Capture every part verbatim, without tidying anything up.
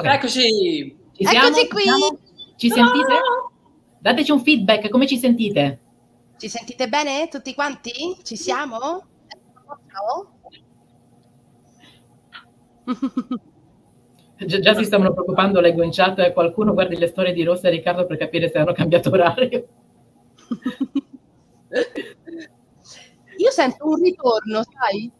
Okay. Eccoci! Ci siamo? Eccoci qui! Siamo? Ci sentite? Dateci un feedback, come ci sentite? Ci sentite bene tutti quanti? Ci siamo? Ciao? Già, già si stavano preoccupando, leggo in chat, qualcuno guardi le storie di Rossa e Riccardo per capire se hanno cambiato orario. Io sento un ritorno, sai?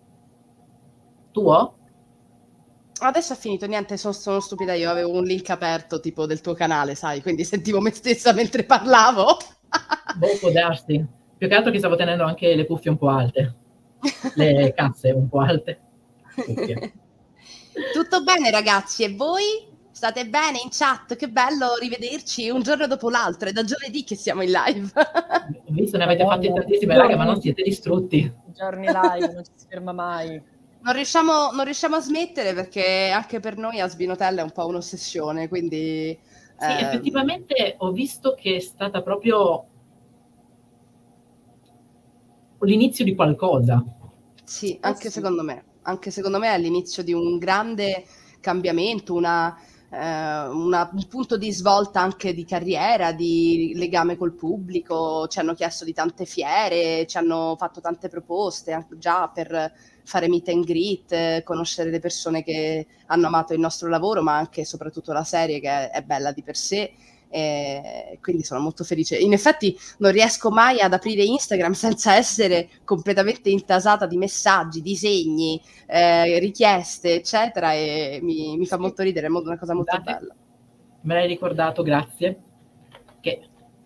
Tuo? Adesso è finito, niente, sono, sono stupida io, avevo un link aperto tipo del tuo canale, sai, quindi sentivo me stessa mentre parlavo. Boh, può darsi. Più che altro che stavo tenendo anche le cuffie un po' alte, le casse un po' alte. Cuffie. Tutto bene ragazzi, e voi? State bene in chat? Che bello rivederci un giorno dopo l'altro, è da giovedì che siamo in live. Ho visto, ne avete fatti tantissime, raga, ma non siete distrutti. Giorni live, non ci si ferma mai. Non riusciamo, non riusciamo a smettere perché anche per noi Asbin Hotel è un po' un'ossessione, quindi... Sì, eh... effettivamente ho visto che è stata proprio l'inizio di qualcosa. Sì, anche secondo me. Anche secondo me è l'inizio di un grande cambiamento, una, eh, una, un punto di svolta anche di carriera, di legame col pubblico. Ci hanno chiesto di tante fiere, ci hanno fatto tante proposte anche già per fare meet and greet, conoscere le persone che hanno amato il nostro lavoro, ma anche e soprattutto la serie che è, è bella di per sé. E quindi sono molto felice. In effetti non riesco mai ad aprire Instagram senza essere completamente intasata di messaggi, disegni, eh, richieste, eccetera, e mi, mi fa molto ridere, è molto, una cosa molto Scusate, bella. me l'hai ricordato, grazie, che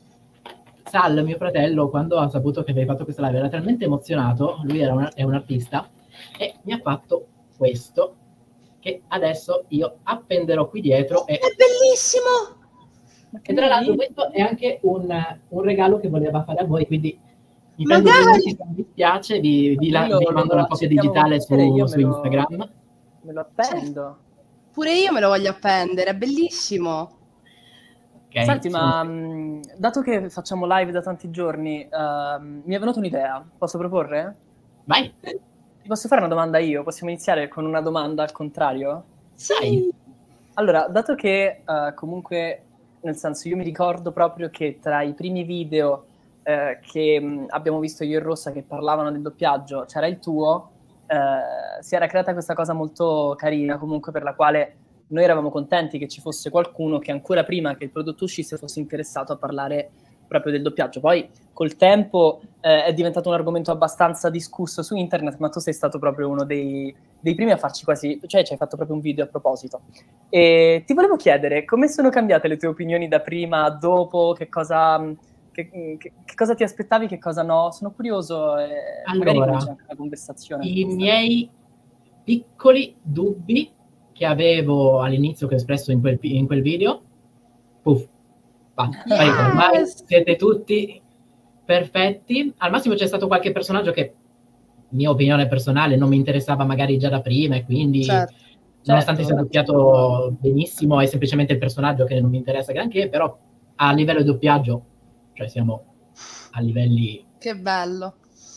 Sal, mio fratello, quando ha saputo che avevi fatto questa live, era talmente emozionato, lui era una, è un artista, e mi ha fatto questo, che adesso io appenderò qui dietro. E... È bellissimo! E tra l'altro questo è anche un, un regalo che voleva fare a voi, quindi mi Magari. prendo due minuti, se mi dispiace, vi, vi, la, vi mando una copia digitale su, su Instagram. Lo, me lo appendo. Pure io me lo voglio appendere, è bellissimo. Okay, Senti, sono... ma mh, dato che facciamo live da tanti giorni, uh, mi è venuta un'idea, posso proporre? Vai! Ti posso fare una domanda io? Possiamo iniziare con una domanda al contrario? Sì! Allora, dato che uh, comunque... Nel senso, io mi ricordo proprio che tra i primi video eh, che mh, abbiamo visto io e Rossa che parlavano del doppiaggio, c'era il tuo, eh, si era creata questa cosa molto carina, comunque per la quale noi eravamo contenti che ci fosse qualcuno che ancora prima che il prodotto uscisse fosse interessato a parlare proprio del doppiaggio. Poi col tempo eh, è diventato un argomento abbastanza discusso su internet, ma tu sei stato proprio uno dei, dei primi a farci quasi, cioè ci hai fatto proprio un video a proposito. E ti volevo chiedere, come sono cambiate le tue opinioni da prima a dopo, che cosa, che, che, che cosa ti aspettavi, che cosa no? Sono curioso e allora, magari cominciamo anche una conversazione. I miei piccoli dubbi che avevo all'inizio, che ho espresso in quel, in quel video, puff, yes! Ormai siete tutti perfetti. Al massimo c'è stato qualche personaggio che, mia opinione personale, non mi interessava magari già da prima e quindi certo, nonostante certo, sia doppiato benissimo è semplicemente il personaggio che non mi interessa granché, però a livello di doppiaggio, cioè siamo a livelli... Che bello.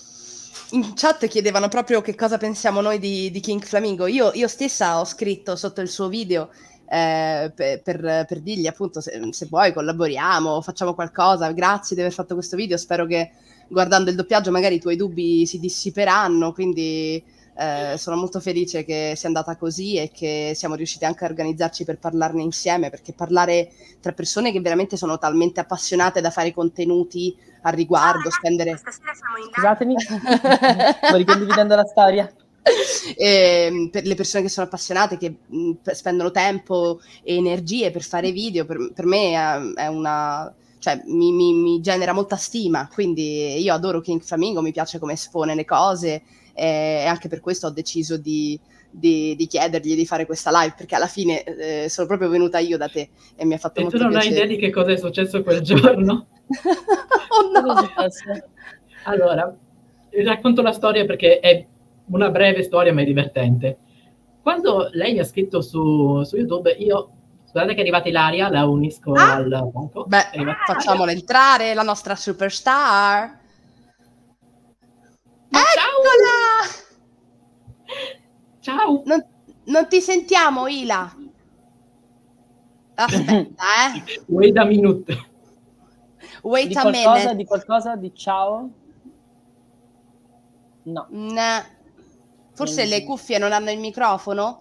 In chat chiedevano proprio che cosa pensiamo noi di, di King Flamingo. Io, io stessa ho scritto sotto il suo video eh, per, per, per dirgli appunto se, se vuoi collaboriamo, facciamo qualcosa, grazie di aver fatto questo video, spero che guardando il doppiaggio magari i tuoi dubbi si dissiperanno, quindi eh, sono molto felice che sia andata così e che siamo riusciti anche a organizzarci per parlarne insieme, perché parlare tra persone che veramente sono talmente appassionate da fare contenuti al riguardo, spendere... Scusatemi, sto ricondividendo la storia. E per le persone che sono appassionate, che mh, spendono tempo e energie per fare video, per, per me è, è una... cioè mi, mi, mi genera molta stima, quindi io adoro King Flamingo, mi piace come espone le cose e anche per questo ho deciso di, di, di chiedergli di fare questa live, perché alla fine eh, sono proprio venuta io da te e mi ha fatto e molto piacere. E tu non piacere. hai idea di che cosa è successo quel giorno? Oh no! Allora, racconto la storia perché è una breve storia ma è divertente. Quando lei mi ha scritto su, su YouTube, io, scusate che è arrivata Ilaria, la unisco ah, al banco. Beh, facciamola entrare, la nostra superstar. Ma eccola! Ciao! Non, non ti sentiamo, Ila. Aspetta, eh. Wait a minute. Wait Di a qualcosa, minute. di qualcosa, di ciao? No. Nah. Forse Non- le cuffie non hanno il microfono?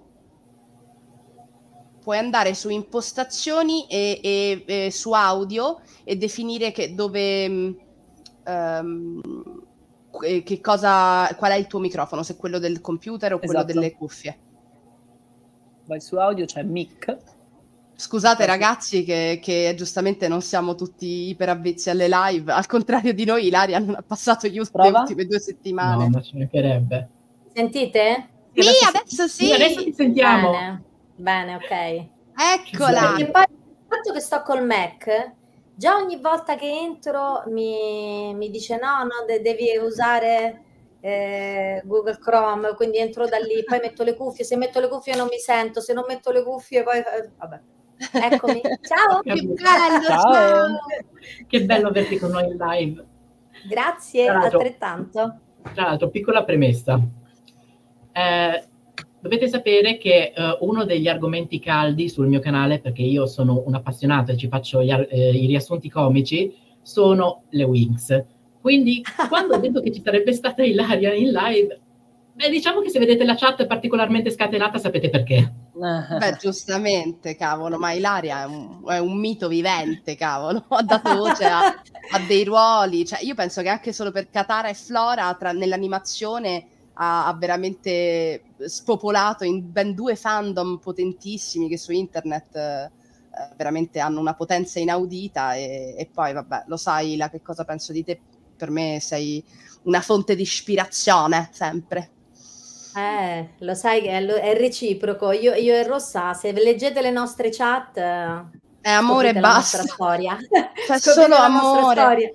Puoi andare su impostazioni e, e- e su audio e definire che dove mh, ehm, que- che cosa, qual è il tuo microfono, se è quello del computer o quello Esatto. delle cuffie. Vai su audio, c'è mic. Scusate ragazzi che, che giustamente non siamo tutti iperavvezzi alle live, al contrario di noi Ilaria non ha passato gli ult- le Prova? ultime due settimane. No, ma ci mancherebbe. Sentite? Sì, Adesso sì. adesso sì, Sì, adesso ti sentiamo. Bene, bene, ok. eccola. E poi il fatto che sto col Mac, già ogni volta che entro mi, mi dice no, no, de- devi usare eh, Google Chrome, quindi entro da lì, poi metto le cuffie, se metto le cuffie non mi sento, se non metto le cuffie poi... eh, vabbè. Eccomi, ciao! Che bello, Ciao. ciao. Che bello averti con noi in live. Grazie, Tra l'altro- altrettanto. Tra l'altro, piccola premessa. Eh, dovete sapere che eh, uno degli argomenti caldi sul mio canale, perché io sono un appassionato e ci faccio gli ar- eh, i riassunti comici, sono le Winx. Quindi, quando ho detto che ci sarebbe stata Ilaria in live, beh, diciamo che se vedete la chat particolarmente scatenata sapete perché. Beh, giustamente, cavolo, ma Ilaria è un, è un mito vivente, cavolo, ha dato voce a, a dei ruoli, cioè io penso che anche solo per Katara e Flora tra- nell'animazione ha, ha veramente spopolato in ben due fandom potentissimi che su internet eh, veramente hanno una potenza inaudita e, e poi vabbè, lo sai la che cosa penso di te, per me sei una fonte di ispirazione sempre. Eh, lo sai che è, lo- è reciproco. Io, io e Rossa, se leggete le nostre chat, eh, È amore e scoprite la basta. nostra storia. C'è Scoprite solo la nostra amore. storia.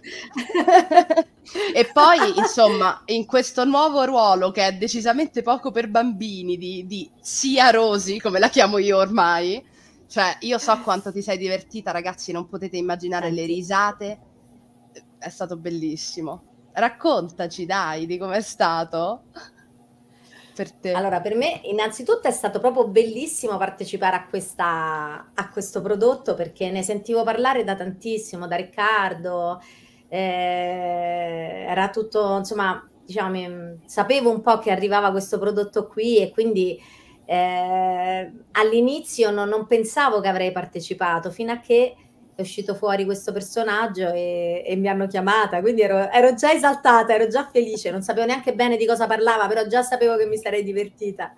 E poi, insomma, in questo nuovo ruolo che è decisamente poco per bambini di, di Sia Rosy, come la chiamo io ormai, cioè io so quanto ti sei divertita, ragazzi, non potete immaginare le Senti. risate. È stato bellissimo. Raccontaci, dai, di com'è stato per te. Allora, per me innanzitutto è stato proprio bellissimo partecipare a, questa, a questo prodotto perché ne sentivo parlare da tantissimo, da Riccardo, eh, era tutto, insomma, diciamo, mi- sapevo un po' che arrivava questo prodotto qui e quindi eh, all'inizio non, non pensavo che avrei partecipato fino a che è uscito fuori questo personaggio e, e mi hanno chiamata, quindi ero, ero già esaltata, ero già felice, non sapevo neanche bene di cosa parlava, però già sapevo che mi sarei divertita.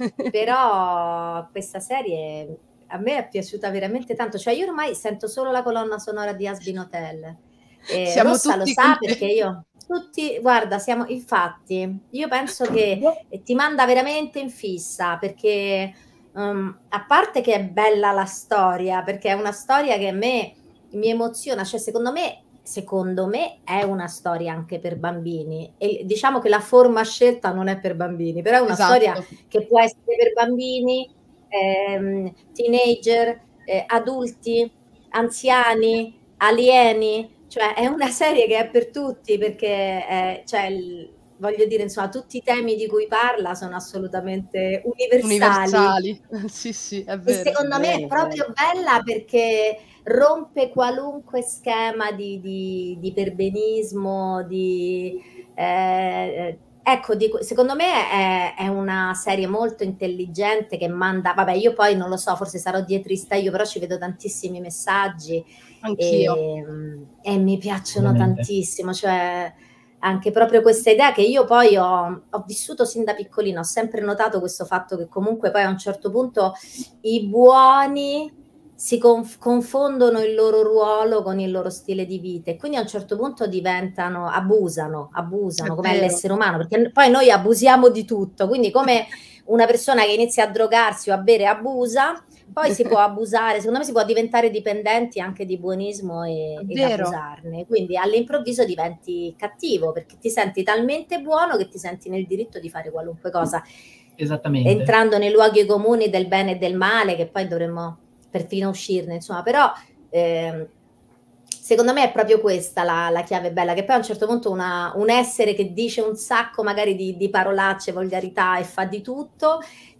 Però questa serie a me è piaciuta veramente tanto, cioè io ormai sento solo la colonna sonora di Asbin Hotel. E Siamo Rossa lo tutti sa con te. perché io tutti, guarda, siamo infatti, io penso che eh, ti manda veramente in fissa perché um, a parte che è bella la storia, perché è una storia che a me mi emoziona, cioè secondo me secondo me è una storia anche per bambini e diciamo che la forma scelta non è per bambini, però è una Esatto. storia che può essere per bambini, ehm, teenager, eh, adulti, anziani, alieni, cioè è una serie che è per tutti perché è, cioè, il- voglio dire, insomma, tutti i temi di cui parla sono assolutamente universali. Universali. Sì, sì, è E vero. secondo me è proprio bella perché rompe qualunque schema di, di, di perbenismo, di, eh, ecco, di, secondo me è, è una serie molto intelligente che manda, vabbè io poi non lo so, forse sarò dietrista io, però ci vedo tantissimi messaggi Anch'io. e, e mi piacciono Ovviamente. tantissimo, cioè anche proprio questa idea che io poi ho, ho vissuto sin da piccolina, ho sempre notato questo fatto che comunque poi a un certo punto i buoni si conf- confondono il loro ruolo con il loro stile di vita e quindi a un certo punto diventano, abusano, abusano È come vero. l'essere umano, perché poi noi abusiamo di tutto, quindi come una persona che inizia a drogarsi o a bere abusa, poi si può abusare, secondo me si può diventare dipendenti anche di buonismo e, ed Vero. abusarne, quindi all'improvviso diventi cattivo perché ti senti talmente buono che ti senti nel diritto di fare qualunque cosa, Esattamente. entrando nei luoghi comuni del bene e del male, che poi dovremmo perfino uscirne, insomma, però ehm, secondo me è proprio questa la, la chiave bella, che poi a un certo punto una, un essere che dice un sacco magari di, di parolacce, volgarità e fa di tutto,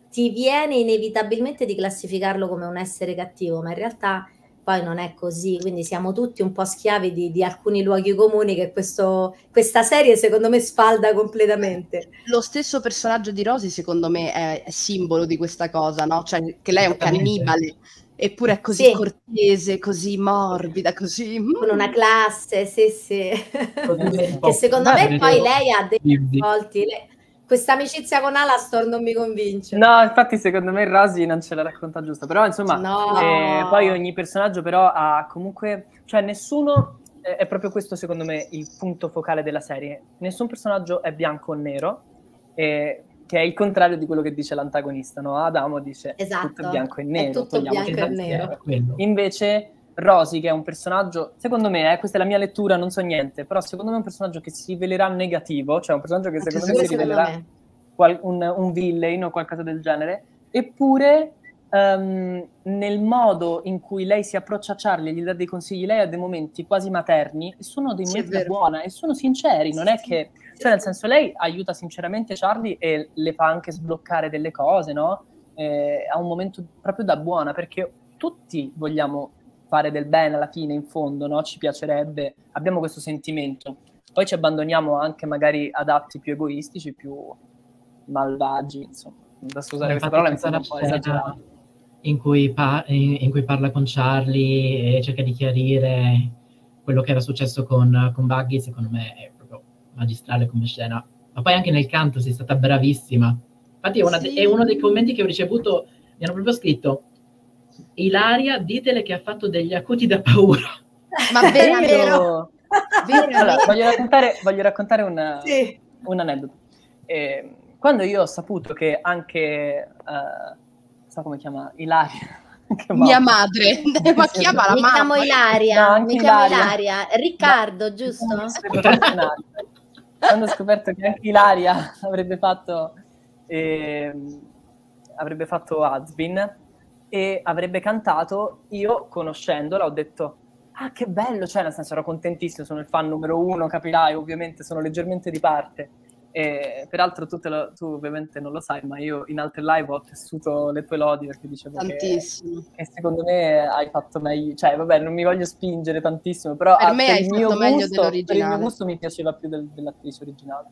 ti viene inevitabilmente di classificarlo come un essere cattivo, ma in realtà poi non è così, quindi siamo tutti un po' schiavi di, di alcuni luoghi comuni che questo, questa serie secondo me sfalda completamente. Lo stesso personaggio di Rosy secondo me è, è simbolo di questa cosa, no? Cioè che lei è un cannibale, eppure è così Sì. cortese, così morbida, così... Con una classe, sì, sì. Che secondo Guarda, me poi vedevo- lei ha dei Vivi. volti. le- Questa amicizia con Alastor non mi convince. No, infatti secondo me Rosy non ce la racconta giusta, però insomma, No. eh, poi ogni personaggio però ha comunque, cioè nessuno, eh, è proprio questo secondo me il punto focale della serie, nessun personaggio è bianco o nero, eh, che è il contrario di quello che dice l'antagonista, no? Adamo dice Esatto, tutto è bianco e è nero, tutto togliamoci bianco e dal nero. schema. Quello. Invece Rosy, che è un personaggio, secondo me, eh, questa è la mia lettura, non so niente, però secondo me è un personaggio che si rivelerà negativo, cioè un personaggio che secondo me Pure si secondo rivelerà me. qual- un, un villain o qualcosa del genere, eppure ehm, nel modo in cui lei si approccia a Charlie e gli dà dei consigli, lei ha dei momenti quasi materni, e sono dei Sì, è momenti da vero. buona, e sono sinceri, non è che, cioè nel senso lei aiuta sinceramente Charlie e le fa anche sbloccare delle cose, no? Eh, ha un momento proprio da buona, perché tutti vogliamo fare del bene alla fine, in fondo, no? Ci piacerebbe, abbiamo questo sentimento. Poi ci abbandoniamo anche magari ad atti più egoistici, più malvagi, insomma. Adesso usare questa Infatti parola mi tutta sembra la un po' scena esagerato. in cui, pa- in, in cui parla con Charlie e cerca di chiarire quello che era successo con, con Buggy, secondo me è proprio magistrale come scena. Ma poi anche nel canto sei stata bravissima. Infatti è, una de- Sì. è uno dei commenti che ho ricevuto, mi hanno proprio scritto: Ilaria, ditele che ha fatto degli acuti da paura. Ma vero, Vero. vero. Allora, voglio raccontare, voglio raccontare un, Sì. un aneddoto. Eh, quando io ho saputo che anche, eh, so come chiama, Ilaria, che Mia mamma. madre, ma Sì, chiama la Mi mamma. chiamo Ilaria, No, anche mi chiamo Ilaria. Ilaria. Riccardo, No, giusto? professionale. Quando ho scoperto che anche Ilaria avrebbe fatto ehm, avrebbe fatto Hazbin e avrebbe cantato, io conoscendola ho detto ah che bello, cioè nel senso ero contentissimo, sono il fan numero uno, capirai, ovviamente sono leggermente di parte. E, peraltro tu, te lo, tu ovviamente non lo sai, ma io in altre live ho tessuto le tue lodi perché dicevo che, Tantissimo. che secondo me hai fatto meglio, cioè vabbè non mi voglio spingere tantissimo, però Per ah, me per hai il mio fatto meglio gusto, per il mio dell'originale. gusto mi piaceva più del- dell'attrice originale.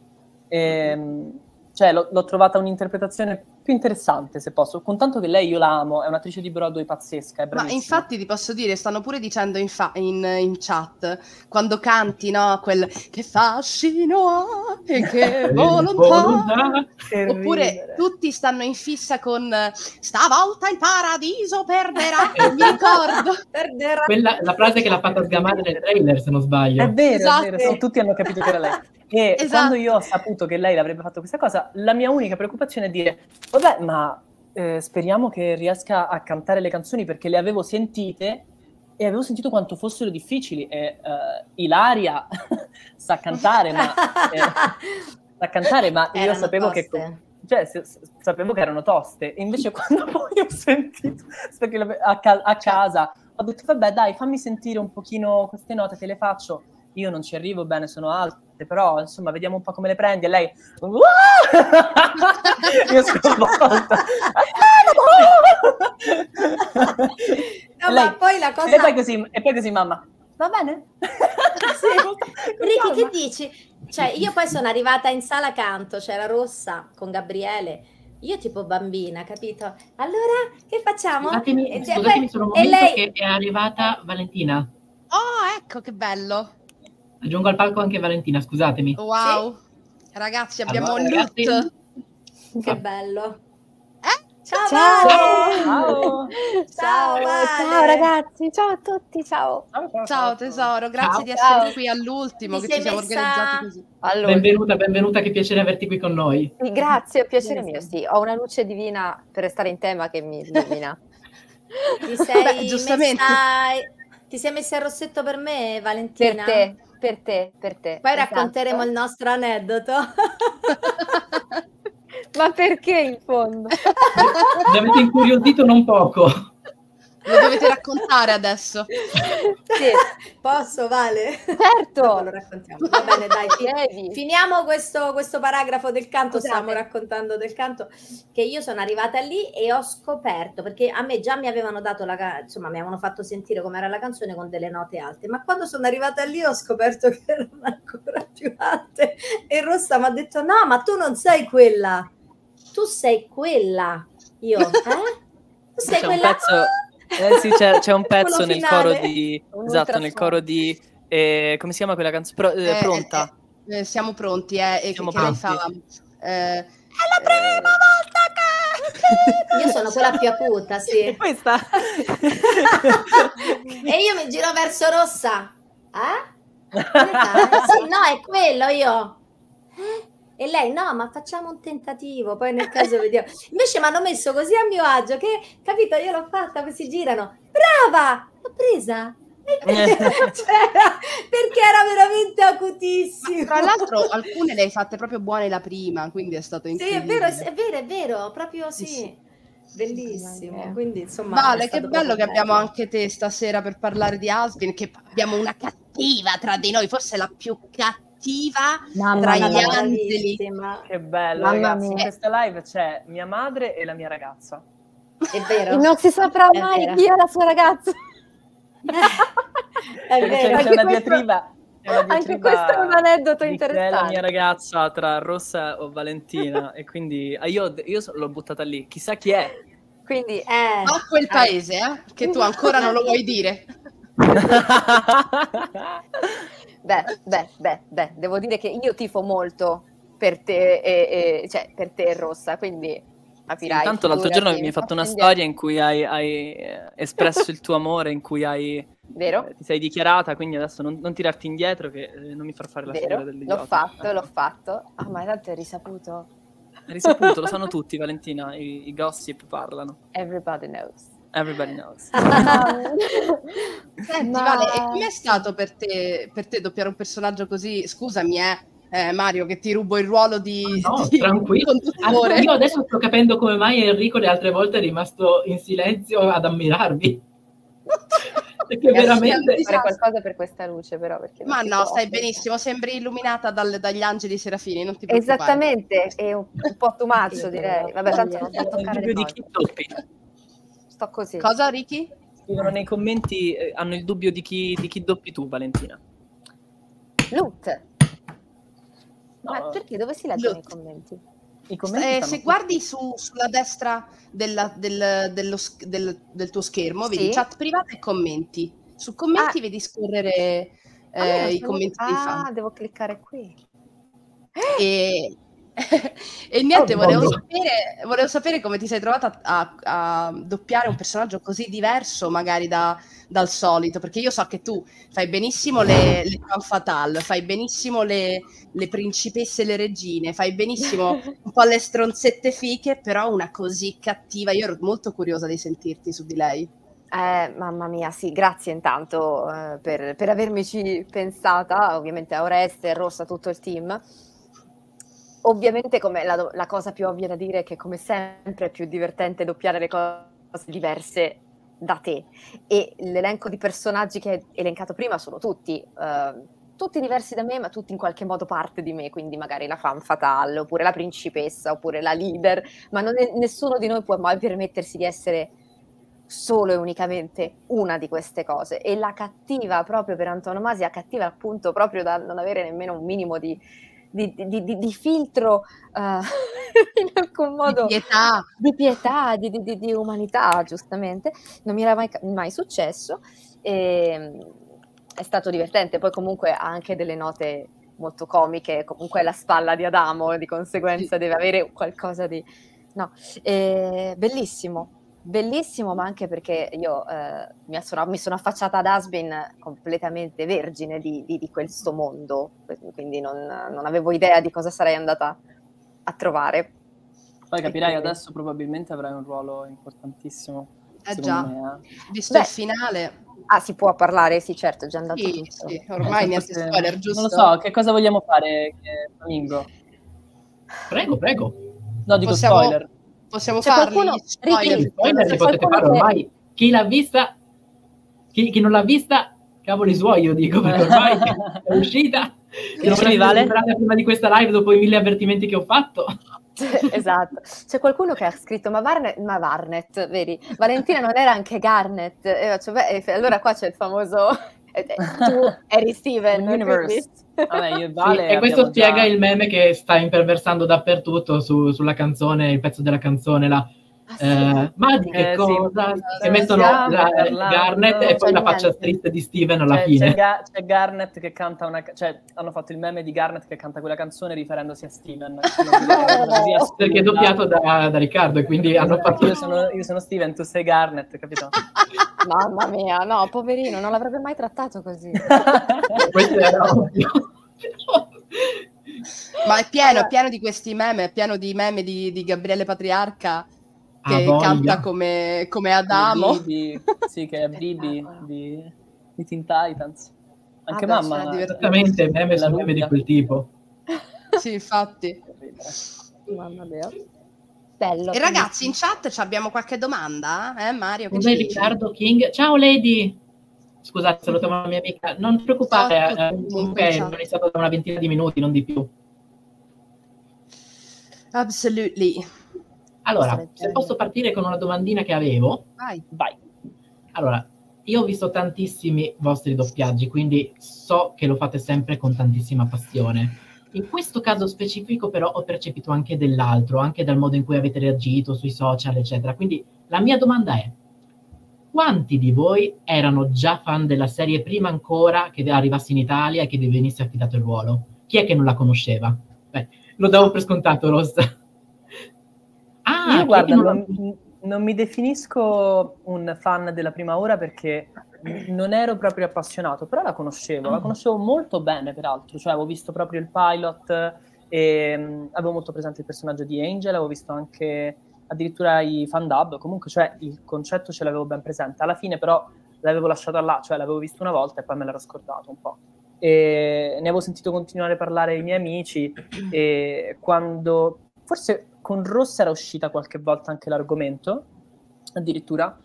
Ehm, cioè l'ho, l'ho trovata un'interpretazione più interessante, se posso, con tanto che lei io la amo, è un'attrice di Broadway pazzesca, è Ma bravissima. infatti ti posso dire, stanno pure dicendo in, fa- in, in chat, quando canti, no, quel che fascino ha e che volontà. Che Oppure ridere. tutti stanno in fissa con stavolta il paradiso perderà, mi ricordo. Perderà. Quella, la frase che l'ha fatta sgamare nel trailer, se non sbaglio. È vero, Esatto. è vero, sì, tutti hanno capito che era lei. E Esatto. quando io ho saputo che lei avrebbe fatto questa cosa, la mia unica preoccupazione è dire, vabbè, ma eh, speriamo che riesca a cantare le canzoni perché le avevo sentite e avevo sentito quanto fossero difficili. E eh, Ilaria sa cantare, ma, eh, sa cantare, ma io Erano sapevo toste. che... Cioè, se- se- sapevo che erano toste, e invece quando poi ho sentito perché le- a, ca- a casa ho detto vabbè dai fammi sentire un pochino queste note, te le faccio, io non ci arrivo bene, sono alte, però insomma vediamo un po' come le prendi, e lei io sconvolta No, E lei- ma poi la cosa... e poi così, e poi così mamma va bene? Sì. Ricky, che dici? Cioè, io poi sono arrivata in sala canto, c'era Rossa con Gabriele, io tipo bambina, capito? Allora, che facciamo? Scusatemi, E- scusatemi solo un e momento lei... che è arrivata Valentina. Oh, ecco che bello. Aggiungo al palco anche Valentina, scusatemi. Wow. Ragazzi, abbiamo Allora, un ragazzi. loot. Che bello. Eh? Ciao, Ciao! Vale! Ciao! Ciao, Vale! Ciao ragazzi, ciao a tutti, ciao! Ciao tesoro, grazie Ciao. di essere Ciao. qui all'ultimo, Ti che sei ci siamo messa- organizzati così. Allora, Benvenuta, benvenuta, che piacere averti qui con noi. sì, grazie, è un piacere Bene, mio, sì. sì, ho una luce divina per restare in tema che mi illumina. Ti sei Beh, giustamente. messa... Ti sei messa il rossetto per me, Per Valentina? te, per te, per te. Poi esatto. racconteremo il nostro aneddoto. Ma perché in fondo? Mi avete incuriosito non poco. Lo dovete raccontare adesso. Sì, posso, Vale? Certo. Dopo lo raccontiamo. Va bene, dai, fi- Devi. finiamo questo, questo paragrafo del canto. Scusate. Stiamo raccontando del canto, che io sono arrivata lì e ho scoperto, perché a me già mi avevano dato la ca- insomma mi avevano fatto sentire com'era la canzone con delle note alte, ma quando sono arrivata lì ho scoperto che erano ancora più alte e Rossa mi ha detto no, ma tu non sei quella, tu sei quella. Io, eh? Tu sei C'è un quella... pezzo, eh sì, c'è, c'è un pezzo Quello nel finale. coro di, Un esatto, nel ultrasuono. coro di, eh, come si chiama quella canzone? Pro- eh, Eh, pronta? eh, eh, siamo pronti, eh, e Siamo che, che lei pronti. fa... eh, è la prima volta che... Io sono quella più acuta, sì. E questa? E io mi giro verso Rossa. Eh? Che ne fai? Sì, no, è quello io. Eh? E lei, no, ma facciamo un tentativo, poi nel caso vediamo. Invece mi hanno messo così a mio agio che, capito, io l'ho fatta, poi si girano. Brava! L'ho presa? Cioè, perché era veramente acutissimo. Ma tra l'altro alcune le hai fatte proprio buone la prima, quindi è stato Sì, è incredibile. vero, è vero, è vero, proprio sì. Sì, sì. Bellissimo. Quindi, insomma, è Vale, che stato bello proprio che abbiamo bello. anche te stasera per parlare di Asbin, che abbiamo una cattiva tra di noi, forse la più cattiva Mamma tra mia. gli angeli. Bravissima. Che bello, Mamma ragazzi. In mia. questa live c'è mia madre e la mia ragazza. È vero. E non si saprà È mai vero. chi è la sua ragazza. È Perché vero. c'è Anche una questo- diatriba. c'è una anche diatriba questo è un aneddoto di chi è la mia interessante. ragazza tra Rossa o Valentina. E quindi ah, io, io so- l'ho buttata lì. Chissà chi è. Quindi Eh, No, quel paese, eh, che tu ancora non lo vuoi dire. Beh, beh, beh, beh, devo dire che io tifo molto per te e, e- cioè per te e Rossa, quindi Sì, capirai. intanto l'altro giorno figurati, mi hai fatto una faccio storia indietro. in cui hai, hai, eh, espresso il tuo amore, in cui hai, Vero? eh, ti sei dichiarata, quindi adesso non, non tirarti indietro che eh, non mi far fare la figura Vero? dell'idiota. L'ho fatto, Ecco. l'ho fatto. Ah, ma tanto è risaputo. Hai risaputo, lo sanno tutti, Valentina, i, i gossip parlano. Everybody knows. Everybody knows. Senti, Ma- Vale, e com'è stato per te, per te doppiare un personaggio così? Scusami, eh, eh, Mario, che ti rubo il ruolo di, No, di tranquillo. conduttore. Io adesso sto capendo come mai Enrico le altre volte è rimasto in silenzio ad ammirarvi. Perché veramente... Sì, fare qualcosa per questa luce, però. Perché non Ma si no, può. stai benissimo, sembri illuminata dal- dagli angeli serafini, non ti preoccupare. Esattamente, è un, un po' too much, Sì, direi. però, Vabbè, tanto io- non sto a Il toccare dubbio le di chi cose. doppi. Sto così. Cosa, Ricky? Scrivono nei commenti, eh, hanno il dubbio di chi, di chi doppi tu, Valentina. Loot. Ma No, perché? Dove si leggono Loot. i commenti? i commenti Eh, stanno se tutti- guardi su- sulla destra della- del, dello sch- del- del tuo schermo, Sì. vedi chat privata e commenti. Su commenti Ah. vedi scorrere Ah, io non eh, i sono- commenti dei fan. Ah, devo cliccare qui. E, e niente, Oh, volevo no. sapere, volevo sapere come ti sei trovata a, a doppiare un personaggio così diverso magari da- dal solito, perché io so che tu fai benissimo le, le femme fatale, fai benissimo le, le principesse e le regine, fai benissimo un po' le stronzette fiche, però una così cattiva, io ero molto curiosa di sentirti su di lei. Eh, mamma mia, sì, grazie intanto eh, per, per avermici pensata, ovviamente a Oreste, Rossa, tutto il team. Ovviamente come la, la cosa più ovvia da dire è che come sempre è più divertente doppiare le cose diverse da te, e l'elenco di personaggi che hai elencato prima sono tutti, eh, tutti diversi da me, ma tutti in qualche modo parte di me, quindi magari la femme fatale, oppure la principessa, oppure la leader, ma non è, nessuno di noi può mai permettersi di essere solo e unicamente una di queste cose, e la cattiva proprio per antonomasia, cattiva appunto proprio da non avere nemmeno un minimo di, di, di, di, di filtro uh, in alcun modo Di pietà. di, pietà, di, di, di umanità, giustamente non mi era mai, mai successo, e è stato divertente. Poi comunque ha anche delle note molto comiche, comunque è la spalla di Adamo, di conseguenza deve avere qualcosa di no, eh, bellissimo Bellissimo, ma anche perché io eh, mi, sono, mi sono affacciata ad Asbin completamente vergine di, di, di questo mondo, quindi non, non avevo idea di cosa sarei andata a trovare. Poi capirai, quindi... adesso probabilmente avrai un ruolo importantissimo. Eh già, me, eh. visto Beh, il finale. Ah, si può parlare? Sì, certo, è già andato Sì, tutto. sì, ormai niente Forse- spoiler, giusto? Non lo so, che cosa vogliamo fare, che- Flamingo? Prego, prego. No, dico Possiamo- spoiler. Possiamo C'è farli? qualcuno- Spoiler? Ricky, Spoiler li c'è potete qualcuno fare che- ormai. chi l'ha vista, chi, chi non l'ha vista, cavoli suoi, io dico, perché ormai è uscita. Se non me la vale? prima di questa live, dopo i mille avvertimenti che ho fatto. Esatto, c'è qualcuno che ha scritto ma Varnet, ma Varnet, vedi, Valentina non era anche Garnet, e faccio, beh, allora qua c'è il famoso tu eri Steven Universe. Vabbè, io e Vale sì, e questo spiega già... il meme che sta imperversando dappertutto su, sulla canzone, il pezzo della canzone là. Ah, sì. Eh, ma di che Eh, cosa? sì. Che mettono Stiamo la, parlando, Garnet e poi c'è la faccia niente. triste di Steven alla C'è, fine. c'è, Ga- c'è Garnet che canta una... cioè hanno fatto il meme di Garnet che canta quella canzone riferendosi a Steven. Perché è doppiato da, da Riccardo e quindi hanno fatto... Io sono, io sono Steven, tu sei Garnet, capito? Mamma mia, no, poverino, non l'avrebbe mai trattato così. Questo era ovvio. Ma è pieno, è pieno di questi meme, è pieno di meme di, di Gabriele Patriarca che Ah, voglia. canta come, come Adamo. Bibi, sì, che è Bibi di, di Teen Titans. Anche Ah, beh, mamma. c'era divertente. Esattamente, meme La su meme di Rubbia. quel tipo. Sì, infatti. Mamma mia. Bello. E ragazzi, in chat ci abbiamo qualche domanda? Eh, Mario, che Scusa, ci dici? Riccardo King. Ciao, Lady. Scusate, salutiamo la mia amica. Non ti preoccupare, Ciao a tutti, eh, comunque, comunque ciao. non è stato da una ventina di minuti, non di più. Absolutely. Allora, Sto se leggendo. posso partire con una domandina che avevo. Vai. Vai. Allora, io ho visto tantissimi vostri doppiaggi, quindi so che lo fate sempre con tantissima passione. In questo caso specifico però ho percepito anche dell'altro, anche dal modo in cui avete reagito sui social, eccetera. Quindi la mia domanda è: quanti di voi erano già fan della serie prima ancora che arrivasse in Italia e che vi venisse affidato il ruolo? Chi è che non la conosceva? Beh, lo davo per scontato, Rossa. Ah, chi Io è guarda, che non la- non, non mi definisco un fan della prima ora perché non ero proprio appassionato, però la conoscevo, la conoscevo molto bene peraltro, cioè avevo visto proprio il pilot e mh, avevo molto presente il personaggio di Angel, avevo visto anche addirittura i fan dub, comunque cioè il concetto ce l'avevo ben presente, alla fine però l'avevo lasciata là, cioè l'avevo visto una volta e poi me l'ero scordato un po'. E ne avevo sentito continuare a parlare ai miei amici e quando forse con Rossa era uscita qualche volta anche l'argomento addirittura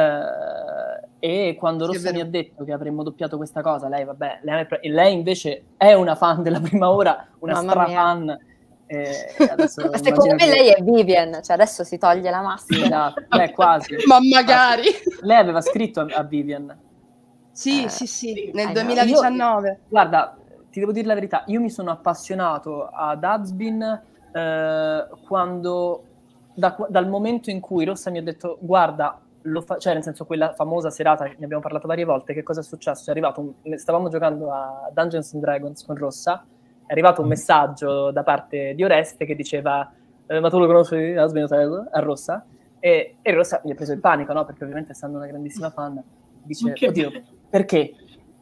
eh, e quando Sì, è Rossa mi vero. ha detto che avremmo doppiato questa cosa, lei vabbè, lei, e lei invece è una fan della prima ora, una Mamma stra mia. fan e adesso Ma secondo immagino me che- lei è Vivian, cioè adesso si toglie la maschera. esatto, beh, quasi. Ma magari. Lei aveva scritto a, a Vivian. Sì, Eh, sì, sì, sì. nel I know. duemiladiciannove. Guarda, ti devo dire la verità, io mi sono appassionato ad Husband eh, quando, da, dal momento in cui Rossa mi ha detto guarda, lo fa-", cioè nel senso quella famosa serata, ne abbiamo parlato varie volte, che cosa è successo? È arrivato un, stavamo giocando a Dungeons and Dragons con Rossa, è arrivato un messaggio da parte di Oreste che diceva eh, ma tu lo conosci Husband Hotel? A Rossa? E, e Rossa gli ha preso il panico, no? Perché ovviamente essendo una grandissima fan dice, Ma che oddio, perché?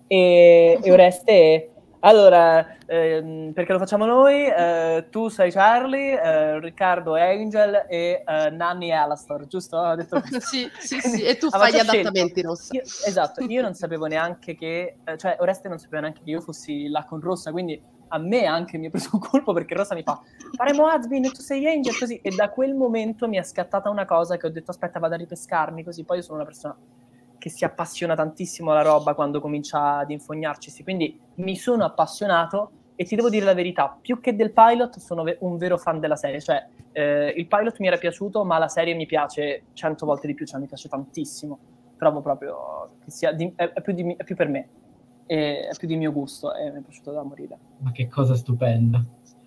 E, e Oreste, allora, ehm, perché lo facciamo noi? Eh, tu sei Charlie, eh, Riccardo è Angel e eh, Nanni è Alastor, giusto? Ho detto questo. Sì, sì, sì. E tu Aveva fai gli già scelto. adattamenti, Rossa. Io- esatto, io non sapevo neanche che, eh, cioè Oreste non sapeva neanche che io fossi là con Rossa, quindi a me anche mi è preso un colpo perché Rossa mi fa faremo Husband e tu sei Angel, così, e da quel momento mi è scattata una cosa che ho detto aspetta vado a ripescarmi, così poi io sono una persona che si appassiona tantissimo alla roba quando comincia ad infognarcisi, quindi mi sono appassionato e ti devo dire la verità, più che del pilot sono ve- un vero fan della serie, cioè eh, il pilot mi era piaciuto ma la serie mi piace cento volte di più, cioè mi piace tantissimo, trovo proprio che sia di- è, è più di, è più per me, è, è più di mio gusto e mi è piaciuto da morire. Ma che cosa stupenda.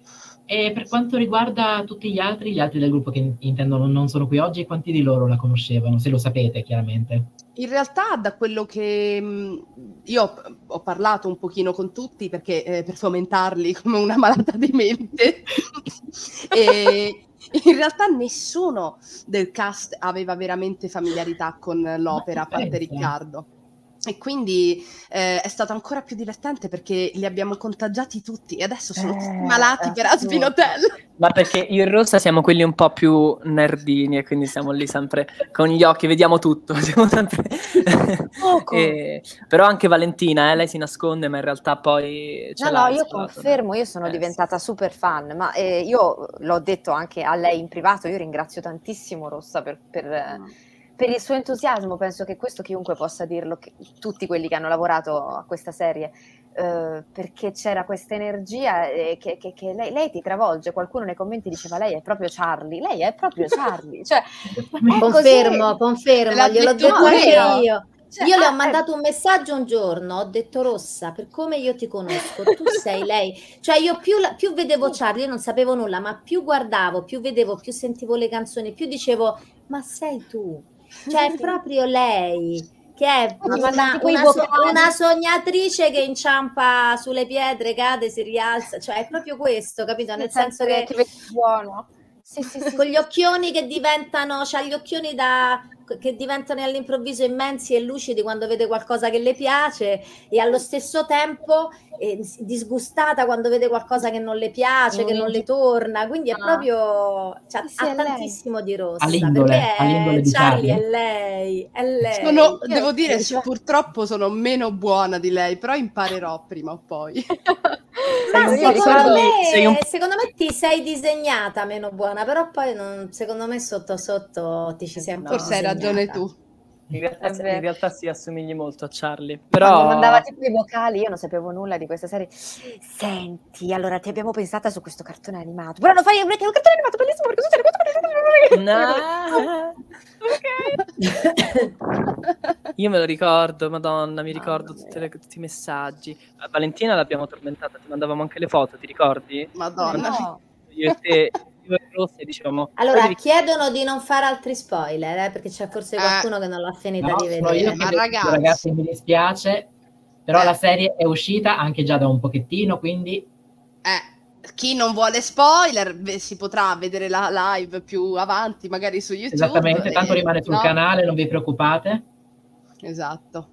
E per quanto riguarda tutti gli altri, gli altri del gruppo che intendo non, non sono qui oggi, quanti di loro la conoscevano? Se lo sapete, chiaramente. In realtà, da quello che mh, io ho, ho parlato un pochino con tutti perché eh, per fomentarli come una malata di mente, e in realtà nessuno del cast aveva veramente familiarità con l'opera, a parte pensa. Riccardo. E quindi eh, è stato ancora più divertente perché li abbiamo contagiati tutti e adesso sono tutti Eh, malati per Husband Hotel. Ma perché io e Rossa siamo quelli un po' più nerdini e quindi siamo lì sempre con gli occhi, vediamo tutto. Siamo sempre... e, però anche Valentina, eh, lei si nasconde, ma in realtà poi... ce No, l'ha no, il io suo lato, confermo, io sono Eh, diventata super fan, ma eh, io l'ho detto anche a lei in privato, io ringrazio tantissimo Rossa per, per, eh, per il suo entusiasmo, penso che questo chiunque possa dirlo, che, tutti quelli che hanno lavorato a questa serie, eh, perché c'era questa energia eh, che, che, che lei, lei ti travolge. Qualcuno nei commenti diceva lei è proprio Charlie, lei è proprio Charlie, cioè, è confermo, così. confermo, gliel'ho detto No, anche vero. io. Cioè, Io le ho ah, mandato eh, un messaggio un giorno, ho detto Rossa, per come io ti conosco, tu sei lei. Cioè io più, la- più vedevo Charlie, io non sapevo nulla, ma più guardavo, più vedevo, più sentivo le canzoni, più dicevo, ma sei tu. Cioè è proprio lei, che è ti mandava una, tipo i una, so- vocali. una sognatrice che inciampa sulle pietre, cade, si rialza. Cioè è proprio questo, capito? Nel senso sempre che ti vedi buono. Sì, sì, sì, con sì, gli sì. occhioni che diventano, c'ha gli occhioni da, che diventano all'improvviso immensi e lucidi quando vede qualcosa che le piace e allo stesso tempo eh, disgustata quando vede qualcosa che non le piace, che non le torna, quindi è proprio, cioè, Sì, sì, ha è lei. tantissimo di Rossa. Per All'indole, me all'indole è di Charlie, Charlie. è lei, è lei. Sono, Io- devo dire, cioè- purtroppo sono meno buona di lei, però imparerò prima o poi. Sei Ma un po' secondo Charlie, me, sei un- secondo me ti sei disegnata meno buona, però poi non- secondo me sotto sotto ti ci sei un po' Forse hai ragione disegnata. tu. In realtà, È vero. in realtà si assomigli molto a Charlie, Quando però mandava tipo i vocali, io non sapevo nulla di questa serie. Senti, allora ti abbiamo pensata su questo cartone animato. Però lo fai perché è un cartone animato bellissimo perché succede questo, No. ok. Io me lo ricordo, Madonna, mi ricordo Mamma tutte mia. le- tutti i messaggi. A Valentina l'abbiamo tormentata, ti mandavamo anche le foto, ti ricordi? Madonna. No. Io e te, io e Rossa, e dicevamo... Allora, "Poi devi- chiedono di non fare altri spoiler, eh, perché c'è forse Eh. qualcuno che non l'ha finita No, di sono io vedere. che Ma devo- ragazzi. ragazzi, mi dispiace, però Eh. la serie è uscita anche già da un pochettino, quindi Eh, chi non vuole spoiler beh, si potrà vedere la live più avanti, magari su YouTube. esattamente, tanto e- rimane sul no? canale, non vi preoccupate. Esatto.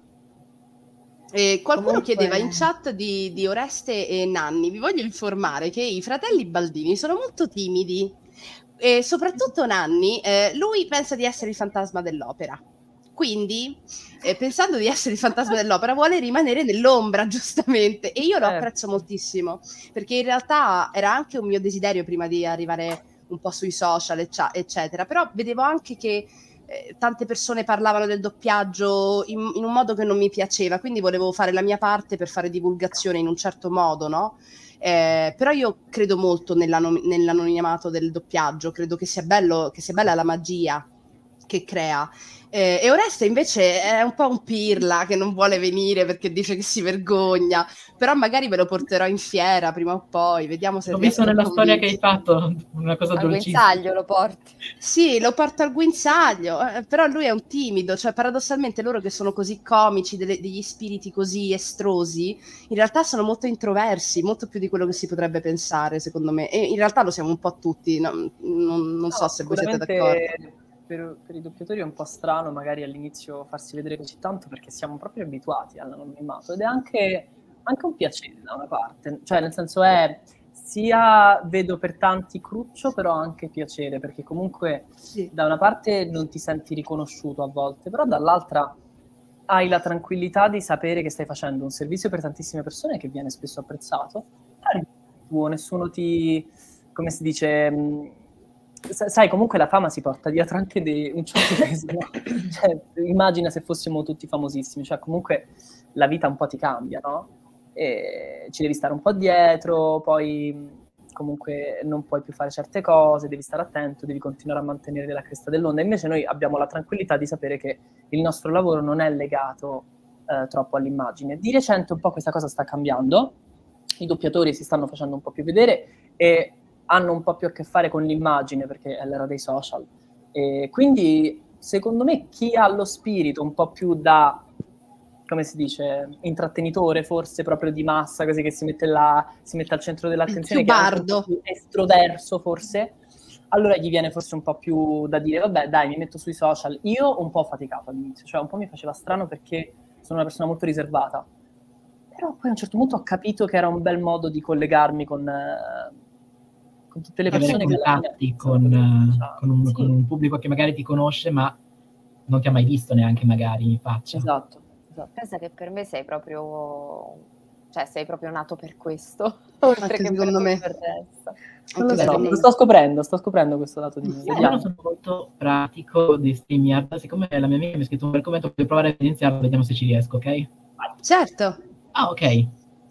E qualcuno Comunque- chiedeva in chat di, di Oreste e Nanni. Vi voglio informare che i fratelli Baldini sono molto timidi e soprattutto Nanni, eh, lui pensa di essere il fantasma dell'opera. Quindi, eh, pensando di essere il fantasma dell'opera, vuole rimanere nell'ombra, giustamente. E io lo Certo. apprezzo moltissimo, perché in realtà era anche un mio desiderio prima di arrivare un po' sui social, eccia- eccetera. Però vedevo anche che eh, tante persone parlavano del doppiaggio in, in un modo che non mi piaceva, quindi volevo fare la mia parte per fare divulgazione in un certo modo, no? Eh, però io credo molto nell'anom- nell'anonimato del doppiaggio, credo che sia bello, che sia bella la magia che crea. Eh, e Oreste invece è un po' un pirla che non vuole venire perché dice che si vergogna, però magari ve lo porterò in fiera prima o poi, vediamo se Ho riesco visto a nella storia che convincere. hai fatto una cosa Al dolcissima. guinzaglio lo porti. Sì, lo porto al guinzaglio, eh, però lui è un timido, cioè paradossalmente loro che sono così comici, delle- degli spiriti così estrosi, in realtà sono molto introversi, molto più di quello che si potrebbe pensare, secondo me, e in realtà lo siamo un po' tutti, no? non, non so No, se voi siete sicuramente d'accordo. Per, per i doppiatori è un po' strano magari all'inizio farsi vedere così tanto perché siamo proprio abituati all'anonimato ed è anche, anche un piacere da una parte, cioè nel senso è sia vedo per tanti cruccio però anche piacere perché comunque Sì. da una parte non ti senti riconosciuto a volte però dall'altra hai la tranquillità di sapere che stai facendo un servizio per tantissime persone che viene spesso apprezzato, però tuo, nessuno ti, come si dice... mh, sai, comunque la fama si porta dietro anche di un certo peso, no? Cioè, immagina se fossimo tutti famosissimi, cioè comunque la vita un po' ti cambia, no? E ci devi stare un po' dietro, poi comunque non puoi più fare certe cose, devi stare attento, devi continuare a mantenere la cresta dell'onda. Invece noi abbiamo la tranquillità di sapere che il nostro lavoro non è legato eh, troppo all'immagine. Di recente un po' questa cosa sta cambiando, i doppiatori si stanno facendo un po' più vedere e hanno un po' più a che fare con l'immagine perché è l'era dei social e quindi secondo me chi ha lo spirito un po' più da, come si dice, intrattenitore forse proprio di massa, così che si mette, là, si mette al centro dell'attenzione, Più che è anche un bardo. po' più estroverso forse, allora gli viene forse un po' più da dire vabbè dai mi metto sui social. Io un po' ho faticato all'inizio, cioè un po' mi faceva strano perché sono una persona molto riservata, però poi a un certo punto ho capito che era un bel modo di collegarmi con... Eh, con tutte le Avere persone che alla contatti fine con, sono- con, un, sì, con un pubblico che magari ti conosce ma non ti ha mai visto neanche magari in faccia. esatto, esatto. Pensa che per me sei proprio cioè sei proprio nato per questo, oltre Anche che secondo per me. tutto il resto. Non lo Anche so, secondo lo me. sto scoprendo, sto scoprendo questo lato di me. Io non Vediamo. sono molto pratico di StreamYard, siccome la mia amica mi ha scritto un bel commento, voglio provare a iniziare, vediamo se ci riesco, ok? Certo. Ah, ok.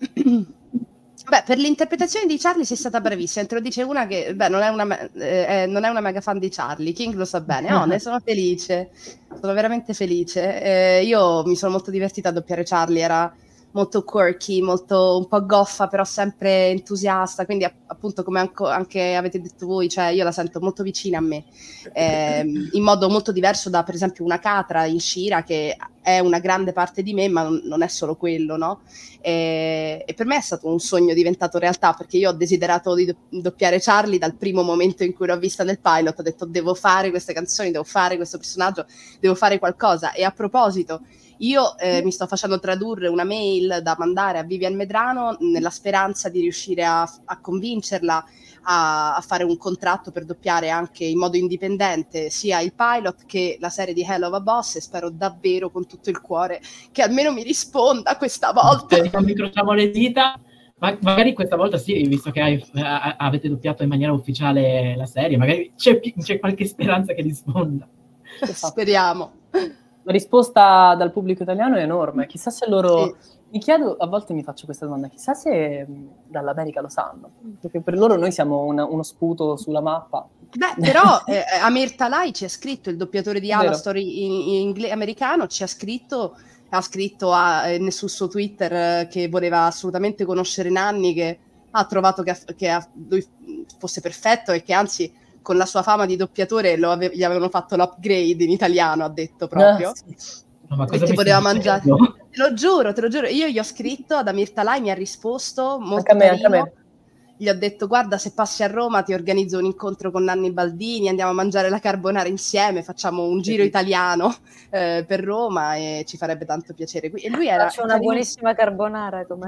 Beh, per l'interpretazione di Charlie sei stata bravissima. Te lo dice una che, beh, non è una, me- eh, non è una mega fan di Charlie. King lo sa bene. Oh, ne sono felice. Sono veramente felice. Eh, io mi sono molto divertita a doppiare Charlie. Era molto quirky, molto un po' goffa, però sempre entusiasta. Quindi, app- appunto, come anco- anche avete detto voi, cioè io la sento molto vicina a me, ehm, in modo molto diverso da, per esempio, una Catra in Shira, che è una grande parte di me, ma non, non è solo quello, no? E, e per me è stato un sogno diventato realtà, perché io ho desiderato di do- doppiare Charlie dal primo momento in cui l'ho vista nel pilot. Ho detto devo fare queste canzoni, devo fare questo personaggio, devo fare qualcosa. E a proposito, io eh, mi sto facendo tradurre una mail da mandare a Vivian Medrano nella speranza di riuscire a, a convincerla a, a fare un contratto per doppiare anche in modo indipendente sia il pilot che la serie di Hell of a Boss, e spero davvero con tutto il cuore che almeno mi risponda questa volta. Speriamo, incrociamo le dita. Ma magari questa volta sì, visto che hai, a- avete doppiato in maniera ufficiale la serie, magari c'è, pi- c'è qualche speranza che risponda. Speriamo. La risposta dal pubblico italiano è enorme. Chissà se loro... Sì. Mi chiedo, a volte mi faccio questa domanda, chissà se mh, dall'America lo sanno. Perché per loro noi siamo una- uno sputo sulla mappa. Beh, però eh, Amir Talai ci ha scritto, il doppiatore di Vero. Alastor in, in ingle- americano, ci ha scritto, ha scritto a, eh, sul suo Twitter eh, che voleva assolutamente conoscere Nanni, che ha trovato che, che ha- lui fosse perfetto e che anzi con la sua fama di doppiatore lo ave- gli avevano fatto l'upgrade in italiano, ha detto proprio. Ah, sì. No, ma cosa Perché mi voleva stai mangiare. dicendo? Te lo giuro, te lo giuro. Io gli ho scritto ad Amir Talai, mi ha risposto, molto Anche a me, anche a carino. me. Gli ho detto, guarda, se passi a Roma ti organizzo un incontro con Nanni Baldini, andiamo a mangiare la carbonara insieme, facciamo un giro italiano eh, per Roma e ci farebbe tanto piacere. E lui era Faccio una carinissimo. buonissima carbonara, com'è?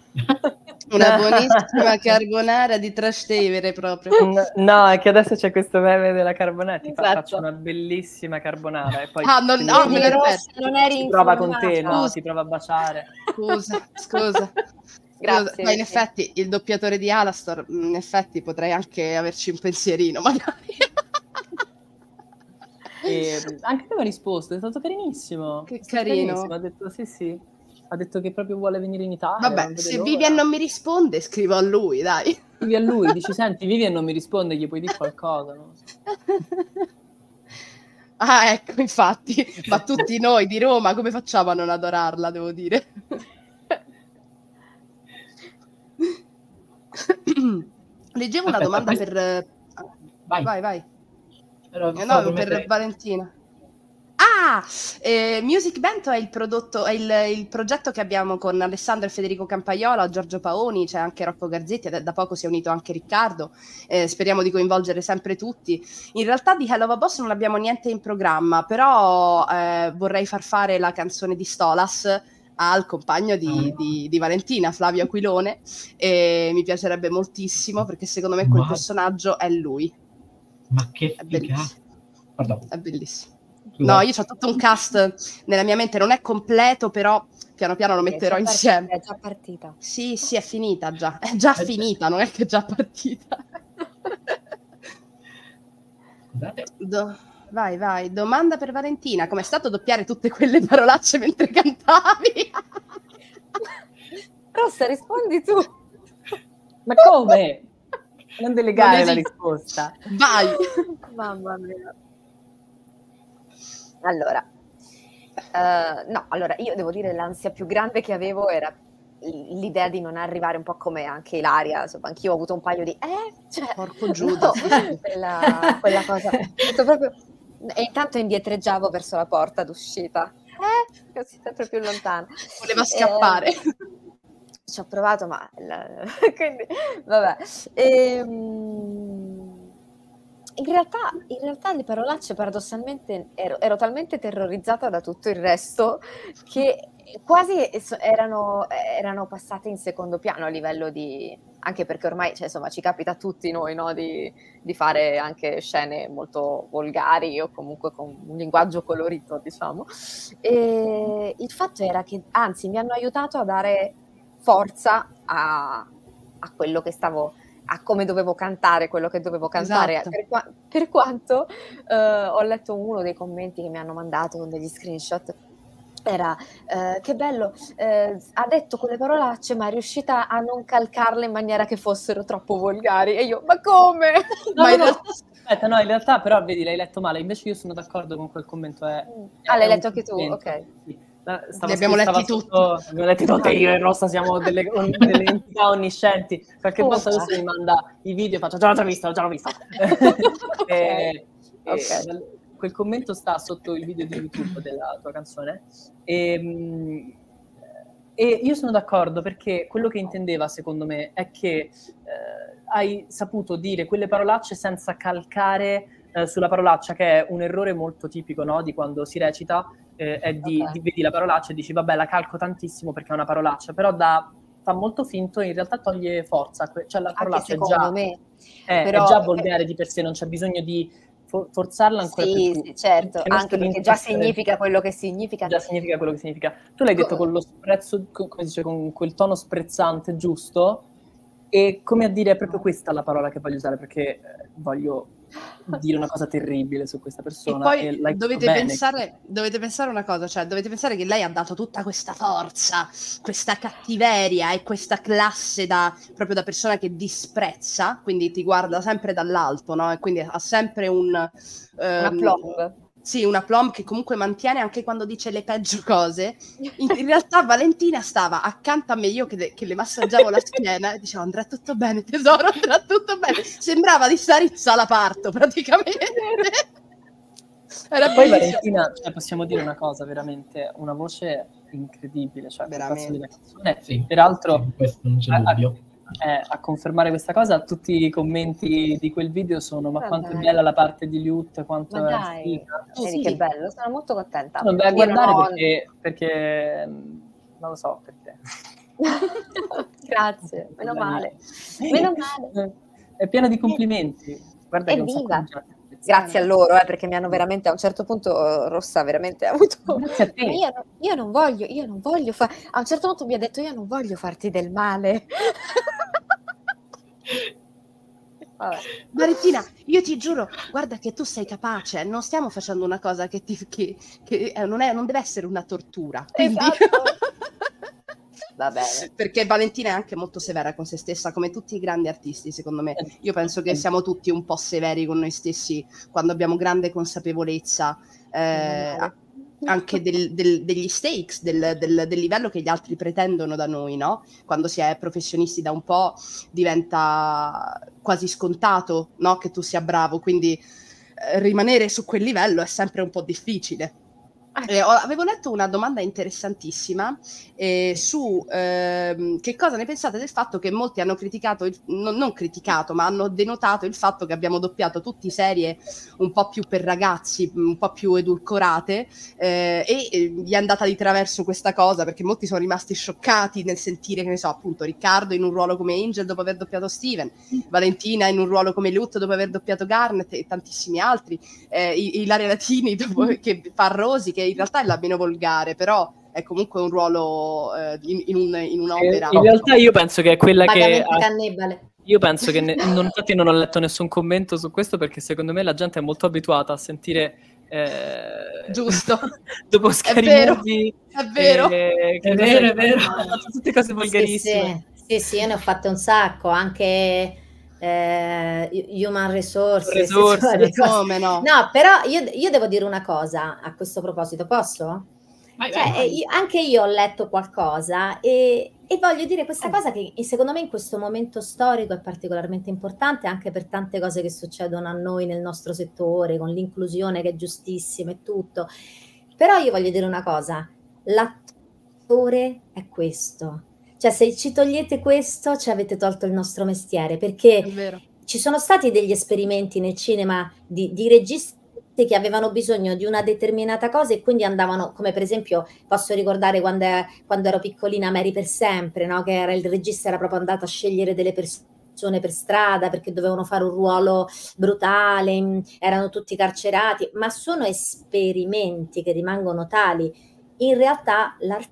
Una buonissima carbonara di Trastevere proprio. N- No, è che adesso c'è questo meme della carbonara, ti fa- Esatto. faccio una bellissima carbonara e poi Ah, non- ti- no, me Vedi, l'ero Rossa, persa. non eri si prova con te, informata. no? Scusa. Ti prova a baciare. Scusa, scusa. Grazie. Ma in effetti il doppiatore di Alastor, in effetti potrei anche averci un pensierino, magari. E anche lui mi ha risposto, è stato carinissimo. Che È stato carino. carinissimo, ha detto sì sì, ha detto che proprio vuole venire in Italia. non Vabbè, vede se l'ora. Vivian non mi risponde, scrivo a lui, dai. Scrivi a lui, dici senti Vivian non mi risponde, gli puoi dire qualcosa, no? Ah, ecco, infatti, ma tutti noi di Roma come facciamo a non adorarla, devo dire? Leggevo una Aspetta, domanda questo- per... Vai. Vai, vai. Però Eh, stavo no, per per mettere- Valentina. Ah, eh, Music Bento è il prodotto, è il, il progetto che abbiamo con Alessandro e Federico Campaiola, Giorgio Paoni, c'è anche Rocco Garzetti, da, da poco si è unito anche Riccardo, eh, speriamo di coinvolgere sempre tutti. In realtà di Hell of a Boss non abbiamo niente in programma, però eh, vorrei far fare la canzone di Stolas al compagno di, Ah. di- di Valentina, Flavio Aquilone, e mi piacerebbe moltissimo perché secondo me quel Ma- personaggio è lui, Ma che è figa. bellissimo, Pardon. è bellissimo. Scusa. No, io ho tutto un cast nella mia mente, non è completo, però piano piano lo Sì, è metterò già insieme. partita, È già partita. Sì, sì, è finita già. È già Eh, finita, non è che è già partita. Scusate. Do- Vai, vai. Domanda per Valentina. Com'è stato doppiare tutte quelle parolacce mentre cantavi? Rossa, rispondi tu. Ma come? Non delegare Non la esiste. risposta. Vai. Mamma mia. Allora, eh, no, allora io devo dire l'ansia più grande che avevo era l'idea di non arrivare un po' come anche Ilaria, insomma, anch'io ho avuto un paio di eh, cioè, Porco Giuda, no, sì, sì. quella, quella cosa. Ho detto proprio, e intanto indietreggiavo verso la porta d'uscita. Eh, così sempre più lontano. Voleva scappare. Eh, ci ho provato, ma la- quindi vabbè. Ehm, in realtà, in realtà le parolacce paradossalmente ero, ero talmente terrorizzata da tutto il resto che quasi es- erano, erano passate in secondo piano a livello di, anche perché ormai cioè, insomma, ci capita a tutti noi, no, di, di fare anche scene molto volgari o comunque con un linguaggio colorito, diciamo. E il fatto era che anzi mi hanno aiutato a dare forza a, a quello che stavo, a come dovevo cantare, quello che dovevo cantare. Esatto. Per, qua- per quanto eh, ho letto uno dei commenti che mi hanno mandato con degli screenshot, era eh, che bello, eh, ha detto quelle parolacce ma è riuscita a non calcarle in maniera che fossero troppo volgari, e io, ma come? No, Ma no, in no, realtà- aspetta, no, in realtà però vedi, l'hai letto male, invece io sono d'accordo con quel commento. È, Ah, è l'hai un letto anche tu? complimento. Ok. Sì. La- stava- Li abbiamo stava letti sotto- Abbiamo letti tutti, io e Rossa siamo delle, delle entità onniscienti. Qualche volta Uffa. adesso mi manda i video e faccio, già l'ho già visto, già l'ho visto. Ok. E- e Ok. dal- quel commento sta sotto il video di YouTube della tua canzone. E, mh, e io sono d'accordo, perché quello che intendeva, secondo me, è che eh, hai saputo dire quelle parolacce senza calcare eh, sulla parolaccia, che è un errore molto tipico, no? Di quando si recita, eh, è di, Ok. di vedi la parolaccia e dici vabbè, la calco tantissimo perché è una parolaccia, però da, fa molto finto, in realtà toglie forza, que- cioè la Anche parolaccia è secondo già, me. è, Però- è già volgare di per sé, non c'è bisogno di for- forzarla ancora Sì, più. sì, certo, C'è anche perché già significa quello che significa. già significa quello che significa. Tu l'hai detto Co- con lo sprezzo, co- come si dice, con quel tono sprezzante giusto, e come a dire è proprio questa la parola che voglio usare, perché eh, voglio dire una cosa terribile su questa E persona. poi e l'hai dovete fatto bene. pensare, dovete pensare una cosa, cioè dovete pensare che lei ha dato tutta questa forza, questa cattiveria e questa classe da, proprio da persona che disprezza, quindi ti guarda sempre dall'alto, no? E quindi ha sempre un... Una ehm, plomb. Sì, una plomb che comunque mantiene anche quando dice le peggio cose. In, in realtà Valentina stava accanto a me, io che le, che le massaggiavo la schiena, e dicevo andrà tutto bene tesoro, andrà tutto bene. Sembrava di stare in sala parto praticamente. Era Poi bellissimo. Valentina, cioè, possiamo dire una cosa, veramente, una voce incredibile, cioè quel pezzo Veramente. della canzone. Sì, Peraltro, sì, questo non c'è a, a- dubbio. eh, a confermare questa cosa, tutti i commenti di quel video sono ma Ma quanto è dai. bella la parte di Liut, quanto Ma è dai, figa. Sì, vedi sì. che bello, sono molto contenta. Non vai a Io guardare non ho- perché, perché mh, non lo so perché. Grazie, meno male. Meno male. È pieno di complimenti. Guarda che un sacco Evviva! di gente. Grazie a loro, eh, perché mi hanno veramente, a un certo punto, eh, Rossa veramente ha avuto... Grazie a te. Ma io, non- io non voglio, io non voglio fare... A un certo punto mi ha detto, io non voglio farti del male. Vabbè. Valentina, io ti giuro, guarda che tu sei capace, non stiamo facendo una cosa che, ti, che, che eh, non, è, non deve essere una tortura. Quindi... Esatto. Va bene. Perché Valentina è anche molto severa con se stessa, come tutti i grandi artisti, secondo me. Io penso che siamo tutti un po' severi con noi stessi quando abbiamo grande consapevolezza eh, Male. anche del- del- degli stakes, del, del- del livello che gli altri pretendono da noi, no? Quando si è professionisti da un po' diventa quasi scontato, no? Che tu sia bravo, quindi eh, rimanere su quel livello è sempre un po' difficile. Eh, ho- avevo letto una domanda interessantissima eh, su ehm, che cosa ne pensate del fatto che molti hanno criticato, il- non, non criticato, ma hanno denotato il fatto che abbiamo doppiato tutte serie un po' più per ragazzi, un po' più edulcorate, eh, e eh, gli è andata di traverso questa cosa perché molti sono rimasti scioccati nel sentire, che ne so, appunto Riccardo in un ruolo come Angel dopo aver doppiato Steven, Valentina in un ruolo come Lutto dopo aver doppiato Garnet e tantissimi altri, eh, I- Ilaria Latini dopo, che fa Rosy, che in realtà è la meno volgare, però è comunque un ruolo eh, in, in, un, in un'opera. In realtà io penso che è quella che Vagamente ha- cannibale. io penso che ne- non, infatti non ho letto nessun commento su questo, perché secondo me la gente è molto abituata a sentire eh, Giusto. dopo È Scary vero, Movie, è vero. eh, che È cos'è? vero, è vero. Ha fatto tutte cose volgarissime. Sì, sì, sì, sì, io ne ho fatte un sacco, anche eh, Human Resources, Resources, insomma, di cose. Come no? No, però io, io devo dire una cosa a questo proposito, posso? Vai, Cioè, vai. eh, io- anche io ho letto qualcosa e, e voglio dire questa cosa che eh, secondo me in questo momento storico è particolarmente importante anche per tante cose che succedono a noi nel nostro settore, con l'inclusione che è giustissima e tutto. Però io voglio dire una cosa, l'attore è questo. Cioè, se ci togliete questo, ci avete tolto il nostro mestiere, È perché vero. ci sono stati degli esperimenti nel cinema di, di registi che avevano bisogno di una determinata cosa e quindi andavano, come per esempio posso ricordare quando, quando ero piccolina Mary per sempre, no? Che era il regista era proprio andato a scegliere delle persone per strada perché dovevano fare un ruolo brutale, in- erano tutti carcerati, ma sono esperimenti che rimangono tali. In realtà l'artista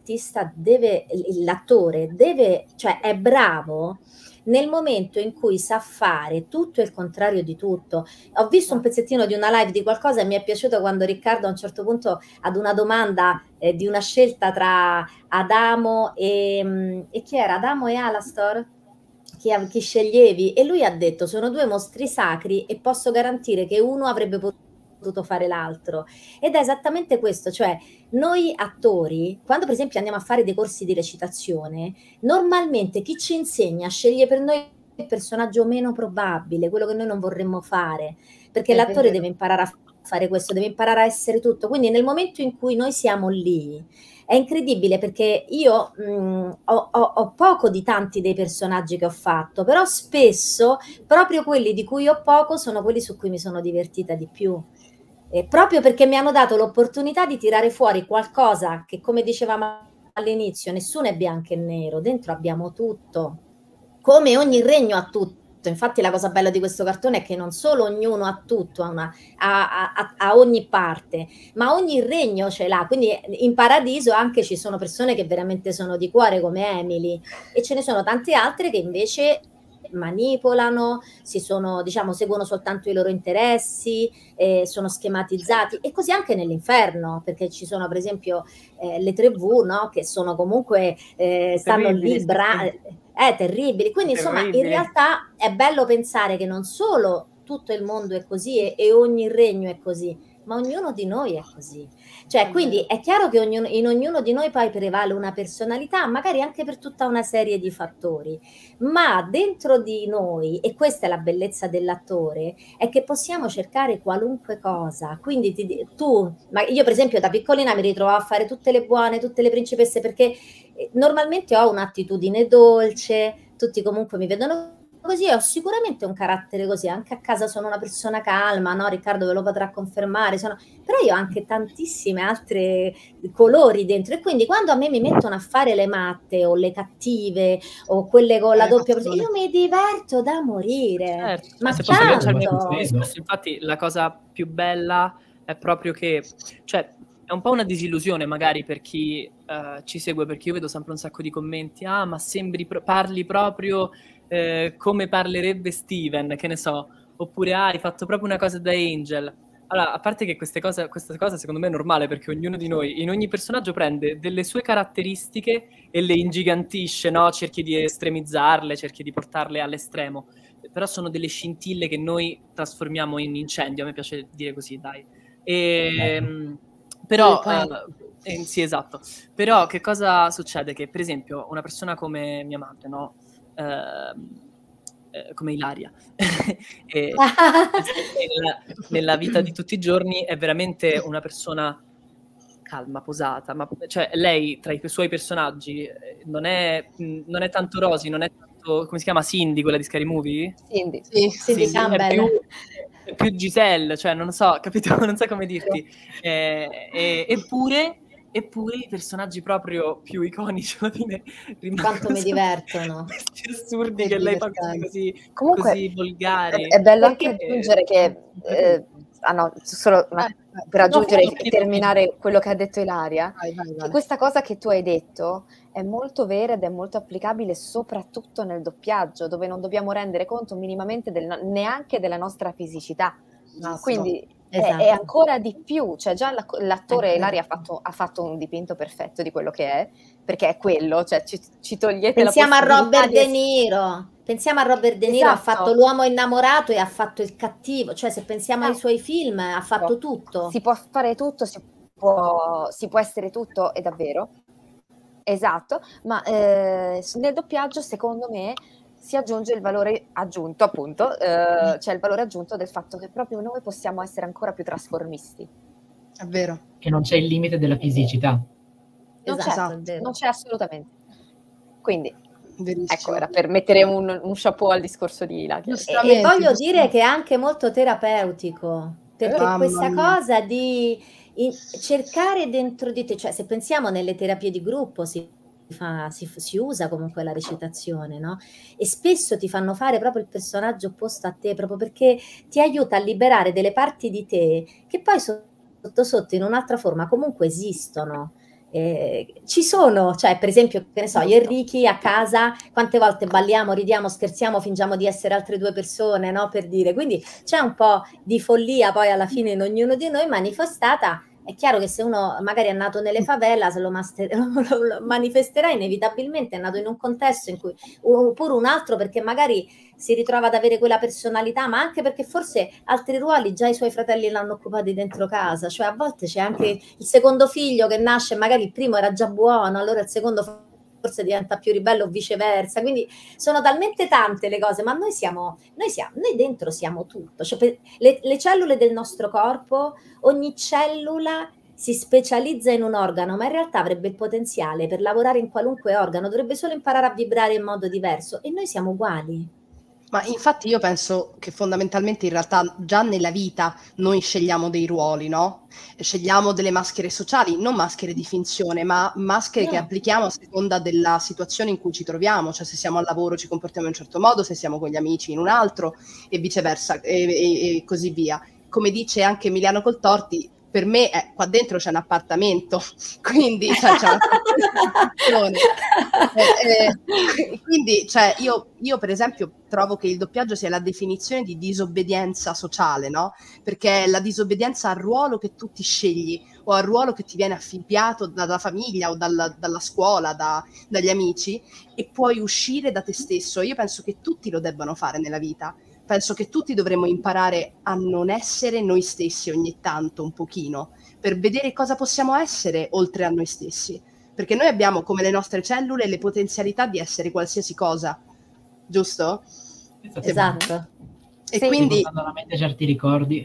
l'artista deve, l'attore deve, cioè è bravo nel momento in cui sa fare tutto il contrario di tutto. Ho visto un pezzettino di una live di qualcosa e mi è piaciuto quando Riccardo a un certo punto ad una domanda eh, di una scelta tra Adamo e, e chi era? Adamo e Alastor? Chi, chi sceglievi? E lui ha detto sono due mostri sacri e posso garantire che uno avrebbe potuto fare l'altro. Ed è esattamente questo, cioè noi attori, quando per esempio andiamo a fare dei corsi di recitazione, normalmente chi ci insegna sceglie per noi il personaggio meno probabile, quello che noi non vorremmo fare, perché È l'attore vero. deve imparare a fare questo, deve imparare a essere tutto. Quindi nel momento in cui noi siamo lì, è incredibile perché io mh, ho, ho, ho poco di tanti dei personaggi che ho fatto, però spesso proprio quelli di cui ho poco sono quelli su cui mi sono divertita di più. Eh, proprio perché mi hanno dato l'opportunità di tirare fuori qualcosa che, come dicevamo all'inizio, nessuno è bianco e nero, dentro abbiamo tutto, come ogni regno ha tutto. Infatti la cosa bella di questo cartone è che non solo ognuno ha tutto, ha, una, ha, ha, ha ogni parte, ma ogni regno ce l'ha. Quindi in paradiso anche ci sono persone che veramente sono di cuore come Emily e ce ne sono tante altre che invece manipolano, si sono, diciamo, seguono soltanto i loro interessi, eh, sono schematizzati, e così anche nell'inferno, perché ci sono per esempio eh, le tre vu, no? Che sono comunque eh, stanno Terribili, lì bra- sì, eh, terribili, quindi insomma in terribili. realtà è bello pensare che non solo tutto il mondo è così e, e ogni regno è così, ma ognuno di noi è così. Cioè, È quindi vero. è chiaro che ognuno, in ognuno di noi poi prevale una personalità, magari anche per tutta una serie di fattori, ma dentro di noi, e questa è la bellezza dell'attore, è che possiamo cercare qualunque cosa. Quindi ti, tu, ma io per esempio da piccolina mi ritrovavo a fare tutte le buone, tutte le principesse, perché eh, normalmente ho un'attitudine dolce, tutti comunque mi vedono così, ho sicuramente un carattere così, anche a casa sono una persona calma, no? Riccardo ve lo potrà confermare, sono... però io ho anche tantissime altre colori dentro, e quindi quando a me mi mettono a fare le matte o le cattive o quelle con la Eh, doppia pazzone. io mi diverto da morire, Certo, ma se posso agganciarmi a tanto questo discorso, infatti la cosa più bella è proprio che, cioè, è un po' una disillusione magari per chi eh, ci segue, perché io vedo sempre un sacco di commenti, ah, ma sembri pro- parli proprio eh, come parlerebbe Steven, che ne so, oppure ah, hai fatto proprio una cosa da Angel. Allora, a parte che queste cose, questa cosa secondo me è normale, perché ognuno di noi, in ogni personaggio prende delle sue caratteristiche e le ingigantisce, no? Cerchi di estremizzarle, cerchi di portarle all'estremo. Però sono delle scintille che noi trasformiamo in incendio, a me piace dire così, dai. E, mh, però, eh, eh, sì, esatto. Però che cosa succede? Che, per esempio, una persona come mia madre, no? Eh, eh, come Ilaria, e, nella, nella vita di tutti i giorni è veramente una persona calma, posata, ma cioè lei tra i suoi personaggi eh, non è, mh, non è tanto Rosy, non è tanto, come si chiama, Cindy, quella di Scary Movie? Cindy. Sì. Cindy Cindy, è Campbell. più, è più Giselle, cioè non so, capito? Non so come dirti. Eh, e- eppure, eppure i personaggi proprio più iconici alla fine rimangono Quanto mi divertono. questi assurdi Che che lei fa divertente. così, Comunque così volgari. è, è bello anche Perché- aggiungere che eh, ah no, solo una- Eh, per no, aggiungere no, e terminare quello che ha detto Ilaria, vai, vai, che vai. questa cosa che tu hai detto è molto vera ed è molto applicabile soprattutto nel doppiaggio, dove non dobbiamo rendere conto minimamente del, neanche della nostra fisicità. Esatto. Quindi è, Esatto. è ancora di più, cioè già la- l'attore Ecco. Ilaria ha fatto, ha fatto un dipinto perfetto di quello che è, perché è quello, cioè ci, ci togliete Pensiamo la a possibilità Robert di De es- Niro. Pensiamo a Robert De Niro, ha Esatto. fatto l'uomo innamorato e ha fatto il cattivo. Cioè, se pensiamo ai Ah. suoi film, ha fatto tutto. Si può fare tutto, si può, si può essere tutto, è davvero. Esatto, ma eh, nel doppiaggio secondo me si aggiunge il valore aggiunto, appunto, eh, c'è il valore aggiunto del fatto che proprio noi possiamo essere ancora più trasformisti. È vero. Che non c'è il limite della fisicità. Non Esatto, c'è, è vero. non c'è assolutamente. Quindi, Verissimo. ecco, era per mettere un, un chapeau al discorso di Ilaria. Giusto. E, e Giustamente, voglio giustamente. dire che è anche molto terapeutico, perché Mamma questa mia. cosa di in- cercare dentro di te, cioè se pensiamo nelle terapie di gruppo si, fa, si, si usa comunque la recitazione, no? E spesso ti fanno fare proprio il personaggio opposto a te, proprio perché ti aiuta a liberare delle parti di te che poi sotto sotto in un'altra forma comunque esistono. Eh, ci sono, cioè per esempio, che ne so, io e Ricky a casa quante volte balliamo, ridiamo, scherziamo, fingiamo di essere altre due persone, no? Per dire, quindi c'è un po' di follia poi alla fine in ognuno di noi manifestata. È chiaro che se uno magari è nato nelle favelas lo, master- lo, lo manifesterà inevitabilmente, è nato in un contesto in cui, oppure un altro perché magari si ritrova ad avere quella personalità, ma anche perché forse altri ruoli già i suoi fratelli l'hanno occupati dentro casa, cioè a volte c'è anche il secondo figlio che nasce, magari il primo era già buono, allora il secondo forse diventa più ribelle o viceversa, quindi sono talmente tante le cose, ma noi siamo, noi siamo, noi dentro siamo tutto, cioè le, le cellule del nostro corpo, ogni cellula si specializza in un organo, ma in realtà avrebbe il potenziale per lavorare in qualunque organo, dovrebbe solo imparare a vibrare in modo diverso e noi siamo uguali. Ma infatti io penso che fondamentalmente in realtà già nella vita noi scegliamo dei ruoli, no? Scegliamo delle maschere sociali, non maschere di finzione, ma maschere No. che applichiamo a seconda della situazione in cui ci troviamo, cioè se siamo al lavoro ci comportiamo in un certo modo, se siamo con gli amici in un altro e viceversa e, e, e così via. Come dice anche Emiliano Coltorti, per me eh, qua dentro c'è un appartamento, quindi cioè, c'è una eh, eh, quindi cioè, io, io per esempio trovo che il doppiaggio sia la definizione di disobbedienza sociale, no? Perché è la disobbedienza al ruolo che tu ti scegli o al ruolo che ti viene affibbiato dalla famiglia o dalla, dalla scuola, da, dagli amici, e puoi uscire da te stesso. Io penso che tutti lo debbano fare nella vita. Penso che tutti dovremmo imparare a non essere noi stessi ogni tanto, un pochino, per vedere cosa possiamo essere oltre a noi stessi. Perché noi abbiamo, come le nostre cellule, le potenzialità di essere qualsiasi cosa, giusto? Esatto. E sì, quindi... Portando alla mente certi ricordi.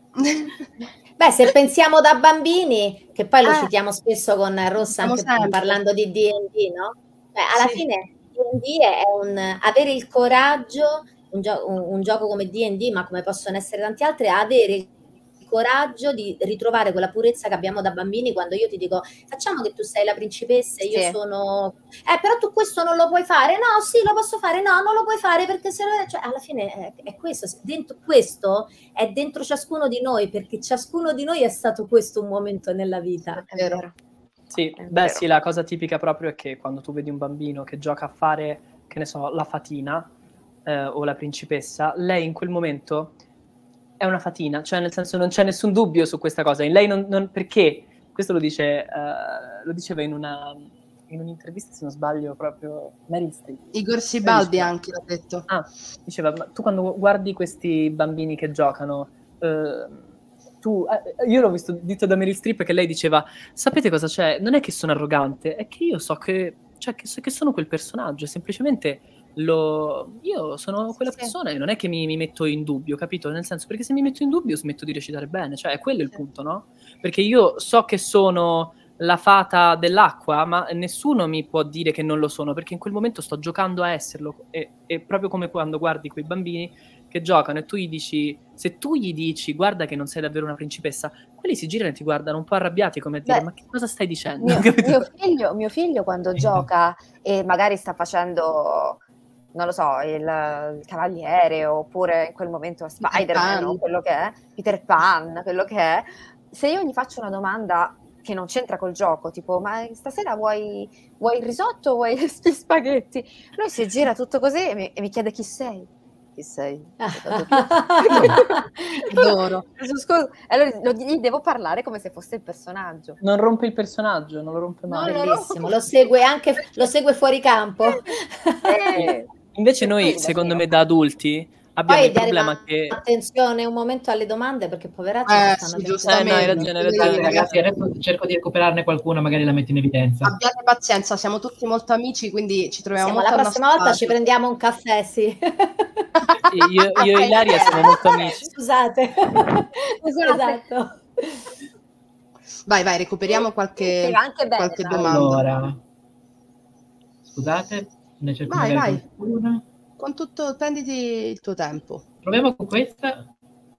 Beh, se pensiamo da bambini, che poi lo Ah, citiamo spesso con Rossa, anche sempre. parlando di D and D, no? Beh, alla Sì. fine D and D è un avere il coraggio, un, gio- un- un gioco come D and D, ma come possono essere tanti altri, avere il coraggio di ritrovare quella purezza che abbiamo da bambini quando io ti dico facciamo che tu sei la principessa e io Sì. sono eh però tu questo non lo puoi fare, no sì lo posso fare, no non lo puoi fare perché se no cioè, alla fine è, è questo, dentro questo è dentro ciascuno di noi, perché ciascuno di noi è stato questo un momento nella vita. è vero. Sì, È beh vero. sì, la cosa tipica proprio è che quando tu vedi un bambino che gioca a fare, che ne so, la fatina eh, o la principessa, lei in quel momento è una fatina, cioè nel senso non c'è nessun dubbio su questa cosa. In lei non, non- perché, questo lo dice, eh, lo diceva in una in un'intervista, se non sbaglio, proprio Meryl Streep. Igor Sibaldi Diceva- anche l'ha detto. Ah, diceva, ma tu quando guardi questi bambini che giocano, eh, tu, eh, io l'ho visto detto da Meryl Streep che lei diceva, sapete cosa c'è? Non è che sono arrogante, è che io so che, cioè, che, so- che sono quel personaggio, semplicemente lo, io sono quella Sì. persona e non è che mi, mi metto in dubbio, capito? Nel senso, perché se mi metto in dubbio smetto di recitare bene, cioè è quello il Sì. punto, no? Perché io so che sono la fata dell'acqua, ma nessuno mi può dire che non lo sono, perché in quel momento sto giocando a esserlo. E, e proprio come quando guardi quei bambini che giocano e tu gli dici, se tu gli dici guarda che non sei davvero una principessa, quelli si girano e ti guardano un po' arrabbiati come a dire, Beh, ma che cosa stai dicendo? Mio, Capito? mio figlio, mio figlio quando gioca e magari sta facendo, non lo so, il, il cavaliere oppure in quel momento Spider-Man Pan. o quello che è, Peter Pan, quello che è, se io gli faccio una domanda che non c'entra col gioco, tipo ma stasera vuoi, vuoi il risotto o vuoi gli spaghetti? Lui si gira tutto così e mi, e mi chiede chi sei. Chi sei? Adoro. Scusa, allora lo- gli devo parlare come se fosse il personaggio. Non rompe il personaggio, non lo rompe mai. No, no, Bellissimo, lo segue anche lo segue fuori campo. Sì. Invece Per noi, quello, secondo sì. me, da adulti abbiamo Poi il diamo problema che... attenzione un momento alle domande perché poveracci Eh, ci sì, stanno giustamente. Eh, no, hai ragione, hai ragione. Ragazzi, adesso cerco di recuperare qualcuna, magari la metto in evidenza. Abbiate pazienza, siamo tutti molto amici, quindi ci troviamo Siamo, molto la a prossima nostro volta ci agio. prendiamo un caffè, sì. Sì, io, io e Ilaria siamo molto amici. Scusate. Scusate. Esatto. Vai, vai, recuperiamo qualche, Sì, va anche bene, qualche dai. domanda. Allora, scusate, ne cerco Vai, magari vai. qualcuna. Con tutto, prenditi il tuo tempo. Proviamo con questa.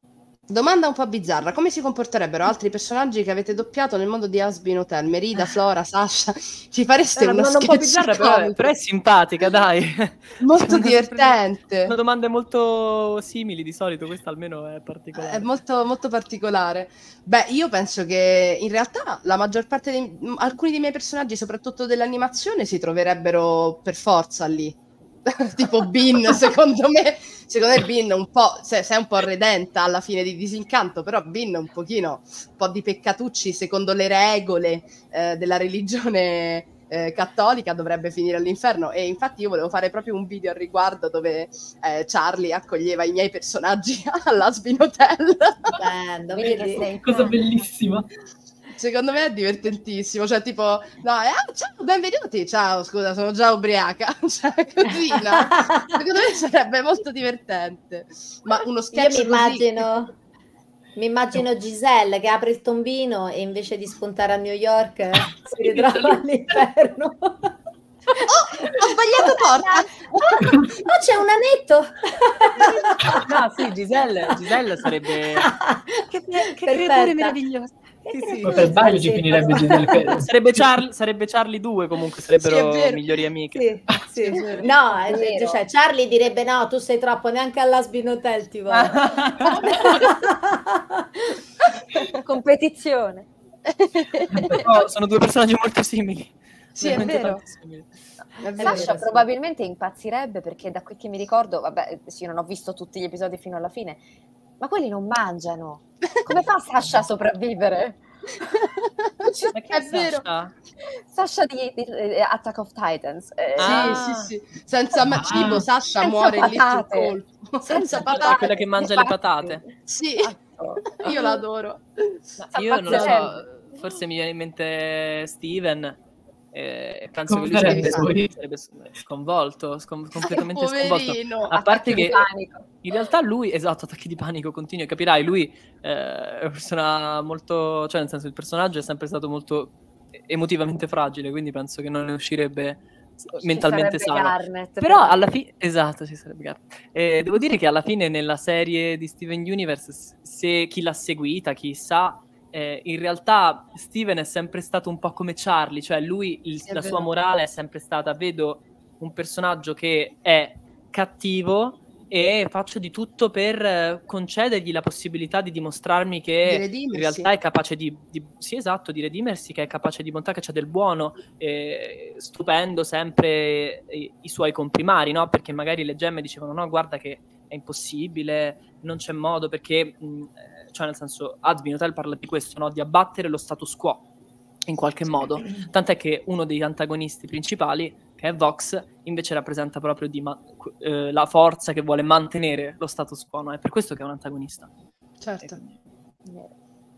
Domanda un po' bizzarra: come si comporterebbero altri personaggi che avete doppiato nel mondo di Hazbin Hotel? Merida, Flora, Sasha? Ci fareste È uno una domanda un po' sketch bizzarra, però, comico? però è simpatica, dai. Molto Sono divertente. Sono domande molto simili di solito, questa almeno è particolare. È molto, molto particolare. Beh, io penso che in realtà la maggior parte di alcuni dei miei personaggi, soprattutto dell'animazione, si troverebbero per forza lì. Tipo Bean, secondo me, secondo me Bean un po', se, se è un po' redenta alla fine di Disincanto, però Bean un pochino, un po' di peccatucci secondo le regole eh, della religione eh, cattolica dovrebbe finire all'inferno. E infatti io volevo fare proprio un video al riguardo dove eh, Charlie accoglieva i miei personaggi all'Hazbin Hotel. Bello, Vedi che vedi? sei Cosa fan. bellissima. Secondo me è divertentissimo, cioè tipo, no, eh, ciao, benvenuti, ciao, scusa, sono già ubriaca, cioè così, no? Secondo me sarebbe molto divertente, ma uno Io sketch mi così... immagino, mi immagino Giselle che apre il tombino e invece di spuntare a New York si ritrova all'inferno. Oh, ho sbagliato porta! Oh, oh, c'è un anetto! No, sì, Giselle, Giselle sarebbe... Che, che creature Perfetta. meravigliose. Sì, sì. Ma per sbaglio ci finirebbe Giselle Ferro. Sarebbe, Charlie, sarebbe Charlie due comunque, Sì, è sarebbero vero. migliori amiche. Sì, sì. È vero. No, È eh, vero. cioè Charlie direbbe no, tu sei troppo, neanche all'Hazbin Hotel ti voglio. Competizione. Però sono due personaggi molto simili. Sì, è Veramente vero. tanto simili. È vero, Sasha sì. probabilmente impazzirebbe perché da quel che mi ricordo, vabbè, sì, io non ho visto tutti gli episodi fino alla fine, ma quelli non mangiano. Come fa Sasha a sopravvivere? Ma che È vero. Sasha? Sasha di, di eh, Attack of Titans. eh, Ah. Sì, sì, sì. Senza ma- Ah. cibo Sasha Senza muore lì sul patate. colpo. Senza Senza patate. È quella che mangia le patate. Sì, Esatto. io l'adoro. Ma io non lo S'ammazzerebbe. so, forse mi viene in mente Steven. E penso che lui Come sarebbe, sarebbe lui? sarebbe sconvolto, scon- completamente sconvolto. Poverino. A parte Attacchi di che panico. in realtà lui, esatto, attacchi di panico continui, capirai, lui eh, è una persona molto, cioè nel senso il personaggio è sempre stato molto emotivamente fragile, quindi penso che non ne uscirebbe Ci mentalmente sarebbe sano. Garnet, Però per- alla fine, esatto, ci sarebbe Garnet. Eh, devo dire che alla fine nella serie di Steven Universe, se chi l'ha seguita, chi sa, eh, in realtà Steven è sempre stato un po' come Charlie, cioè lui, il- Sì, è la vero. sua morale è sempre stata: vedo un personaggio che è cattivo e faccio di tutto per eh, concedergli la possibilità di dimostrarmi Di che in redimersi. realtà è capace di, di- sì, esatto, di redimersi, che è capace di bontà, che c'è del buono, eh, stupendo sempre i, i suoi comprimari, no? Perché magari le gemme dicevano: no, guarda che è impossibile, non c'è modo, perché mh, eh, cioè nel senso Hazbin Hotel parla di questo, no? Di abbattere lo status quo in qualche modo, tant'è che uno degli antagonisti principali, che è Vox, invece rappresenta proprio di ma- eh, la forza che vuole mantenere lo status quo, no? È per questo che è un antagonista. Certo. E-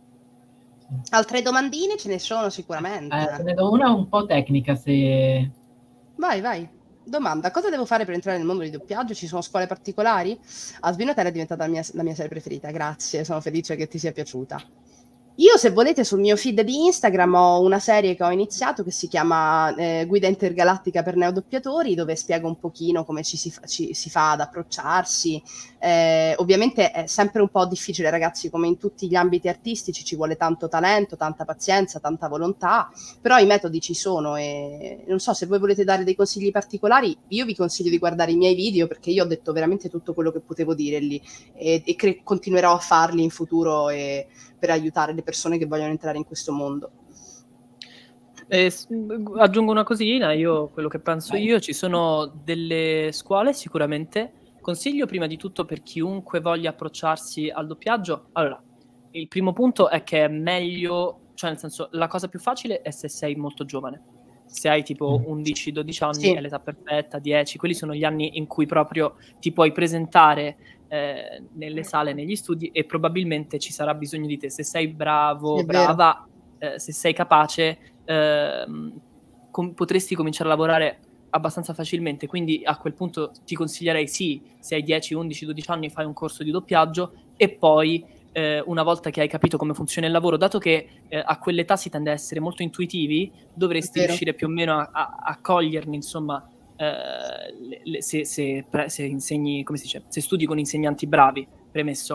Altre domandine ce ne sono sicuramente. Eh, te ne do una un po' tecnica, se... Vai, vai. Domanda: cosa devo fare per entrare nel mondo di doppiaggio? Ci sono scuole particolari? Hazbin Hotel è diventata la mia, la mia serie preferita, grazie, sono felice che ti sia piaciuta. Io, se volete, sul mio feed di Instagram ho una serie che ho iniziato che si chiama eh, Guida Intergalattica per Neodoppiatori, dove spiego un pochino come ci si fa, ci, si fa ad approcciarsi. Eh, ovviamente è sempre un po' difficile, ragazzi, come in tutti gli ambiti artistici ci vuole tanto talento, tanta pazienza, tanta volontà, però i metodi ci sono e non so se voi volete dare dei consigli particolari, io vi consiglio di guardare i miei video perché io ho detto veramente tutto quello che potevo dire lì e, e cre- continuerò a farli in futuro e per aiutare le persone che vogliono entrare in questo mondo. E s- aggiungo una cosina, io quello che penso Vai. io, ci sono delle scuole sicuramente, consiglio prima di tutto per chiunque voglia approcciarsi al doppiaggio. Allora, il primo punto è che è meglio, cioè nel senso, la cosa più facile è se sei molto giovane. Se hai tipo undici dodici anni Sì. è l'età perfetta, dieci, quelli sono gli anni in cui proprio ti puoi presentare eh, nelle sale, negli studi e probabilmente ci sarà bisogno di te. Se sei bravo, Sì, è vero. brava, eh, se sei capace, ehm, com- potresti cominciare a lavorare abbastanza facilmente, quindi a quel punto ti consiglierei sì, se hai dieci, undici, dodici anni fai un corso di doppiaggio e poi eh, una volta che hai capito come funziona il lavoro, dato che eh, a quell'età si tende a essere molto intuitivi, dovresti È vero. riuscire più o meno a, a, a coglierni, insomma, eh, le- le- se, se, pre- se insegni, come si dice, se studi con insegnanti bravi, premesso.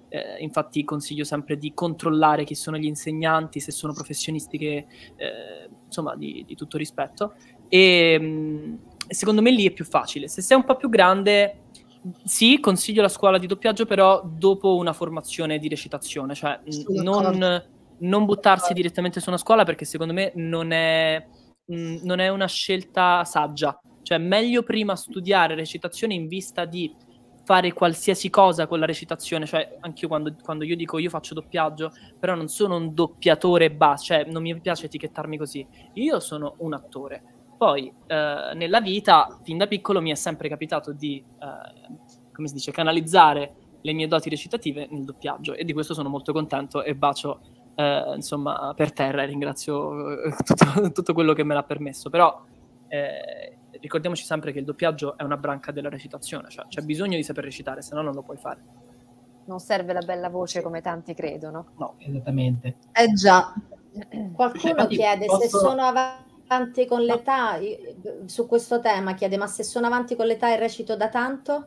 eh, infatti consiglio sempre di controllare chi sono gli insegnanti, se sono professionisti che, eh, insomma, di, di tutto rispetto. E mh, secondo me lì è più facile. Se sei un po' più grande, sì, consiglio la scuola di doppiaggio, però dopo una formazione di recitazione, cioè mh, non, non buttarsi direttamente su una scuola, perché secondo me non è, mh, non è una scelta saggia. Cioè meglio prima studiare recitazione in vista di fare qualsiasi cosa con la recitazione. Cioè anche io quando, quando io dico io faccio doppiaggio, però non sono un doppiatore basta, cioè non mi piace etichettarmi così, io sono un attore. Poi eh, nella vita, fin da piccolo, mi è sempre capitato di, eh, come si dice, canalizzare le mie doti recitative nel doppiaggio, e di questo sono molto contento e bacio eh, insomma per terra e ringrazio eh, tutto, tutto quello che me l'ha permesso. Però eh, ricordiamoci sempre che il doppiaggio è una branca della recitazione, cioè c'è bisogno di saper recitare, se no non lo puoi fare. Non serve la bella voce come tanti credono. No, esattamente. Eh già. Qualcuno Infatti, chiede posso... se sono avanti con l'età, su questo tema chiede, ma se sono avanti con l'età e recito da tanto?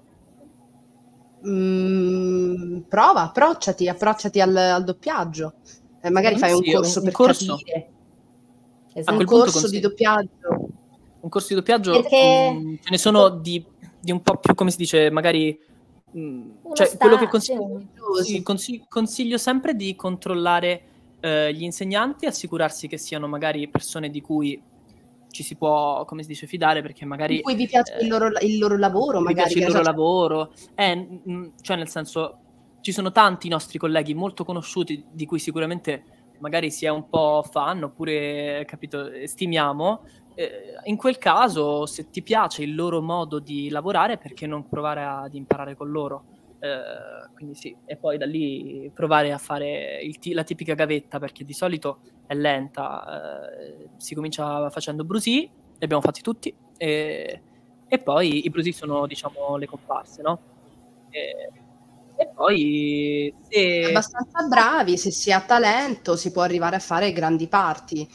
Mm, prova, approcciati, approcciati al, al doppiaggio. Eh, magari fai un sì, corso un, un per corso. capire. Esatto. Un corso di doppiaggio. Un corso di doppiaggio, Perché... mh, ce ne sono di, di un po' più, come si dice, magari... Mh, cioè, sta, quello che consiglio, sì. sì, consiglio, consiglio sempre di controllare eh, gli insegnanti, assicurarsi che siano magari persone di cui ci si può, come si dice, fidare, perché magari... Di cui vi piace eh, il, loro, il loro lavoro, vi magari. piace il loro so, lavoro. Eh, mh, cioè, nel senso, ci sono tanti nostri colleghi molto conosciuti di cui sicuramente magari si è un po' fan, oppure, capito, stimiamo. Eh, in quel caso, se ti piace il loro modo di lavorare, perché non provare ad imparare con loro? Eh, quindi sì, e poi da lì provare a fare il t- la tipica gavetta, perché di solito è lenta. Eh, si comincia facendo brusì, li abbiamo fatti tutti, e, e poi i brusì sono, diciamo, le comparse, no? E, e poi se... abbastanza bravi, se si ha talento si può arrivare a fare grandi parti.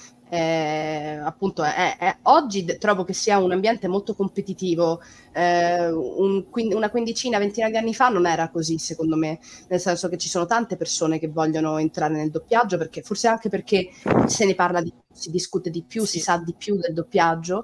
Eh, appunto è, è, oggi d- trovo che sia un ambiente molto competitivo. Eh, un, una quindicina, ventina di anni fa non era così, secondo me, nel senso che ci sono tante persone che vogliono entrare nel doppiaggio, perché forse anche perché se ne parla di più, si discute di più, sì. Si sa di più del doppiaggio,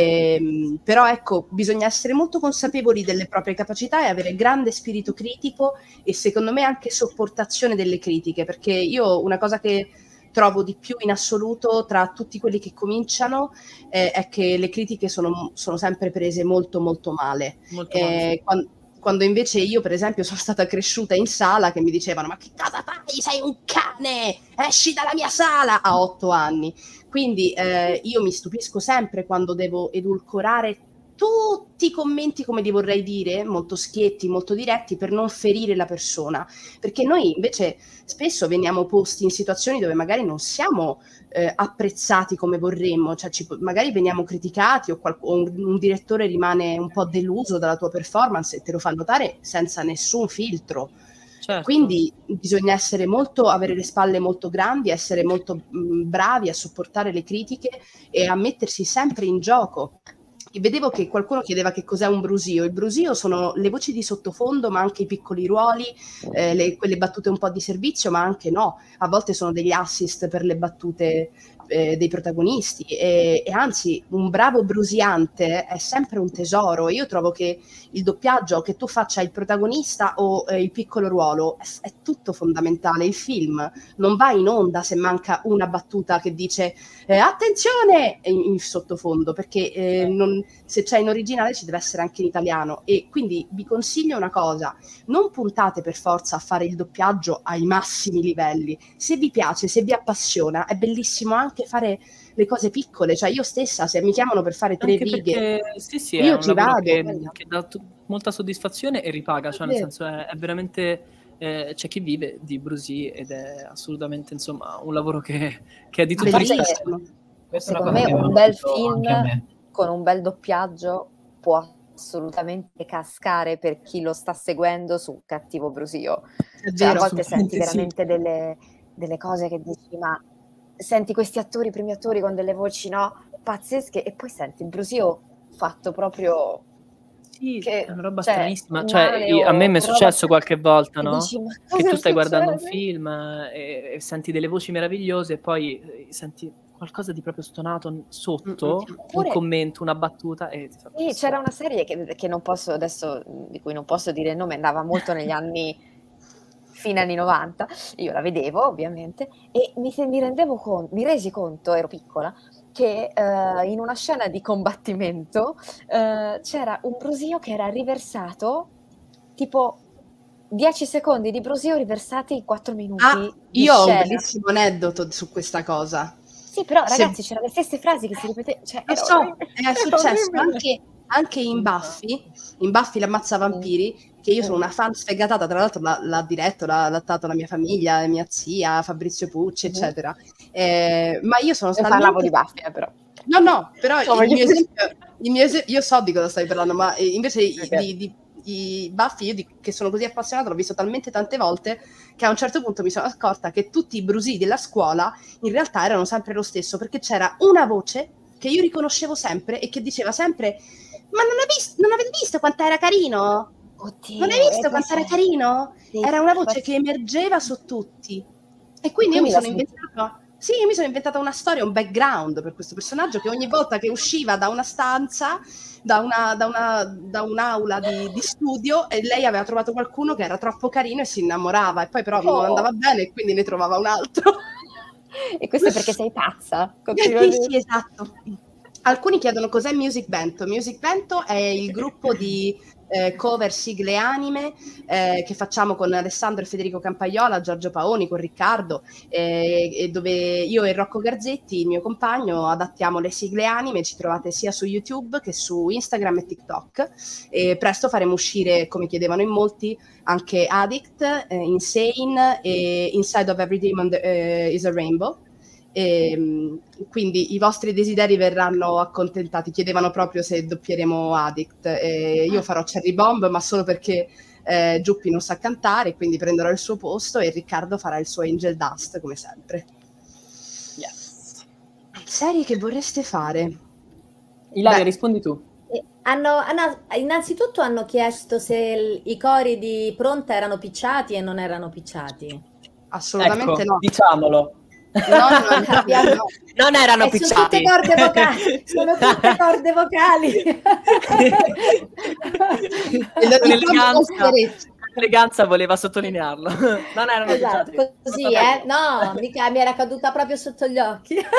eh, però ecco, bisogna essere molto consapevoli delle proprie capacità e avere grande spirito critico, e secondo me anche sopportazione delle critiche, perché io una cosa che trovo di più in assoluto tra tutti quelli che cominciano eh, è che le critiche sono, sono sempre prese molto molto male. Molto male eh, sì. quando, quando invece io per esempio sono stata cresciuta in sala che mi dicevano: ma che cosa fai? Sei un cane, esci dalla mia sala, a otto anni. Quindi eh, io mi stupisco sempre quando devo edulcorare tutti i commenti, come li vorrei dire, molto schietti, molto diretti, per non ferire la persona, perché noi invece spesso veniamo posti in situazioni dove magari non siamo eh, apprezzati come vorremmo, cioè ci, magari veniamo criticati o, qual- o un, un direttore rimane un po' deluso dalla tua performance e te lo fa notare senza nessun filtro. Certo. Quindi bisogna essere molto, avere le spalle molto grandi, essere molto mh, bravi a sopportare le critiche e a mettersi sempre in gioco. E vedevo che qualcuno chiedeva che cos'è un brusio. Il brusio sono le voci di sottofondo, ma anche i piccoli ruoli, eh, le, quelle battute un po' di servizio, ma anche no. A volte sono degli assist per le battute eh, dei protagonisti. E, e anzi, un bravo brusiante è sempre un tesoro. Io trovo che il doppiaggio, che tu faccia il protagonista o eh, il piccolo ruolo, è, è tutto fondamentale. Il film non va in onda se manca una battuta che dice eh, attenzione in, in sottofondo, perché eh, non se c'è in originale ci deve essere anche in italiano. E quindi vi consiglio una cosa: non puntate per forza a fare il doppiaggio ai massimi livelli. Se vi piace, se vi appassiona, è bellissimo anche fare le cose piccole. Cioè io stessa, se mi chiamano per fare tre anche righe perché, sì, sì, io è ci un lavoro vado che, che dà t- molta soddisfazione e ripaga, cioè nel senso è, è veramente eh, c'è chi vive di brusì ed è assolutamente, insomma, un lavoro che, che è di tutto rispetto. Secondo me un bel film con un bel doppiaggio può assolutamente cascare per chi lo sta seguendo su cattivo brusio. Cioè, a volte senti veramente sì. delle, delle cose che dici, ma senti questi attori, primi attori con delle voci no pazzesche, e poi senti il brusio fatto proprio Sì, che, è una roba cioè, stranissima. Cioè, male io- a me mi è o roba successo qualche volta, e no? dici, ma Che cosa tu stai guardando un succede? film eh, e, e senti delle voci meravigliose e poi eh, senti qualcosa di proprio stonato n- sotto, un Oppure commento, una battuta e ti fa sì, c'era una serie che, che non posso adesso, di cui non posso dire il nome, andava molto negli anni, fine anni novanta, io la vedevo ovviamente, e mi, se- mi rendevo conto, mi resi conto, ero piccola, che eh, in una scena di combattimento eh, c'era un brusio che era riversato, tipo dieci secondi di brusio riversati in quattro minuti Ah, di io ho un scena. bellissimo aneddoto su questa cosa. Sì, però Se- ragazzi, c'erano le stesse frasi che si ripetevano, cioè Lo era so, orribile, è era successo orribile. anche, anche in Buffy, in Buffy l'Ammazzavampiri, che io sono Mm. una fan sfegatata, tra l'altro l'ha, l'ha diretto, l'ha adattato la mia famiglia, mia zia, Fabrizio Pucci, Mhm. eccetera. Eh, ma io sono Io parlavo di talmente... Buffy, eh, però. No, no, però No, il voglio mio dire- esempio, il mio ese- io so di cosa stai parlando, ma eh, invece i- Ok. di, di- i Buffy, io di- che sono così appassionata, l'ho visto talmente tante volte che a un certo punto mi sono accorta che tutti i brusii della scuola in realtà erano sempre lo stesso, perché c'era una voce che io riconoscevo sempre e che diceva sempre: ma non, hai vis- non avete visto quanto era carino? Oddio, Non hai visto e quanto era questo- carino? sì, Era una voce forse- che emergeva su tutti. E quindi io quindi mi la sono senti- inventata, sì, io mi sono inventata una storia, un background per questo personaggio che ogni volta che usciva da una stanza, da, una, da, una, da un'aula di, di studio, e lei aveva trovato qualcuno che era troppo carino e si innamorava, e poi però non Oh. andava bene e quindi ne trovava un altro. E questo è perché sei pazza. Sì, Continua a sì, dire. esatto. Alcuni chiedono cos'è Music Bento. Music Bento è il gruppo di eh, cover sigle anime eh, che facciamo con Alessandro e Federico Campaiola, Giorgio Paoni, con Riccardo, eh, e dove io e Rocco Garzetti, il mio compagno, adattiamo le sigle anime. Ci trovate sia su YouTube che su Instagram e TikTok. E presto faremo uscire, come chiedevano in molti, anche Addict, eh, Insane e Inside of Every Demon eh, is a Rainbow. E, quindi i vostri desideri verranno accontentati. Chiedevano proprio se doppieremo Addict, e io farò Cherry Bomb, ma solo perché eh, Giuppi non sa cantare, quindi prenderò il suo posto e Riccardo farà il suo Angel Dust come sempre. Yes. Serie che vorreste fare? Ilaria, Beh, rispondi tu. Eh, Hanno, hanno- innanzitutto hanno chiesto se il- i cori di Pronta erano picciati e non erano picciati. assolutamente Ecco, no. diciamolo. No, no, no, Abbiamo- no. Non erano Eh, sono picciati. tutte corde vocali, sono tutte corde vocali. E lo Con diciamo con eleganza, chiarezza. con eleganza voleva sottolinearlo. Non erano Esatto, picciati. così, eh? No, mica mi era caduta proprio sotto gli occhi. I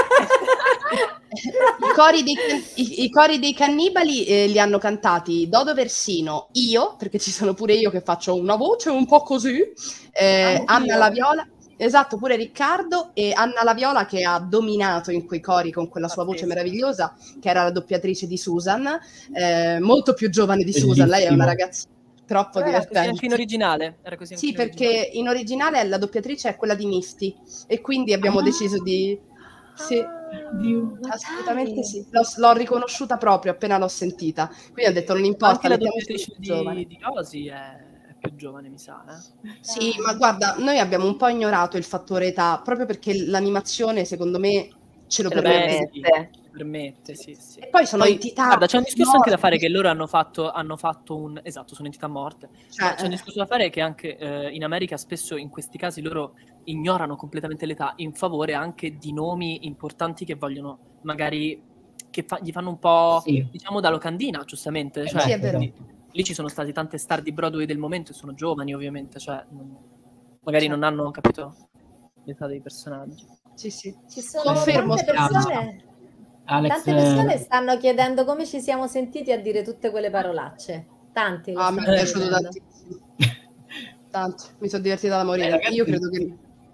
cori dei, i, i cori dei cannibali eh, li hanno cantati Dodo Versino, io, perché ci sono pure io che faccio una voce un po' così, eh, Anna La Viola, esatto, pure Riccardo, e Anna La Viola che ha dominato in quei cori con quella sua voce Pazzesca. meravigliosa, che era la doppiatrice di Susan, eh, molto più giovane di Susan, lei è una Bellissimo. ragazza troppo Però era così anche in divertente. originale. Era così anche Sì, in originale. perché in originale la doppiatrice è quella di Misty e quindi abbiamo Ah. deciso di... Sì, Dio. Ma assolutamente dai. sì. L'ho, l'ho riconosciuta proprio appena l'ho sentita. Quindi ho detto non importa, Anche la mettiamoci doppiatrice più giovane. di, di Rosy è, è più giovane, mi sa. Eh? Sì, Dai. ma guarda, noi abbiamo un po' ignorato il fattore età, proprio perché l'animazione, secondo me, ce lo Ce lo permette. Sì, permette. ci permette, sì, sì. E poi sono Poi, entità guarda, c'è un discorso anche da morte. fare che loro hanno fatto, hanno fatto un... Esatto, sono entità morte. Cioè, Ma c'è un discorso da fare che anche eh, in America spesso in questi casi loro ignorano completamente l'età in favore anche di nomi importanti che vogliono magari... che fa- gli fanno un po', Sì. diciamo, da locandina, giustamente. Cioè, Sì, è vero. quindi lì ci sono state tante star di Broadway del momento e sono giovani, ovviamente. Cioè, non- magari Certo. non hanno capito l'età dei personaggi. Sì, sì. Ci sono Confermo, tante persone, Alex, tante persone eh, stanno chiedendo come ci siamo sentiti a dire tutte quelle parolacce. Tanti lo Ah, mi è stanno piaciuto chiedendo. tantissimo. Tanto, mi sono divertita da morire. Eh, ragazzi- Io credo che...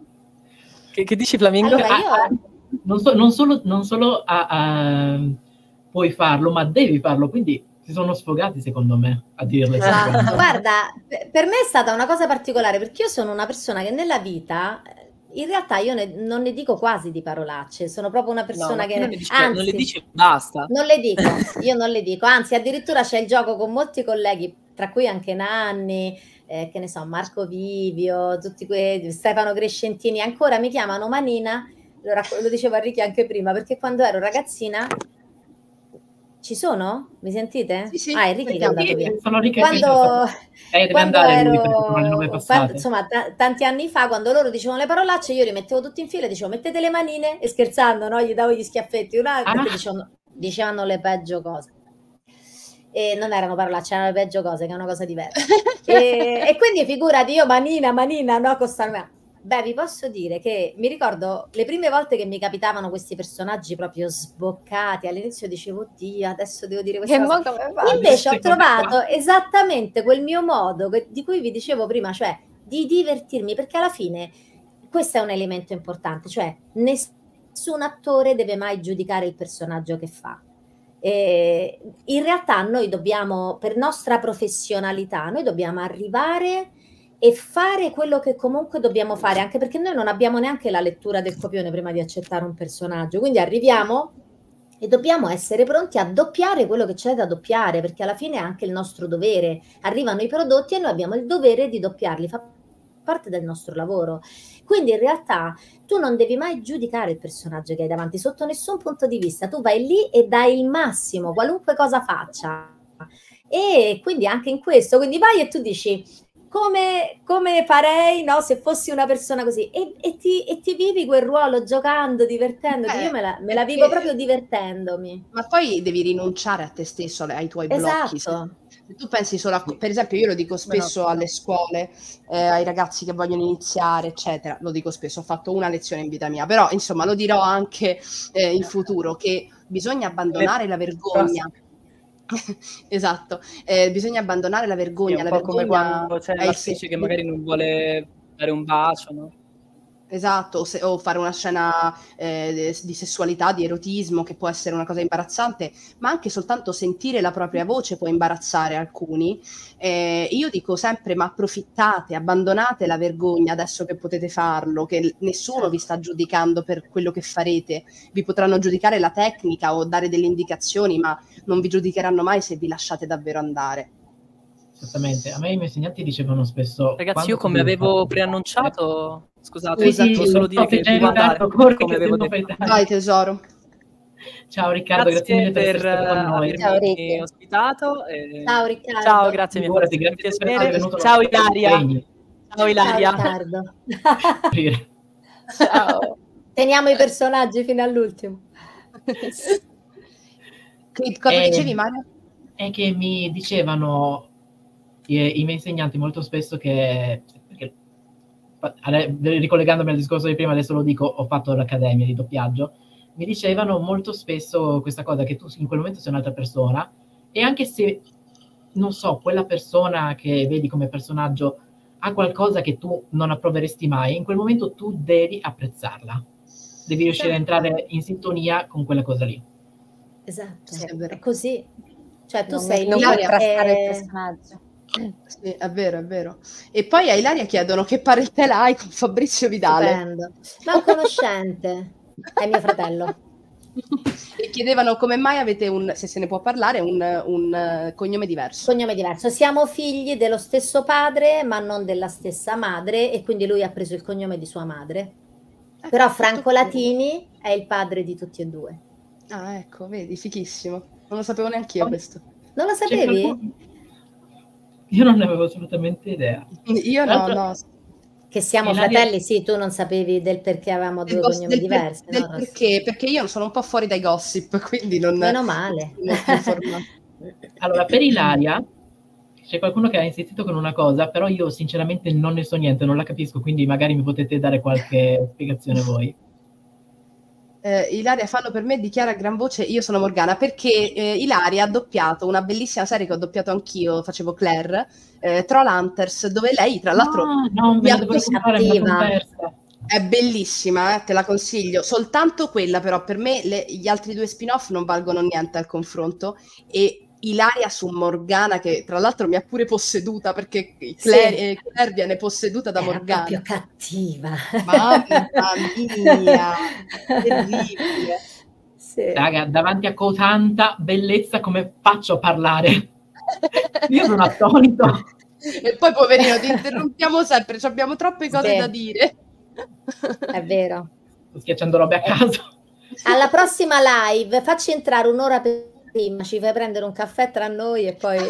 Che, che dici, Flamingo? Allora, ah, io- ah, non, so- non solo, non solo ah, ah, puoi farlo, ma devi farlo, quindi si sono sfogati secondo me a dirle. Esatto. queste cose. Guarda, per per me è stata una cosa particolare perché io sono una persona che nella vita, eh, in realtà io ne- non ne dico quasi di parolacce, sono proprio una No, persona ma che... tu non, le dici, anzi, non le dici e basta. non le dico, io non le dico, anzi addirittura c'è il gioco con molti colleghi, tra cui anche Nanni, eh, che ne so, Marco Vivio, tutti quei, Stefano Crescentini, ancora mi chiamano Manina, lo, racco- lo dicevo a Ricky anche prima, perché quando ero ragazzina Ci sono? Mi sentite? Sì, sì, Ah, è Ricky che è andato Sì, via. sono Ricky e Quando, eh, deve quando andare lui perché ero, sono le nove quando, passate. insomma, ta- tanti anni fa, quando loro dicevano le parolacce, io li mettevo tutti in fila e dicevo mettete le manine e scherzando, no? Gli davo gli schiaffetti, una, Ah. perché dicevano, dicevano le peggio cose. E non erano parolacce, erano le peggio cose, che è una cosa diversa. e, e quindi figurati, io manina, manina, no, costano. Beh, vi posso dire che mi ricordo le prime volte che mi capitavano questi personaggi proprio sboccati, all'inizio dicevo, oddio, adesso devo dire questa Che cosa. mo come fa? Invece ho Queste cose trovato qua. esattamente quel mio modo che- di cui vi dicevo prima, cioè di divertirmi, perché alla fine questo è un elemento importante, cioè nessun attore deve mai giudicare il personaggio che fa. E in realtà noi dobbiamo, per nostra professionalità, noi dobbiamo arrivare e fare quello che comunque dobbiamo fare, anche perché noi non abbiamo neanche la lettura del copione prima di accettare un personaggio, quindi arriviamo e dobbiamo essere pronti a doppiare quello che c'è da doppiare, perché alla fine è anche il nostro dovere. Arrivano i prodotti e noi abbiamo il dovere di doppiarli, fa parte del nostro lavoro. Quindi in realtà tu non devi mai giudicare il personaggio che hai davanti sotto nessun punto di vista, tu vai lì e dai il massimo, qualunque cosa faccia. E quindi anche in questo, quindi vai e tu dici come, come farei, no, se fossi una persona così, e, e, ti, e ti vivi quel ruolo giocando, divertendoti. Beh, Io me la, me la perché- vivo proprio divertendomi. Ma poi devi rinunciare a te stesso, ai tuoi blocchi. Se, Esatto. se tu pensi solo a, per esempio, io lo dico spesso no. alle scuole, eh, ai ragazzi che vogliono iniziare, eccetera, lo dico spesso, ho fatto una lezione in vita mia, però insomma lo dirò anche eh, in futuro, che bisogna abbandonare la vergogna. Esatto, eh, bisogna abbandonare la Sì, è vergogna, un la po' come vergogna quando c'è è il l'attrice che segno- magari non vuole dare un bacio, no? Esatto, o, se- o fare una scena eh, di sessualità, di erotismo, che può essere una cosa imbarazzante, ma anche soltanto sentire la propria voce può imbarazzare alcuni. Eh, io dico sempre, ma approfittate, abbandonate la vergogna adesso che potete farlo, che l- nessuno vi sta giudicando per quello che farete. Vi potranno giudicare la tecnica o dare delle indicazioni, ma non vi giudicheranno mai se vi lasciate davvero andare. Esattamente. A me i miei insegnanti dicevano spesso... Ragazzi, quando io tu come devi avevo fare- preannunciato, scusate, Sì, sì, devo solo dire so che che già in devo andare, ritardo, corri come che avevo se no detto. fai tardi. Vai tesoro. Ciao Riccardo, grazie, mille per, per essere stato con noi. avermi Ciao, Ricky. ospitato. E... Ciao Riccardo. Ciao, grazie, mi ha fatto Figurati, un grazie per essere piacere. venuto. Ciao Ilaria. Impegni. Ciao Ciao Ilaria. Riccardo. Ciao. Teniamo i personaggi fino all'ultimo. Che, cosa Eh, dicevi, Mario? È che mi dicevano i, i miei insegnanti molto spesso che, perché, ade- ricollegandomi al discorso di prima, adesso lo dico, ho fatto l'accademia di doppiaggio, mi dicevano molto spesso questa cosa, che tu in quel momento sei un'altra persona, e anche se, non so, quella persona che vedi come personaggio ha qualcosa che tu non approveresti mai, in quel momento tu devi apprezzarla, devi riuscire a entrare in sintonia con quella cosa lì. Esatto, Sì, è vero. è così. Cioè tu Non, sei non lì puoi trasare il e... personaggio. Sì, è vero, è vero. E poi a Ilaria chiedono che parentela hai con Fabrizio Vidale. Stupendo. Ma è un conoscente, è mio fratello. E chiedevano come mai avete un, se se ne può parlare, un, un eh, cognome diverso. Cognome diverso. Siamo figli dello stesso padre, ma non della stessa madre, e quindi lui ha preso il cognome di sua madre. Ecco, Però tutto Franco chiaro. Latini è il padre di tutti e due. Ah, ecco, vedi, fichissimo. Non lo sapevo neanche io questo. Non lo C'è sapevi? qualcuno- Io non ne avevo assolutamente idea. Io Tra no, l'altro- no. Che siamo Ilaria- fratelli, sì, tu non sapevi del perché avevamo Del, due gos- cognomi del per- diversi. del no? perché, perché io sono un po' fuori dai gossip, quindi non Meno male. non sono informata. Allora, per Ilaria c'è qualcuno che ha insistito con una cosa, però io sinceramente non ne so niente, non la capisco, quindi magari mi potete dare qualche spiegazione voi. Eh, Ilaria, fallo per me, dichiara a gran voce io sono Morgana, perché eh, Ilaria ha doppiato una bellissima serie che ho doppiato anch'io, facevo Claire, eh, Trollhunters, dove lei tra l'altro Ah, no, me mi la ha devo preso- recuperare, me la sono cattiva. persa. è bellissima, eh, te la consiglio, soltanto quella però per me le- gli altri due spin-off non valgono niente al confronto, e Ilaria su Morgana, che tra l'altro mi ha pure posseduta, perché Claire, Sì. eh, Claire viene posseduta da Era Morgana. proprio cattiva. Mamma mia, terribile. Sì. Raga, davanti a cotanta bellezza come faccio a parlare? Io sono attonito. E poi, poverino, ti interrompiamo sempre, ci abbiamo troppe cose Sì. da dire. È vero. Sto schiacciando robe a caso. Alla prossima live facci entrare un'ora per Sì, ma ci fai prendere un caffè tra noi e poi...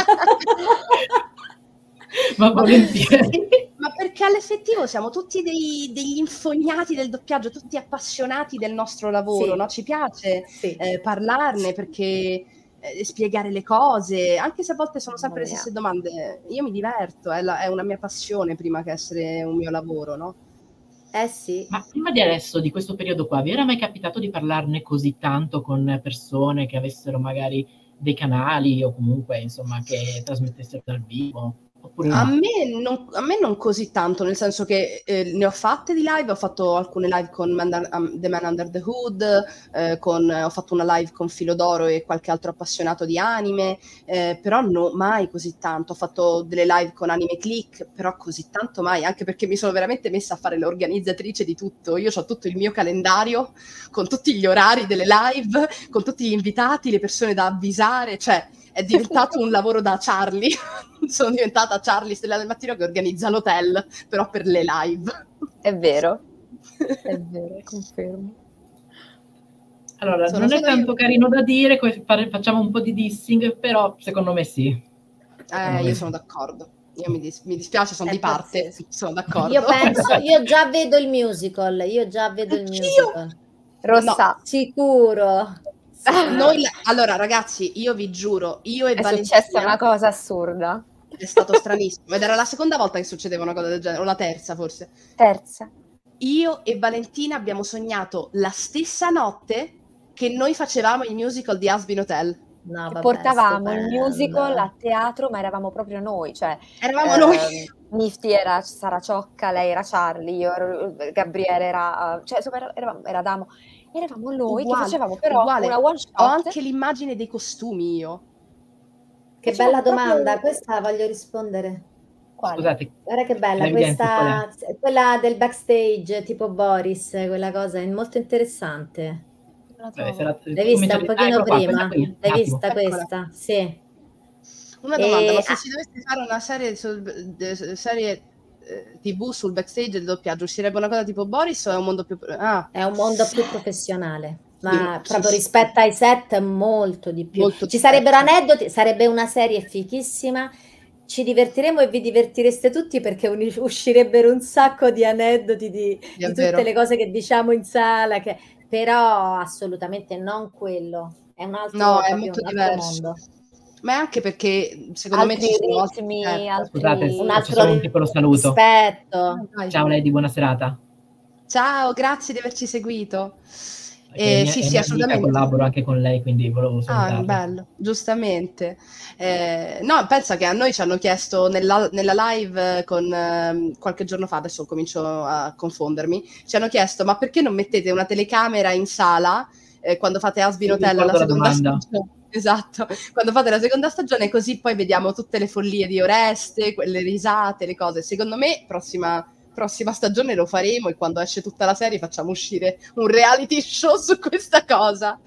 Ma volentieri. Ma perché all'effettivo siamo tutti dei, degli infognati del doppiaggio, tutti appassionati del nostro lavoro, Sì. no? Ci piace Sì. eh, parlarne perché eh, spiegare le cose, anche se a volte sono sempre le Mamma mia. stesse domande. Io mi diverto, è, la- è una mia passione prima che essere un mio lavoro, no? Eh sì. Ma prima di adesso, di questo periodo qua, vi era mai capitato di parlarne così tanto con persone che avessero magari dei canali o comunque, insomma, che trasmettessero dal vivo? Oppure A no? me, non, a me non così tanto, nel senso che eh, ne ho fatte di live, ho fatto alcune live con Man- um, The Man Under the Hood, eh, con, ho fatto una live con Filodoro e qualche altro appassionato di anime, eh, però no, mai così tanto. Ho fatto delle live con Anime Click, però così tanto mai, anche perché mi sono veramente messa a fare l'organizzatrice di tutto. Io ho tutto il mio calendario con tutti gli orari delle live, con tutti gli invitati, le persone da avvisare, cioè è diventato un lavoro da Charlie. Sono diventata Charlie Stella del Mattino che organizza l'hotel, però per le live. È vero, è vero, confermo. Allora, Sono non è solo tanto io. carino da dire, que- fare- facciamo un po' di dissing, però secondo me sì. Secondo Eh, me io sì. sono d'accordo. Io mi, dis- mi dispiace, sono È di parte, pazzesco. sono d'accordo. Io penso, io già vedo il musical, io già vedo il Anch'io! musical. Rossa, Sicuro. Sicuro. Noi, allora ragazzi, io vi giuro, io e è Valentina successa una cosa assurda. è stato stranissimo ed era la seconda volta che succedeva una cosa del genere, o la terza forse. Terza. Io e Valentina abbiamo sognato la stessa notte che noi facevamo il musical di Asbin Hotel. No, vabbè, Portavamo il stupendo. musical a teatro, ma eravamo proprio noi, cioè Eravamo ehm, noi. Nifty era Sara Ciocca, lei era Charlie, io ero, Gabriele era, cioè insomma eravamo, eravamo, eravamo noi Uguale, che facevamo però uguale. una one shot. Ho anche l'immagine dei costumi io. Che Facevamo bella domanda, proprio- questa voglio rispondere. Quale? Scusate, Guarda che bella, l'evidenza qual è? questa, quella del backstage tipo Boris, quella cosa è molto interessante. Non la Eh, trovo. se la- L'hai vista un comincia- ah, pochino eccolo qua, prima? questa qui, un L'hai attimo. vista Eccola. questa? Sì. Una domanda, E- ma se ah. si dovesse fare una serie, sul, de- serie eh, tivù sul backstage del doppiaggio, uscirebbe una cosa tipo Boris o è un mondo più... Ah, È un mondo più professionale, ma Sì, proprio sì, rispetto ai set molto di più. Molto Ci di sarebbero più. aneddoti, sarebbe una serie fichissima. Ci divertiremo e vi divertireste tutti perché uni- uscirebbero un sacco di aneddoti di, Sì, di è tutte vero. le cose che diciamo in sala, che- però assolutamente non quello. È un altro, No, è proprio molto un altro diverso. mondo. Ma è anche perché secondo me Altri ci sono altri... ritmi, eh, altri... Scusate, Un faccio altro solo un piccolo saluto. rispetto. Vai. Ciao Lady, buona serata. Ciao, grazie di averci seguito. Che Eh, è mia, sì, è sì, mia amica, assolutamente. collaboro anche con lei, quindi volevo Ah, salutarla. bello, giustamente. Eh, no, pensa che a noi ci hanno chiesto nella, nella live con ehm, qualche giorno fa, adesso comincio a confondermi, ci hanno chiesto ma perché non mettete una telecamera in sala eh, quando fate Asbin Sì, Hotel la ricordo la seconda domanda. stagione? Esatto, quando fate la seconda stagione così poi vediamo tutte le follie di Oreste, quelle risate, le cose. Secondo me prossima, prossima stagione lo faremo e quando esce tutta la serie facciamo uscire un reality show su questa cosa.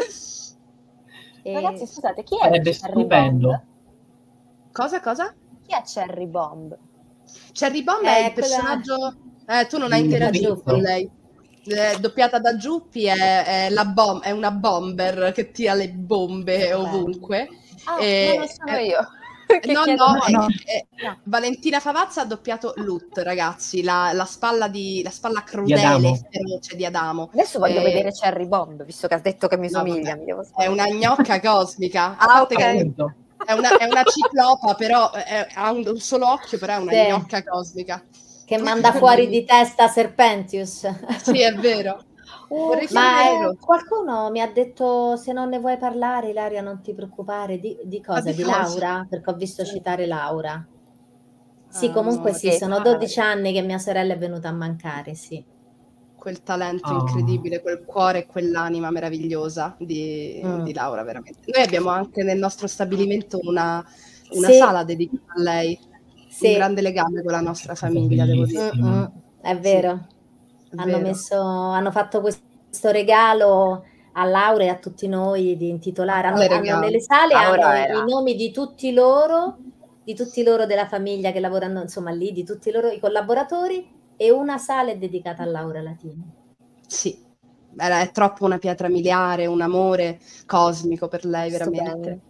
E- Ragazzi, scusate, chi è Sarebbe Cherry stupendo. Bomb? Cosa, cosa? Chi è Cherry Bomb? Cherry Bomb Eh, è il quella- personaggio... Eh, tu non hai Di interagito Giuffo. con lei. Eh, doppiata da Giuppi è, è la bom- è una bomber che tira le bombe ovunque. Ah, Eh, no, non sono eh, io. Che no, chiedo- no, No, è- no. è- No. Valentina Favazza ha doppiato Lut, ragazzi, la, la spalla, di, la spalla crudele Adamo. e feroce di Adamo. Adesso voglio Eh, vedere Cherry Bomb, visto che has detto che mi no, somiglia. vabbè, mi devo è una gnocca cosmica. A Ah, parte ok. che Appunto. è una, è una ciclopa, però è- ha un, un solo occhio, però è una Sì. gnocca cosmica. che manda fuori di testa Serpentius. Sì, è vero. Vorrei Ma chiamare eh, Rose. qualcuno mi ha detto se non ne vuoi parlare, Ilaria, non ti preoccupare. Di, di cosa? Ma di Di cosa? Laura? Perché ho visto Sì. citare Laura. Sì, Ah, comunque no, sì, che sono fare. dodici anni che mia sorella è venuta a mancare, sì. Quel talento Oh. incredibile, quel cuore e quell'anima meravigliosa di, Mm. di Laura, veramente. Noi abbiamo anche nel nostro stabilimento una, una Sì. sala dedicata a lei, Sì. un grande legame con la nostra famiglia, devo dire. Bellissimo. Mm-mm, è vero. È Hanno, vero. messo, hanno fatto questo regalo a Laura e a tutti noi di intitolare. Hanno, Quale hanno regalo? nelle sale Laura hanno era- i nomi di tutti loro, di tutti loro della famiglia che lavorano insomma lì, di tutti loro i collaboratori, e una sala è dedicata a Laura Latini. Sì, era, è troppo una pietra miliare, un amore cosmico per lei, veramente.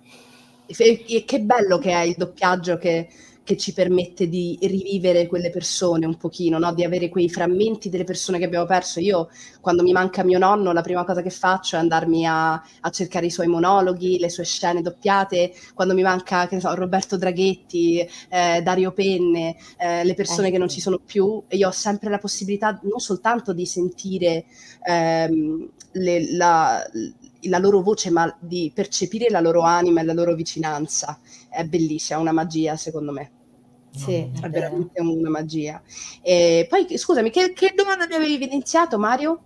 E, e che bello che è il doppiaggio che, che ci permette di rivivere quelle persone un pochino, no? Di avere quei frammenti delle persone che abbiamo perso. Io, quando mi manca mio nonno, la prima cosa che faccio è andarmi a, a cercare i suoi monologhi, le sue scene doppiate. Quando mi manca, che ne so, Roberto Draghetti, eh, Dario Penne, eh, le persone Eh, che non sì. ci sono più, e io ho sempre la possibilità non soltanto di sentire ehm, le, la, la loro voce, ma di percepire la loro anima e la loro vicinanza. È bellissima, è una magia, secondo me. Sì, è È vero. veramente una magia. E poi, scusami, che, che domanda mi avevi evidenziato, Mario?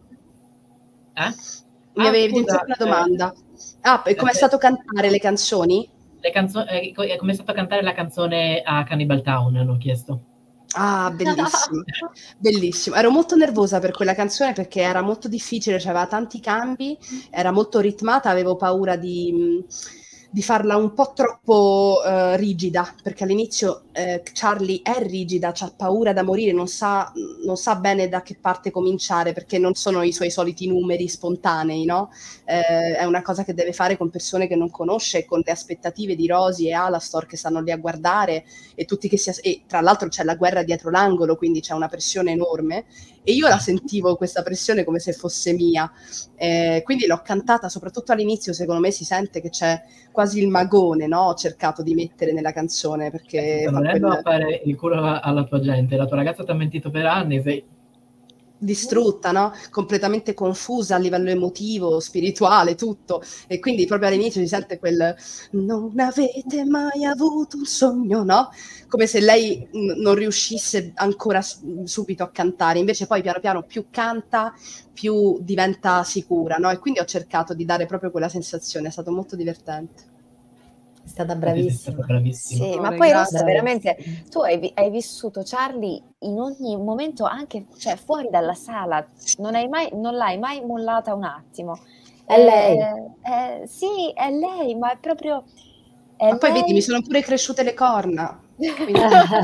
Eh? Mi Ah, avevi scusa, evidenziato una eh, domanda. Ah, e com'è eh, stato cantare le canzoni? le canzo- eh, co- eh, come è stato a cantare la canzone a Cannibal Town, hanno chiesto. Ah, bellissimo, bellissimo. Ero molto nervosa per quella canzone perché era molto difficile, c'aveva tanti cambi, era molto ritmata, avevo paura di, mh, di farla un po' troppo eh, rigida, perché all'inizio eh, Charlie è rigida, c'ha paura da morire, non sa, non sa bene da che parte cominciare perché non sono i suoi soliti numeri spontanei, no? Eh, è una cosa che deve fare con persone che non conosce, con le aspettative di Rosie e Alastor che stanno lì a guardare e tutti che si as- e tra l'altro c'è la guerra dietro l'angolo, quindi c'è una pressione enorme e io la sentivo questa pressione come se fosse mia, eh, quindi l'ho cantata soprattutto all'inizio, secondo me si sente che c'è quasi il magone, no? Ho cercato di mettere nella canzone perché Sto fa venendo quel a fare il culo alla tua gente, la tua ragazza ti ha mentito per anni, sei... distrutta, no? Completamente confusa a livello emotivo, spirituale, tutto. E quindi proprio all'inizio si sente quel non avete mai avuto un sogno, no? Come se lei n- non riuscisse ancora s- subito a cantare. Invece poi piano piano più canta, più diventa sicura, no? E quindi ho cercato di dare proprio quella sensazione, è stato molto divertente. È stata Sei stata bravissima. bravissima. Sì, ma Amore, poi grazie. Rossa, veramente, Bravissima. tu hai, vi- hai vissuto Charlie in ogni momento, anche cioè, fuori dalla sala, non, hai mai, non l'hai mai mollata un attimo. È lei. Eh, eh, sì, è lei, ma è proprio... È Ma poi vedi, mi lei... sono pure cresciute le corna. Quindi...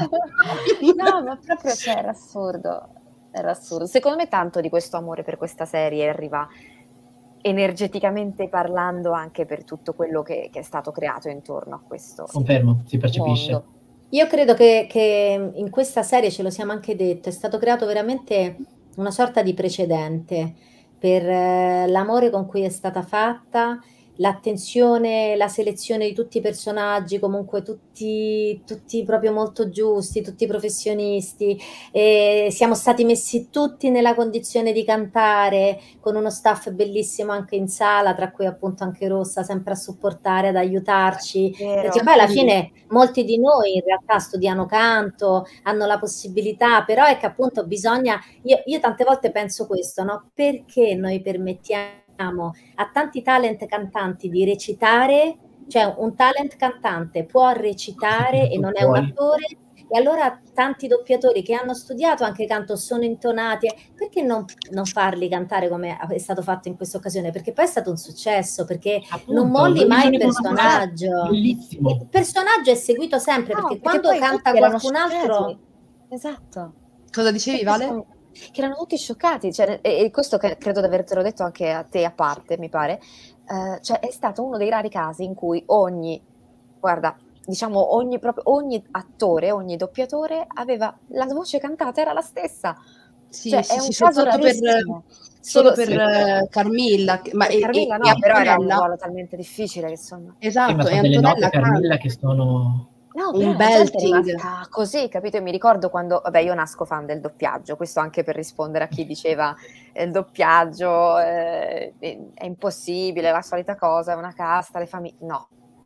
No, ma proprio, cioè, era assurdo, era assurdo. Secondo me tanto di questo amore per questa serie arriva energeticamente parlando anche per tutto quello che, che è stato creato intorno a questo Confermo, si percepisce. mondo. Io credo che, che in questa serie, ce lo siamo anche detto, è stato creato veramente una sorta di precedente per eh, l'amore con cui è stata fatta, l'attenzione, la selezione di tutti i personaggi, comunque tutti, tutti proprio molto giusti, tutti professionisti. E siamo stati messi tutti nella condizione di cantare con uno staff bellissimo anche in sala, tra cui appunto anche Rossa, sempre a supportare, ad aiutarci. Vero. Perché poi alla fine molti di noi in realtà studiano canto, hanno la possibilità, però è che appunto bisogna, io, io tante volte penso questo, no? Perché noi permettiamo a tanti talent cantanti di recitare, cioè un talent cantante può recitare e non è un Puoi. attore, e allora tanti doppiatori che hanno studiato anche canto sono intonati, perché non, non farli cantare come è stato fatto in questa occasione? Perché poi è stato un successo, perché Appunto, non molli due mai il milioni con una frase, personaggio. bellissimo. Il personaggio è seguito sempre, No, perché perché quando poi canta tutti erano qualcun scioccati. altro... Esatto. Cosa dicevi, Tutti Vale? sono- che erano tutti scioccati, cioè, e, e questo che- credo di avertelo detto anche a te a parte, mi pare, eh, cioè è stato uno dei rari casi in cui ogni, guarda, diciamo ogni, proprio, ogni attore, ogni doppiatore aveva la voce cantata, era la stessa. Sì, Cioè, sì, è un sì, caso soltanto per, rarissimo. solo Solo, per sì, eh, Carmilla, che- ma per e, e- Carmilla e no, però era un Antonella, ruolo talmente difficile che insomma... Sì, ma esatto, e sono delle note Antonella Carmilla canta che sono... No, però un la gente è belting. rimasta così, capito? Io mi ricordo quando, vabbè, io nasco fan del doppiaggio, questo anche per rispondere a chi diceva eh, il doppiaggio eh, è, è impossibile, la solita cosa, è una casta, le famiglie... No,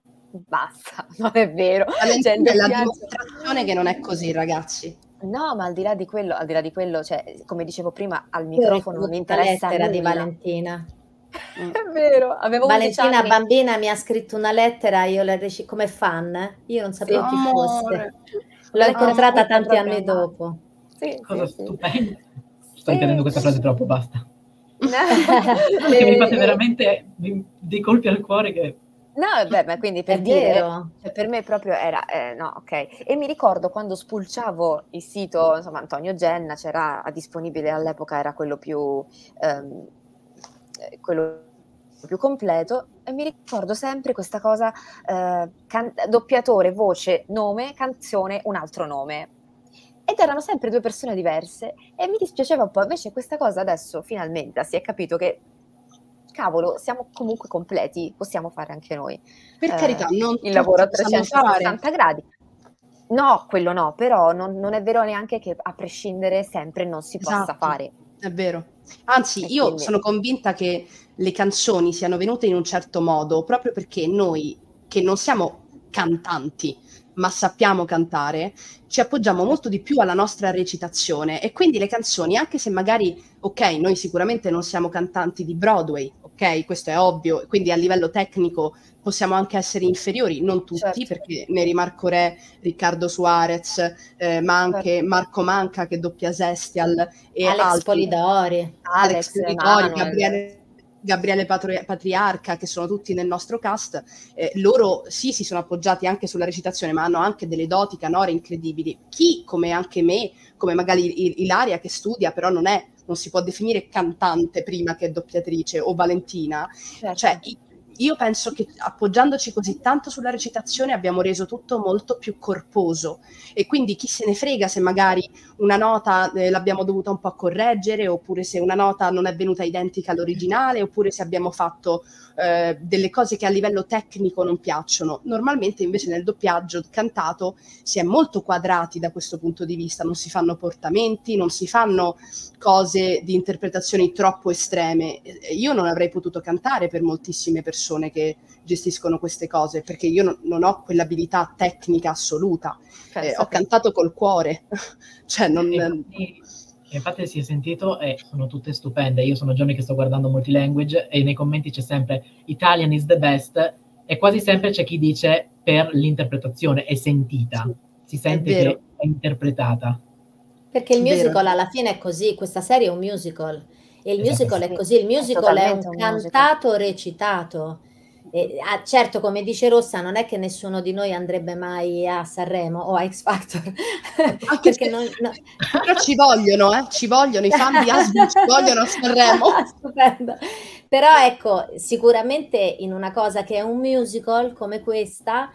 basta, non è vero. Cioè, il Valentina è la doppiaggio... dimostrazione che non è così, ragazzi. No, ma al di là di quello, al di là di quello, cioè, come dicevo prima, al Io ho microfono non ricevuto una interessa lettera di nulla. Valentina. Mm. È vero, avevo undici Valentina anni. bambina mi ha scritto una lettera, io l'ho reci- come fan, eh? Io non sapevo chi fosse. Amore. L'ho L'ho incontrata conosciuta tanti proprio anni a mano. dopo. Sì, Cosa sì, sì. stupenda. Sto Sì. ripetendo questa frase troppo, basta. Perché mi E- fate e- veramente mi- dei colpi al cuore che... No, vabbè, ma quindi per È dire, vero. cioè, per me proprio era, eh, no, ok. E mi ricordo quando spulciavo il sito, insomma, Antonio Genna, c'era disponibile all'epoca, era quello più, ehm, quello più completo, e mi ricordo sempre questa cosa, eh, can- doppiatore, voce, nome, canzone, un altro nome. Ed erano sempre due persone diverse e mi dispiaceva un po'. Invece questa cosa adesso finalmente si è capito che, cavolo, siamo comunque completi, possiamo fare anche noi. Per eh, carità, non il lavoro a tutti sanno trecentosessanta fare. gradi. No, quello no, però non, non è vero neanche che a prescindere sempre non si possa Esatto, fare. è vero. Anzi, E io quindi- sono convinta che le canzoni siano venute in un certo modo proprio perché noi, che non siamo cantanti, ma sappiamo cantare, ci appoggiamo molto di più alla nostra recitazione, e quindi le canzoni, anche se magari, ok, noi sicuramente non siamo cantanti di Broadway, ok, questo è ovvio, quindi a livello tecnico possiamo anche essere inferiori, non tutti, Certo. perché ne rimarco Re, Riccardo Suarez, eh, ma anche Certo. Marco Manca che doppia Sestial, e Alex altri. Polidori. Alex Alex, Polidori, Manuel. Gabriele, Gabriele Patri- Patriarca, che sono tutti nel nostro cast. Eh, loro sì, si sono appoggiati anche sulla recitazione, ma hanno anche delle doti canore incredibili. Chi, come anche me, come magari I- Ilaria che studia, però non è, non si può definire cantante prima che doppiatrice, o Valentina, Certo. cioè i- io penso che appoggiandoci così tanto sulla recitazione abbiamo reso tutto molto più corposo, e quindi chi se ne frega se magari una nota eh, l'abbiamo dovuta un po' correggere, oppure se una nota non è venuta identica all'originale, oppure se abbiamo fatto eh, delle cose che a livello tecnico non piacciono. Normalmente invece nel doppiaggio cantato si è molto quadrati da questo punto di vista, non si fanno portamenti, non si fanno cose di interpretazioni troppo estreme. Eh, Io non avrei potuto cantare per moltissime persone che gestiscono queste cose, perché io non, non ho quell'abilità tecnica assoluta. Eh, Pensa ho te. cantato col cuore, cioè non... E infatti, infatti si è sentito e sono tutte stupende. Io sono giorni che sto guardando multilanguage e nei commenti c'è sempre Italian is the best, e quasi sempre c'è chi dice per l'interpretazione, è sentita, si sente vero. che è interpretata. Perché il Vero, musical vero. alla fine è così, questa serie è un musical e il musical è Sì, così, il è musical è un totalmente un musical. cantato recitato. E, ah, certo, come dice Rossa, non è che nessuno di noi andrebbe mai a Sanremo o a X Factor, Anche perché se- non, no. Però ci vogliono, eh? Ci vogliono, i fan di Asbu ci vogliono a Sanremo. Stupendo. Però ecco, sicuramente in una cosa che è un musical come questa,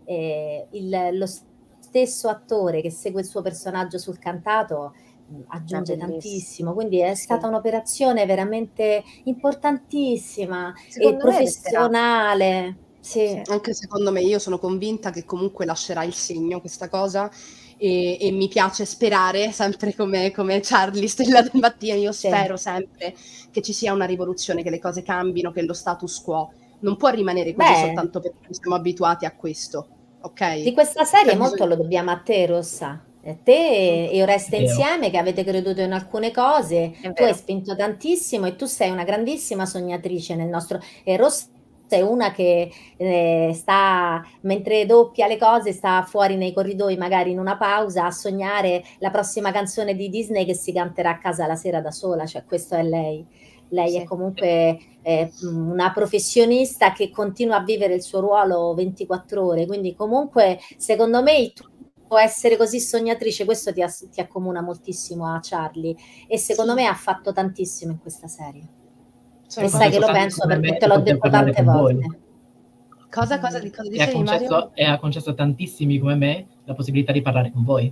eh, il- lo stesso attore che segue il suo personaggio sul cantato mh, aggiunge È bellissimo. tantissimo, quindi è Sì. stata un'operazione veramente importantissima e Secondo me resterà. professionale. Sì. Sì. Anche secondo me, io sono convinta che comunque lascerà il segno questa cosa, e, e mi piace sperare, sempre come, come Charlie Stella del mattino, io Sì. spero sempre che ci sia una rivoluzione, che le cose cambino, che lo status quo non può rimanere così Beh. soltanto perché siamo abituati a questo, ok? Di questa serie C'è molto bisogno- lo dobbiamo a te, Rossa. A te e Oreste Vero. insieme che avete creduto in alcune cose. È Tu hai vero. spinto tantissimo e tu sei una grandissima sognatrice nel nostro... E Rossa è una che eh, sta, mentre doppia le cose, sta fuori nei corridoi, magari in una pausa, a sognare la prossima canzone di Disney che si canterà a casa la sera da sola. Cioè, questo è lei. Lei Sì. è comunque eh, una professionista che continua a vivere il suo ruolo ventiquattro ore, quindi comunque secondo me il tuo essere così sognatrice, questo ti, as- ti accomuna moltissimo a Charlie, e secondo Sì. me ha fatto tantissimo in questa serie. Sono E sai che lo tanto penso come perché me te l'ho poter detto parlare tante con voi. volte. Cosa, cosa, di cosa E ha, dicevi, Mario? concesso, e ha concesso a tantissimi come me la possibilità di parlare con voi.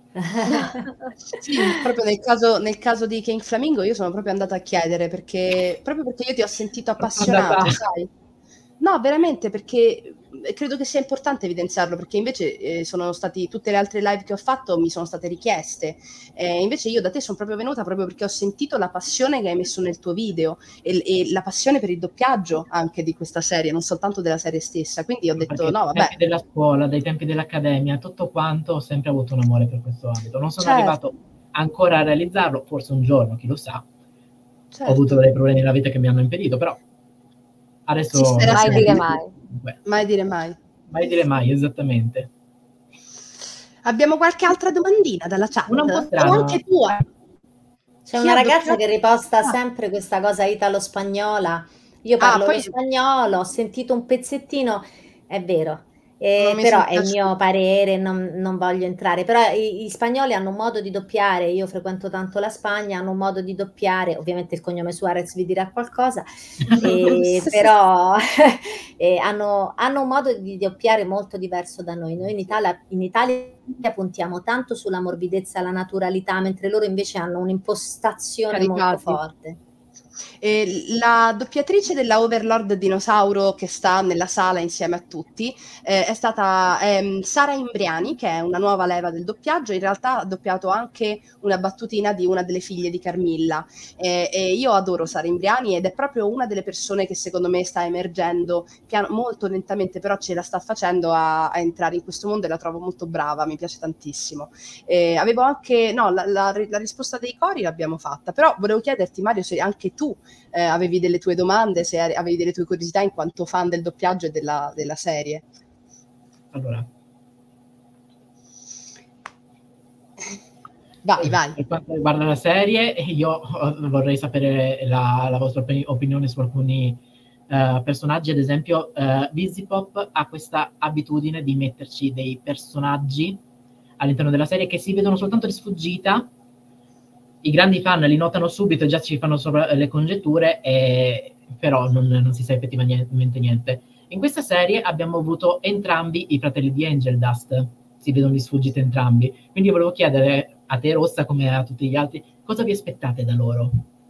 Sì, proprio nel caso, nel caso di King Flamingo io sono proprio andata a chiedere, perché proprio perché io ti ho sentito appassionato, Andata- sai? No, veramente, perché credo che sia importante evidenziarlo, perché invece eh, sono stati tutte le altre live che ho fatto mi sono state richieste, eh, invece io da te sono proprio venuta proprio perché ho sentito la passione che hai messo nel tuo video, e, e la passione per il doppiaggio anche di questa serie, non soltanto della serie stessa, quindi ho detto Perché no, dai vabbè, tempi della scuola, dai tempi dell'accademia, tutto quanto, ho sempre avuto un amore per questo ambito. Non sono Certo. arrivato ancora a realizzarlo, forse un giorno, chi lo sa. certo. Ho avuto dei problemi nella vita che mi hanno impedito, però adesso... Ci starà Mai sempre. dire mai. Beh, Mai dire mai. mai dire mai, esattamente. Abbiamo qualche altra domandina dalla chat? Una un po' O strana. anche tua? C'è Chi una ha ragazza doppiato- che riposta Ah. sempre questa cosa italo-spagnola. Io Ah, parlo poi- lo spagnolo, ho sentito un pezzettino, è vero. Eh, Non mi però sono è il piaciuti. mio parere, non, non voglio entrare. Però i, gli spagnoli hanno un modo di doppiare, io frequento tanto la Spagna, hanno un modo di doppiare, ovviamente il cognome Suarez vi dirà qualcosa, eh, però eh, hanno, hanno un modo di doppiare molto diverso da noi. Noi in Italia, in Italia puntiamo tanto sulla morbidezza, la naturalità, mentre loro invece hanno un'impostazione molto Caricati. forte. E la doppiatrice della Overlord Dinosauro che sta nella sala insieme a tutti eh, è stata ehm, Sara Imbriani, che è una nuova leva del doppiaggio. In realtà ha doppiato anche una battutina di una delle figlie di Carmilla, eh, e io adoro Sara Imbriani ed è proprio una delle persone che secondo me sta emergendo pian- molto lentamente, però ce la sta facendo a, a entrare in questo mondo e la trovo molto brava, mi piace tantissimo. Eh, avevo anche, no, la, la, la risposta dei cori l'abbiamo fatta, però volevo chiederti, Mario, se anche tu eh, avevi delle tue domande, se avevi delle tue curiosità in quanto fan del doppiaggio e della, della serie. Allora, vai, vai. Per quanto riguarda la serie, io vorrei sapere la, la vostra opini- opinione su alcuni uh, personaggi. Ad esempio, uh, Visipop ha questa abitudine di metterci dei personaggi all'interno della serie che si vedono soltanto di sfuggita. I grandi fan li notano subito e già ci fanno sopra le congetture, e però non, non si sa effettivamente niente. In questa serie abbiamo avuto entrambi i fratelli di Angel Dust, si vedono di sfuggita entrambi. Quindi volevo chiedere a te, Rossa, come a tutti gli altri, cosa vi aspettate da loro?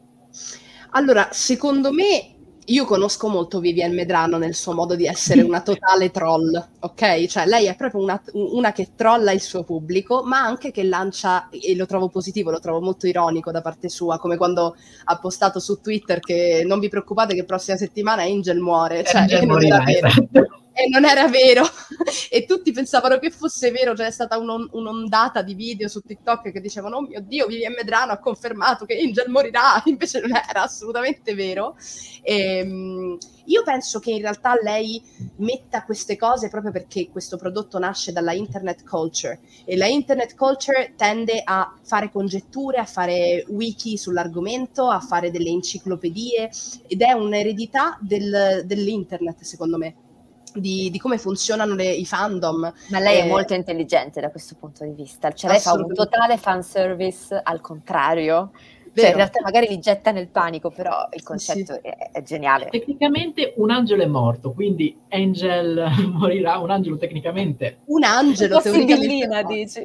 Allora, secondo me, io conosco molto Vivienne Medrano nel suo modo di essere una totale troll, ok? Cioè lei è proprio una, una che trolla il suo pubblico, ma anche che lancia, e lo trovo positivo, lo trovo molto ironico da parte sua, come quando ha postato su Twitter che non vi preoccupate che prossima settimana Angel muore, cioè Angel non morirà, era vero. esatto. E non era vero, e tutti pensavano che fosse vero. C'è stata un, un'ondata di video su TikTok che dicevano: oh mio Dio, Vivienne Medrano ha confermato che Angel morirà, invece non era assolutamente vero. E, um, io penso che in realtà lei metta queste cose proprio perché questo prodotto nasce dalla internet culture, e la internet culture tende a fare congetture, a fare wiki sull'argomento, a fare delle enciclopedie, ed è un'eredità del, dell'internet, secondo me. Di, di come funzionano le, i fandom. Ma lei eh, è molto intelligente da questo punto di vista, cioè lei fa un totale fanservice al contrario, cioè in realtà magari li getta nel panico, però il concetto sì, sì. È, è geniale. Tecnicamente un angelo è morto, quindi Angel morirà, un angelo tecnicamente. Un angelo, teoricamente. Dici?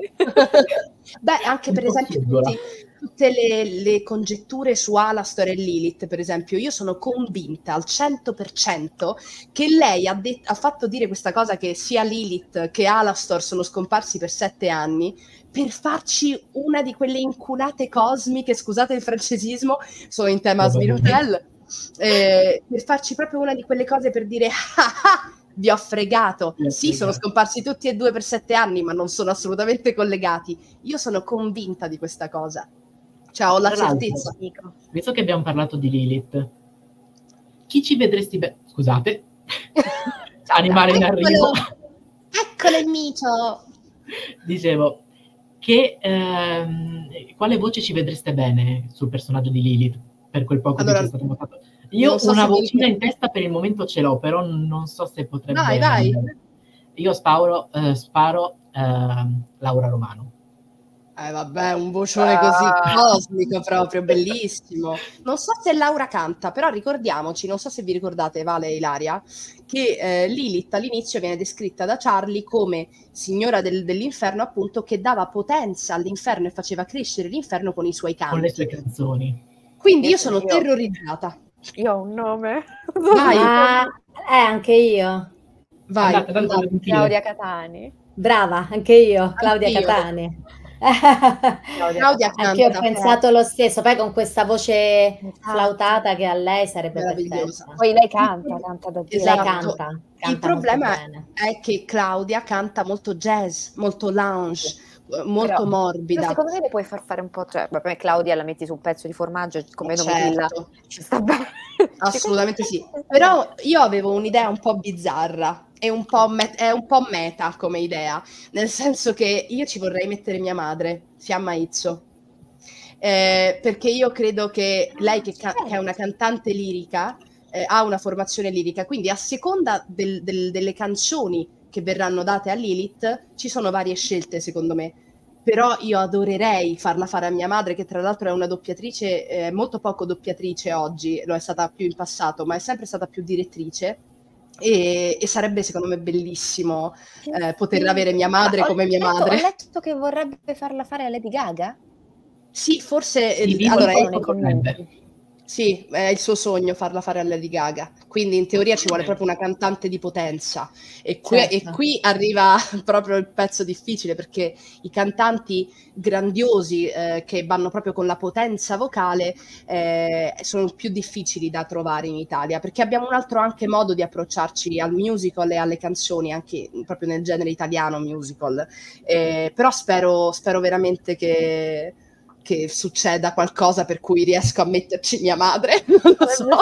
Beh, anche per esempio tutti, tutte le, le congetture su Alastor e Lilith, per esempio, io sono convinta al cento per cento che lei ha, det- ha fatto dire questa cosa, che sia Lilith che Alastor sono scomparsi per sette anni, per farci una di quelle inculate cosmiche, scusate il francesismo, sono in tema Asmin Hotel, eh, per farci proprio una di quelle cose per dire ah, ah, vi ho fregato. Sì, sono scomparsi tutti e due per sette anni, ma non sono assolutamente collegati. Io sono convinta di questa cosa. Cioè, ho la certezza. Visto che abbiamo parlato di Lilith, chi ci vedresti bene? Scusate. Animale in arrivo. Eccolo il micio! Dicevo, che, ehm, quale voce ci vedreste bene sul personaggio di Lilith, per quel poco allora, che ci è stato mostrato? Io so una vocina vi... in testa per il momento ce l'ho, però non so se potrebbe... Vai, vai! Io sparo, eh, sparo eh, Laura Romano. Eh vabbè, un vocione così ah. cosmico proprio, bellissimo. Non so se Laura canta, però ricordiamoci, non so se vi ricordate, Vale e Ilaria, che eh, Lilith all'inizio viene descritta da Charlie come signora del, dell'inferno, appunto, che dava potenza all'inferno e faceva crescere l'inferno con i suoi canti. Con le sue canzoni. Quindi io sono io, terrorizzata. Io ho un nome. Vai. Ah, eh, anche io. Vai, andate, andate, andate. Claudia Catani. Brava, anche io, Claudia Anch'io. Catani. Claudia anche io ho pensato lo stesso, poi con questa voce flautata che a lei sarebbe perfetta. Poi lei canta, canta da esatto. Lei canta, canta il problema è che Claudia canta molto jazz, molto lounge, molto però, morbida. Però secondo me le puoi far fare un po', cioè, vabbè, Claudia la metti su un pezzo di formaggio come Domitilla, certo. Ci sta bene. Assolutamente sì. Però io avevo un'idea un po' bizzarra. È un po', met- è un po' meta come idea, nel senso che io ci vorrei mettere mia madre, Fiamma Izzo, eh, perché io credo che lei che, ca- che è una cantante lirica, eh, ha una formazione lirica, quindi a seconda del, del, delle canzoni che verranno date a Lilith, ci sono varie scelte secondo me, però io adorerei farla fare a mia madre, che tra l'altro è una doppiatrice, eh, molto poco doppiatrice oggi, lo è stata più in passato, ma è sempre stata più direttrice, e, e sarebbe secondo me bellissimo eh, poter avere mia madre Ma ho come mia letto- madre. Ho letto che vorrebbe farla fare a Lady Gaga? Sì, forse, Sì, eh, vivo allora, un è- po' nei commenti. sì, è il suo sogno farla fare a Lady Gaga, quindi in teoria ci vuole proprio una cantante di potenza, e qui, Certo. e qui arriva proprio il pezzo difficile, perché i cantanti grandiosi eh, che vanno proprio con la potenza vocale eh, sono più difficili da trovare in Italia, perché abbiamo un altro anche modo di approcciarci al musical e alle canzoni, anche proprio nel genere italiano musical. Eh, però spero, spero veramente che che succeda qualcosa per cui riesco a metterci mia madre, non lo so.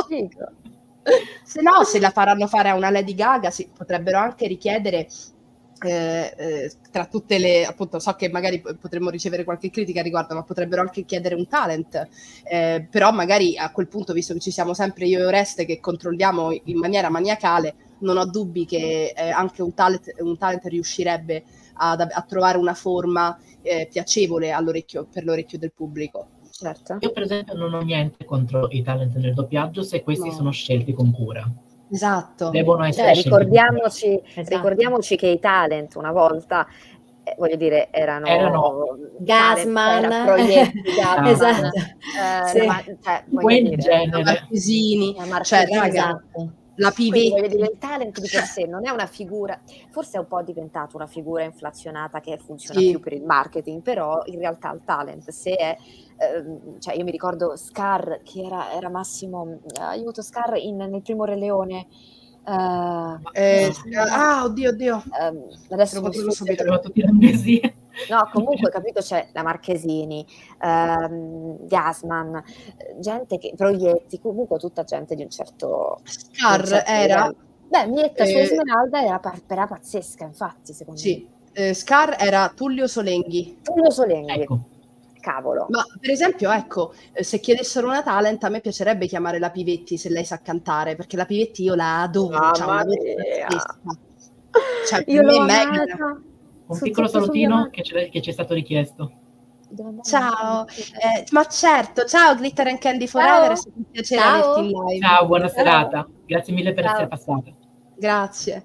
Se no, se la faranno fare a una Lady Gaga, sì, potrebbero anche richiedere eh, eh, tra tutte le, appunto, so che magari potremmo ricevere qualche critica a riguardo, ma potrebbero anche chiedere un talent, eh, però magari a quel punto, visto che ci siamo sempre io e Oreste che controlliamo in maniera maniacale, non ho dubbi che eh, anche un talent, un talent riuscirebbe ad, a trovare una forma eh, piacevole all'orecchio, per l'orecchio del pubblico. Certo. Io per esempio non ho niente contro i talent nel doppiaggio se questi No. sono scelti con cura. Esatto. Devono essere Cioè, scelti con cura. ricordiamoci, Esatto. ricordiamoci che i talent una volta, eh, voglio dire, erano, Erano Gasman. talent, era Proietti, Gasman, Esatto. eh, Sì. ma- cioè, voglio Quel dire, genere. Marchesini, la Marchesini, cioè raga, Esatto. la Quindi voglio Pivetti. dire, il talent di per sé non è una figura, forse è un po' diventato una figura inflazionata che funziona Sì. più per il marketing, però in realtà il talent, se è, ehm, cioè io mi ricordo Scar, che era, era Massimo, aiuto, Scar in, nel primo Re Leone, eh, Eh, come si ah, oddio, oddio. ehm, adesso mi Trovo quello sfugge. subito. Aveva tutti l'amnesia. No, comunque, capito, c'è la Marchesini, ehm, Gasman, eh, gente che, Proietti, comunque tutta gente di un certo, di un Scar certo era, livello. Beh, Mietta su eh, Esmeralda era, pa- era pazzesca, infatti, secondo me. sì, eh, Scar era Tullio Solenghi. Tullio Solenghi, Ecco, cavolo. Ma per esempio, ecco, eh, se chiedessero una talent, a me piacerebbe chiamare la Pivetti se lei sa cantare, perché la Pivetti io la adoro, c'ha Mamma una voce mia. pazzesca. Cioè, per Io me l'ho è mega. amata. un Su- piccolo tutto su mia salutino madre. che, ce- che ci è stato richiesto. Devo andare Ciao, avanti. eh, ma certo, ciao Glitter and Candy Forever, è stato un piacere Ciao. averti in live. Ciao, buona Ciao. serata. Grazie mille per Ciao. essere passata. Grazie.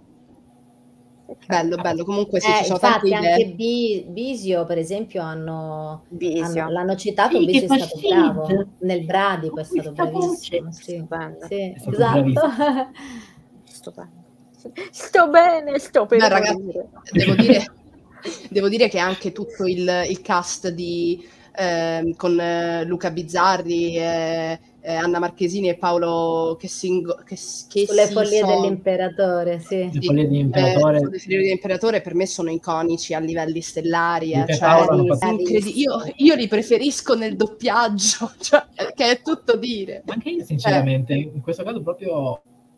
Bello, bello, comunque sì, Eh, ci sono tante infatti idee. anche Bi- Bisio, per esempio, hanno, Bisio. hanno- l'hanno citato, Sì, Bisio che è fa stato Sid. bravo. Nel Bradipo è Con stato questa bravissimo. voce. Sì, Stupendo. sì, È stato esatto. bravissimo. Stupendo. Sto bene, sto per Beh, ragazzi, morire. devo dire, devo dire che anche tutto il, il cast di, ehm, con eh, Luca Bizzarri, eh, eh, Anna Marchesini e Paolo Chessingo, che, che Sulle si follie so- dell'imperatore, sì. Le follie di Imperatore. eh, sulle follie dell'imperatore per me sono iconici a livelli stellari. eh, Luca e cioè, Paolo hanno fatto- incredi- io, io li preferisco nel doppiaggio, cioè, che è tutto dire. Ma anche io sinceramente, in questo caso proprio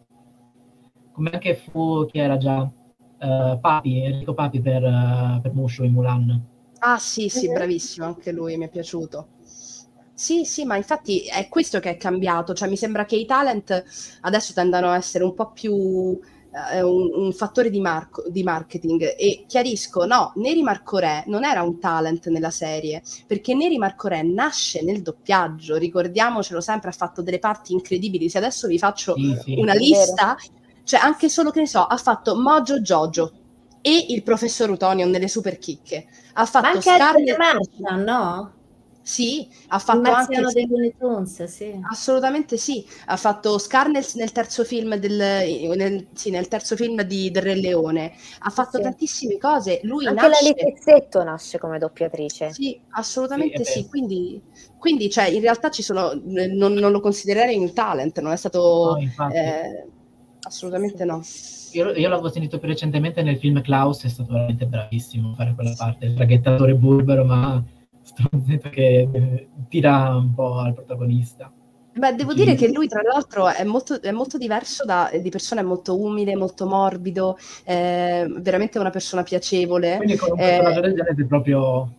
come anche fu chi era già eh, Papi, Enrico Papi per, eh, per Mushu in Mulan. Ah sì, sì, Mhm. bravissimo, anche lui mi è piaciuto. Sì, sì, ma infatti è questo che è cambiato, cioè mi sembra che i talent adesso tendano a essere un po' più eh, un, un fattore di, marco- di marketing, e chiarisco, no, Neri Marcorè non era un talent nella serie, perché Neri Marcorè nasce nel doppiaggio, ricordiamocelo sempre, ha fatto delle parti incredibili. Se adesso vi faccio Sì, sì. una È lista, cioè anche solo che ne so, ha fatto Mojo Jojo e il professor Utonion nelle Super Chicche, ha Ma fatto anche Anthony Scarlett, Martian, no? sì, ha Il fatto anche marziano dei Looney Tunes, sì. assolutamente sì, ha fatto Scarnels nel terzo film del, nel, sì, nel terzo film di, del Re Leone, ha fatto sì. tantissime cose, lui Anche la nasce, Pizzetto nasce come doppiatrice. sì, assolutamente Sì, è sì, vero. quindi, quindi cioè, in realtà ci sono, non, non lo considererei un talent, non è stato, No, infatti. eh, assolutamente no. Io, io l'avevo sentito più recentemente nel film Klaus, è stato veramente bravissimo a fare quella parte, il traghettatore burbero, ma stronzetto che eh, tira un po' al protagonista. Beh, devo Sì. dire che lui, tra l'altro, è molto, è molto diverso da, di persona, è molto umile, molto morbido, è veramente una persona piacevole. Quindi con un eh, personaggio del genere è proprio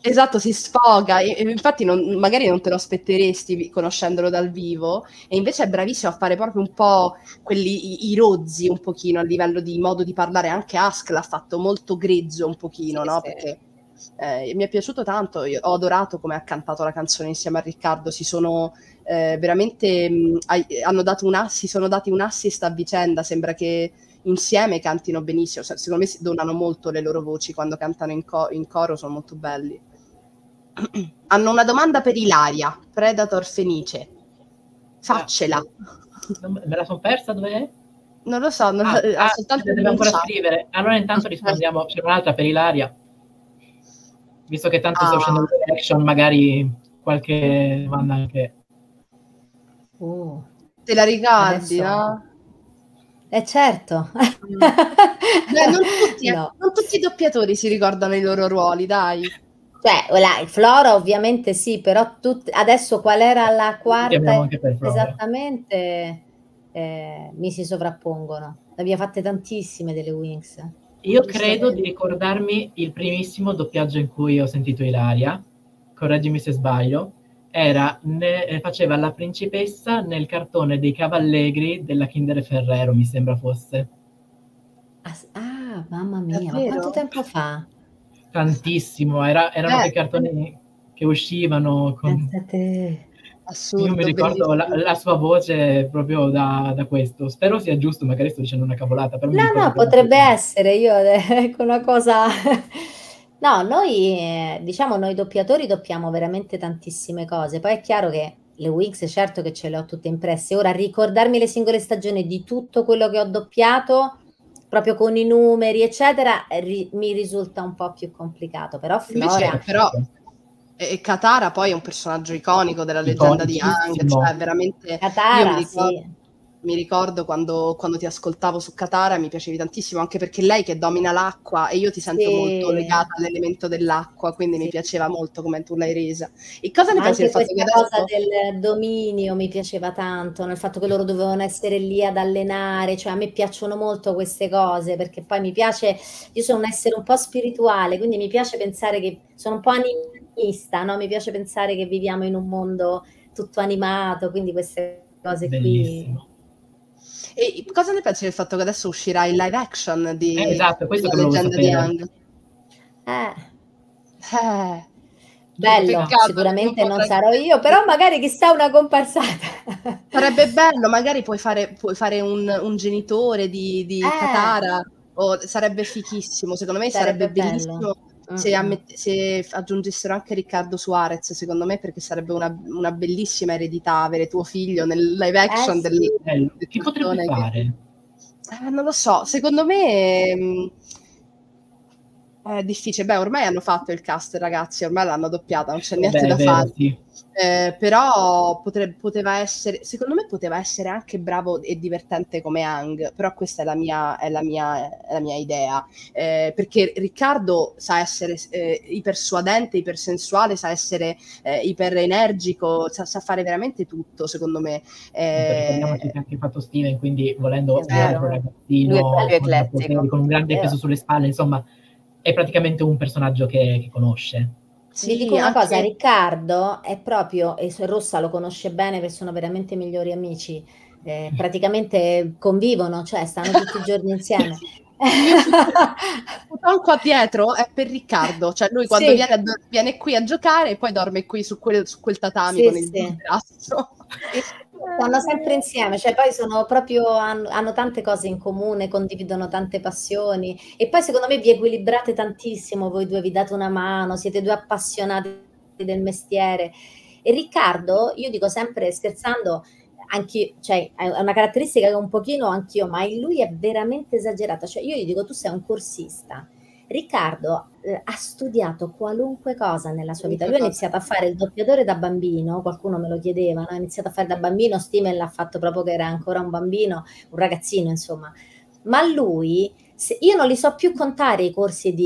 Esatto, si sfoga, e, e infatti non, magari non te lo aspetteresti conoscendolo dal vivo, e invece è bravissimo a fare proprio un po' quelli, i, i rozzi un pochino a livello di modo di parlare. Anche Ask l'ha fatto molto grezzo un pochino, Sì, no? sì. Perché eh, mi è piaciuto tanto, io ho adorato come ha cantato la canzone insieme a Riccardo, si sono eh, veramente, mh, ai- hanno dato un ass- si sono dati un assist a vicenda, sembra che insieme cantino benissimo. Se- secondo me si donano molto le loro voci quando cantano in, co- in coro, sono molto belli. Hanno una domanda per Ilaria, Predator Fenice. Faccela. Non- Me la sono persa, dov'è? Non lo so, non- Ah, ha ah, soltanto deve ancora denunciato. scrivere. Allora intanto rispondiamo, c'è un'altra per Ilaria. Visto che tanto sta uscendo Ah, il live action, magari qualche domanda anche... Uh, te la ricordi, adesso... no? Eh certo. Mm. Beh, non tutti, eh, No. non tutti i doppiatori si ricordano i loro ruoli, dai. Cioè, la, Flora ovviamente sì, però tut- adesso qual era la Tutti abbiamo quarta anche per Flora. esattamente, eh, mi si sovrappongono. Ne abbiamo fatte tantissime delle Winx. Io credo Giustamente. di ricordarmi il primissimo doppiaggio in cui ho sentito Ilaria, correggimi se sbaglio, era ne- eh, faceva la principessa nel cartone dei Cavallegri della Kinder e Ferrero, mi sembra fosse. Ah, s- ah, mamma mia, ma Davvero? quanto tempo fa? Tantissimo, era- erano Eh, quei cartoni che uscivano con... Pensa te. Io mi assurdo, ricordo la, bellissimo. la sua voce proprio da, da questo. Spero sia giusto, magari sto dicendo una cavolata, però mi No, ricordo no, che era potrebbe così. essere, io ecco una cosa... No, noi, eh, diciamo, noi doppiatori doppiamo veramente tantissime cose. Poi è chiaro che le Winx, certo che ce le ho tutte impresse. Ora, ricordarmi le singole stagioni di tutto quello che ho doppiato, proprio con i numeri, eccetera, ri- mi risulta un po' più complicato. Però Invece, Flora... però, e Katara poi è un personaggio iconico della leggenda di Aang, Iconicissimo. cioè veramente io mi Katara, ricordo, sì. mi ricordo quando, quando ti ascoltavo su Katara, mi piacevi tantissimo, anche perché lei che domina l'acqua e io ti sento molto Sì, legata all'elemento dell'acqua, quindi mi sì. piaceva molto come tu l'hai resa. E cosa ne Ma pensi del anche fatto che questa cosa adesso... del dominio mi piaceva tanto, nel fatto che loro dovevano essere lì ad allenare, cioè a me piacciono molto queste cose, perché poi mi piace, io sono un essere un po' spirituale, quindi mi piace pensare che sono un po' animista, no? Mi piace pensare che viviamo in un mondo tutto animato, quindi queste cose qui. Bellissimo. E cosa ne pensi del fatto che adesso uscirà il live action Eh, di, esatto, è questo della che volevo leggenda di sapere. Aang? Eh, Eh, bello, peccato che non sicuramente non potrà sarò io, però magari chissà una comparsata. Sarebbe bello, magari puoi fare, puoi fare un, un genitore di, di Eh, Katara, o sarebbe fichissimo, secondo me sarebbe, sarebbe bello. bellissimo se, Mm-mm. ammette- se aggiungessero anche Riccardo Suarez, secondo me, perché sarebbe una, una bellissima eredità avere tuo figlio nel live action Eh del, sì. Bello. del Chi potrebbe cartone che- fare? Eh, non lo so, secondo me mh, è difficile. Beh, ormai hanno fatto il cast, ragazzi, ormai l'hanno doppiata, non c'è niente Vabbè, da è vero, fare. sì. Eh, però potre- poteva essere, secondo me poteva essere anche bravo e divertente come Hang, però questa è la mia, è la mia, è la mia idea. Eh, perché Riccardo sa essere eh, ipersuadente, ipersensuale, sa essere eh, iperenergico, sa, sa fare veramente tutto, secondo me. Appunto, ricordiamoci Eh, che ha anche fatto Steven, quindi volendo È un altro vero. Lui è ragazzino proprio con eclettico. poteri, con un grande Eh, peso sulle spalle, insomma, è praticamente un personaggio che, che conosce. Vi dico sì, una cosa, anche... Riccardo è proprio, e Rossa lo conosce bene perché sono veramente migliori amici, eh, praticamente convivono, cioè stanno tutti i giorni insieme. Il mio futon qua dietro è per Riccardo, cioè lui quando Sì, viene, a do- viene qui a giocare e poi dorme qui su quel, su quel tatami sì, con il sì. materasso. Sì, stanno sempre insieme, cioè poi sono proprio, hanno, hanno tante cose in comune, condividono tante passioni e poi secondo me vi equilibrate tantissimo, voi due vi date una mano, siete due appassionati del mestiere. E Riccardo, io dico sempre scherzando, anche, cioè, è una caratteristica che un pochino anch'io, ma in lui è veramente esagerata, cioè io gli dico tu sei un corsista. Riccardo eh, ha studiato qualunque cosa nella sua vita. Lui ha Qualunque cosa. iniziato a fare il doppiatore da bambino, qualcuno me lo chiedeva, no? Ha iniziato a fare da bambino, Steven l'ha fatto proprio che era ancora un bambino, un ragazzino, insomma. Ma lui, se, io non li so più contare i corsi di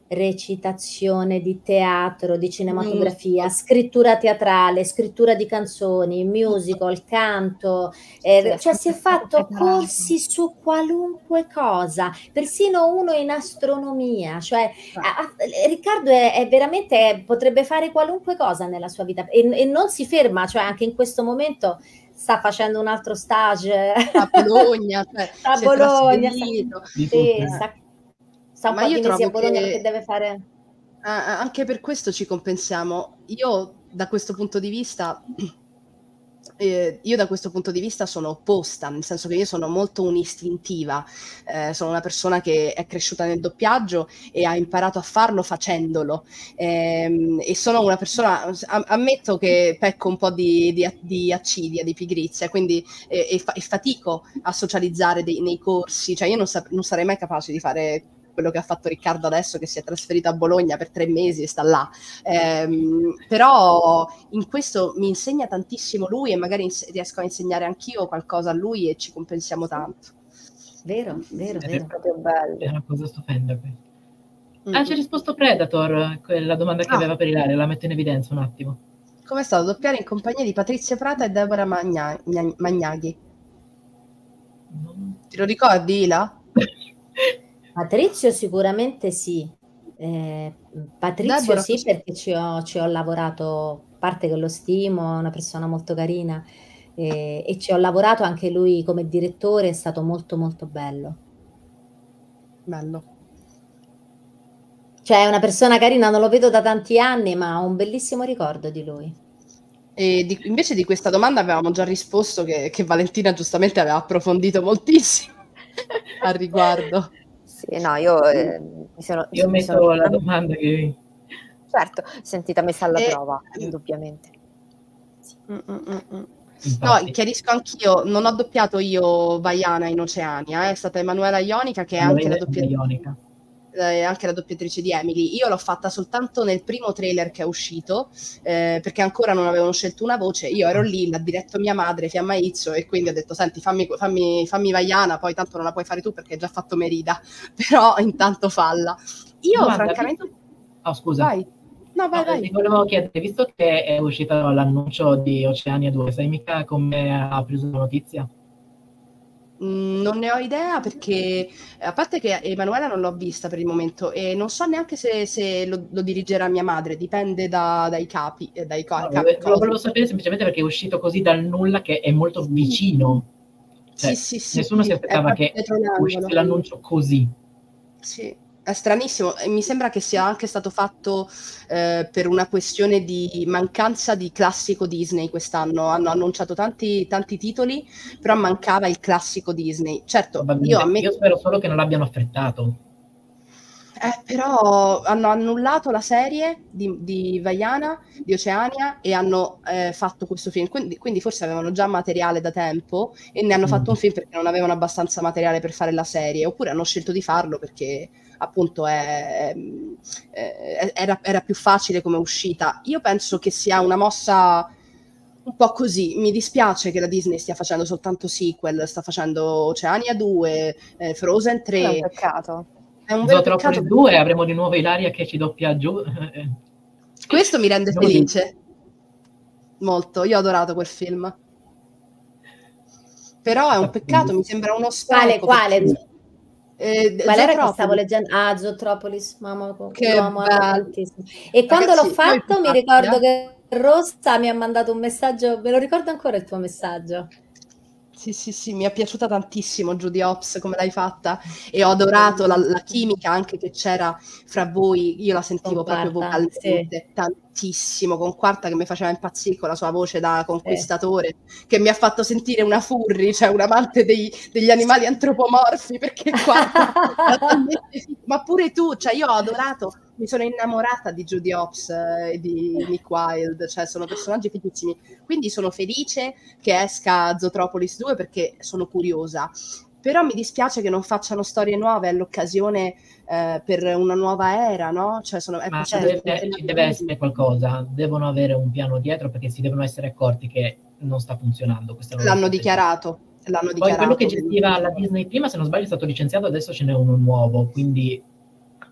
recitazione di teatro, di cinematografia, mm. scrittura teatrale, scrittura di canzoni, musical, canto, eh, cioè si è fatto corsi su qualunque cosa, persino uno in astronomia, cioè a, a, Riccardo è, è veramente, potrebbe fare qualunque cosa nella sua vita e, e non si ferma, cioè anche in questo momento sta facendo un altro stage a Bologna, cioè, a Bologna, sta, sì, sta, sta un ma po' io di mesi a trovo Bologna che, che deve fare. Anche per questo ci compensiamo. Io da questo punto di vista eh, io da questo punto di vista sono opposta, nel senso che io sono molto un'istintiva, eh, sono una persona che è cresciuta nel doppiaggio e ha imparato a farlo facendolo, eh, e sono una persona, ammetto che pecco un po' di, di, di accidia, di pigrizia, quindi eh, e, fa, e fatico a socializzare dei, nei corsi, cioè io non, sa, non sarei mai capace di fare quello che ha fatto Riccardo adesso, che si è trasferito a Bologna per tre mesi e sta là. Ehm, però in questo mi insegna tantissimo lui e magari ins- riesco a insegnare anch'io qualcosa a lui e ci compensiamo tanto. Vero, vero, è vero. Proprio bello. È una cosa stupenda. Mm-hmm. Ah, ci ha risposto Predator, la domanda che ah. aveva per Ilaria, la metto in evidenza un attimo. Com'è stato doppiare in compagnia di Patrizia Prata e Deborah Magna- Magnaghi? Non... Ti lo ricordi, Ila? Patrizio sicuramente sì, eh, Patrizio Deborah, sì, perché ci ho, ci ho lavorato, a parte che lo stimo, è una persona molto carina, eh, e ci ho lavorato anche lui come direttore, è stato molto molto bello. Bello. Cioè è una persona carina, non lo vedo da tanti anni, ma ho un bellissimo ricordo di lui. E di, invece di questa domanda avevamo già risposto che, che Valentina giustamente aveva approfondito moltissimo al riguardo. Sì, no, io eh, mi sono... Io mi metto sono... la domanda che... Certo, sentita messa alla E... prova, indubbiamente. Sì. Mm, mm, mm. Infatti. No, chiarisco anch'io, non ho doppiato io Vaiana in Oceania, eh, è stata Emanuela Ionica che è Allora, anche la, doppiatrice, Ionica. eh, anche la doppiatrice di Emily. Io l'ho fatta soltanto nel primo trailer che è uscito, eh, perché ancora non avevano scelto una voce. Io ero lì, l'ha diretto mia madre, Fiamma Izzo, e quindi ho detto, senti, fammi, fammi, fammi Vaiana, poi tanto non la puoi fare tu perché hai già fatto Merida, però intanto falla. Io Domanda, francamente... visto... Oh, scusa. Vai. No, vai, No, vai. ti volevo chiedere, visto che è uscito l'annuncio di Oceania due, sai mica come ha preso la notizia? Mm, non ne ho idea perché, a parte che Emanuela non l'ho vista per il momento e non so neanche se, se lo, lo dirigerà mia madre, dipende da, dai capi. Eh, dai No, capi lo volevo sapere semplicemente perché è uscito così dal nulla, che è molto sì. vicino. Cioè, sì, sì, sì, nessuno sì, si aspettava che uscisse l'annuncio così. Sì, è stranissimo e mi sembra che sia anche stato fatto eh, per una questione di mancanza di classico Disney quest'anno. Hanno annunciato tanti, tanti titoli, però mancava il classico Disney. Certo, io, ammetto... io spero solo che non l'abbiano affrettato. Eh, però hanno annullato la serie di, di Vaiana, di Oceania, e hanno eh, fatto questo film. Quindi, quindi forse avevano già materiale da tempo e ne hanno mm. fatto un film perché non avevano abbastanza materiale per fare la serie, oppure hanno scelto di farlo perché appunto è, è, era, era più facile come uscita. Io penso che sia una mossa un po' così. Mi dispiace che la Disney stia facendo soltanto sequel, sta facendo Oceania due, eh, Frozen tre. È un peccato. È un vero peccato. due avremo di nuovo Ilaria che ci doppia giù. Questo mi rende felice molto, io ho adorato quel film, però è un peccato, mi sembra uno spreco. Quale, quale? Eh, Qual era che stavo leggendo? Ah, Zootropolis, mamma, che lo amo tantissimo. E quando Ragazzi, l'ho fatto mi ricordo eh? che Rossa mi ha mandato un messaggio, me lo ricordo ancora il tuo messaggio. Sì, sì, sì, mi è piaciuta tantissimo Judy Hopps come l'hai fatta e ho adorato la, la chimica anche che c'era fra voi, io la sentivo con proprio Quarta, vocalmente sì. tantissimo, con Quarta che mi faceva impazzire con la sua voce da conquistatore, sì. che mi ha fatto sentire una furry, cioè un amante dei, degli animali antropomorfi, perché Quarta ma pure tu, cioè io ho adorato, mi sono innamorata di Judy Hopps e eh, di Nick Wilde, cioè sono personaggi fighissimi, quindi sono felice che esca Zootropolis due perché sono curiosa, però mi dispiace che non facciano storie nuove all'occasione eh, per una nuova era, no? Cioè sono, Ma ci deve, ci deve essere qualcosa, devono avere un piano dietro perché si devono essere accorti che non sta funzionando. L'hanno dichiarato, l'hanno Poi dichiarato. Quello che gestiva la Disney prima, se non sbaglio, è stato licenziato, adesso ce n'è uno nuovo, quindi...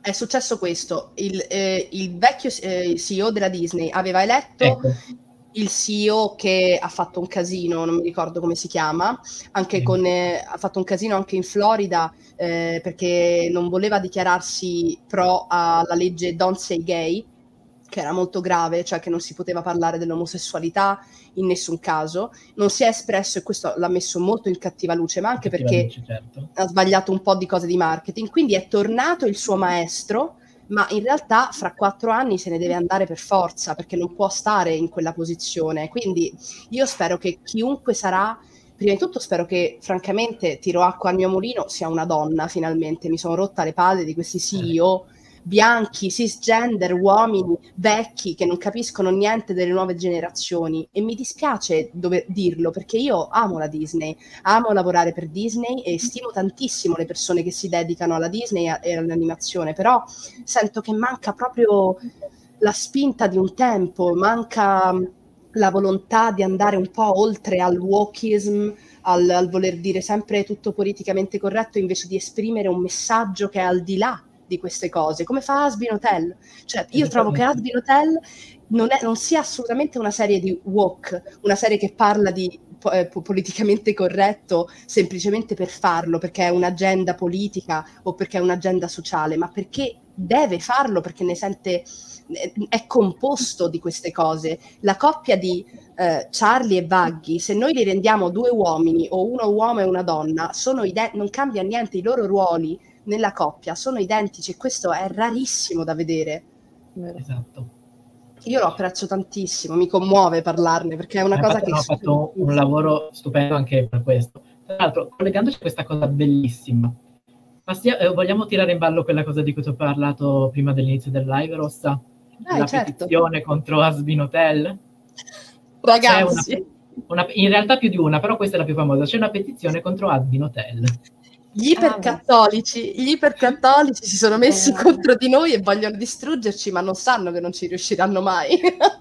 è successo questo, il, eh, il vecchio eh, C E O della Disney aveva eletto Ecco. il C E O che ha fatto un casino, non mi ricordo come si chiama, anche Sì. con, eh, ha fatto un casino anche in Florida eh, perché non voleva dichiararsi pro alla legge Don't Say Gay, che era molto grave, cioè che non si poteva parlare dell'omosessualità in nessun caso. Non si è espresso, e questo l'ha messo molto in cattiva luce, ma anche Cattiva perché luce, certo. ha sbagliato un po' di cose di marketing. Quindi è tornato il suo maestro, ma in realtà fra quattro anni se ne deve andare per forza, perché non può stare in quella posizione. Quindi io spero che chiunque sarà, prima di tutto spero che, francamente, tiro acqua al mio mulino, sia una donna finalmente. Mi sono rotta le palle di questi C E O bianchi, cisgender, uomini vecchi che non capiscono niente delle nuove generazioni, e mi dispiace dover dirlo perché io amo la Disney, amo lavorare per Disney e stimo tantissimo le persone che si dedicano alla Disney e all'animazione, però sento che manca proprio la spinta di un tempo, manca la volontà di andare un po' oltre al wokeism, al, al voler dire sempre tutto politicamente corretto invece di esprimere un messaggio che è al di là di queste cose, come fa Hazbin Hotel. Cioè, io trovo che Hazbin Hotel non, è, non sia assolutamente una serie di woke, una serie che parla di eh, politicamente corretto semplicemente per farlo, perché è un'agenda politica o perché è un'agenda sociale, ma perché deve farlo, perché ne sente, è composto di queste cose. La coppia di eh, Charlie e Vaggy, se noi li rendiamo due uomini o uno uomo e una donna, sono ide- non cambia niente, i loro ruoli nella coppia sono identici, e questo è rarissimo da vedere. Esatto. Io lo apprezzo tantissimo, mi commuove parlarne perché è una ha cosa fatto, che hanno fatto un lavoro stupendo anche per questo. Tra l'altro, collegandoci a questa cosa bellissima, Pastia, eh, vogliamo tirare in ballo quella cosa di cui ti ho parlato prima dell'inizio del live, Rossa? Dai, la certo. petizione contro Hazbin Hotel? Ragazzi, una, una, in realtà più di una, però questa è la più famosa. C'è una petizione contro Hazbin Hotel. Gli ipercattolici, gli ipercattolici si sono messi Eh. contro di noi e vogliono distruggerci, ma non sanno che non ci riusciranno mai.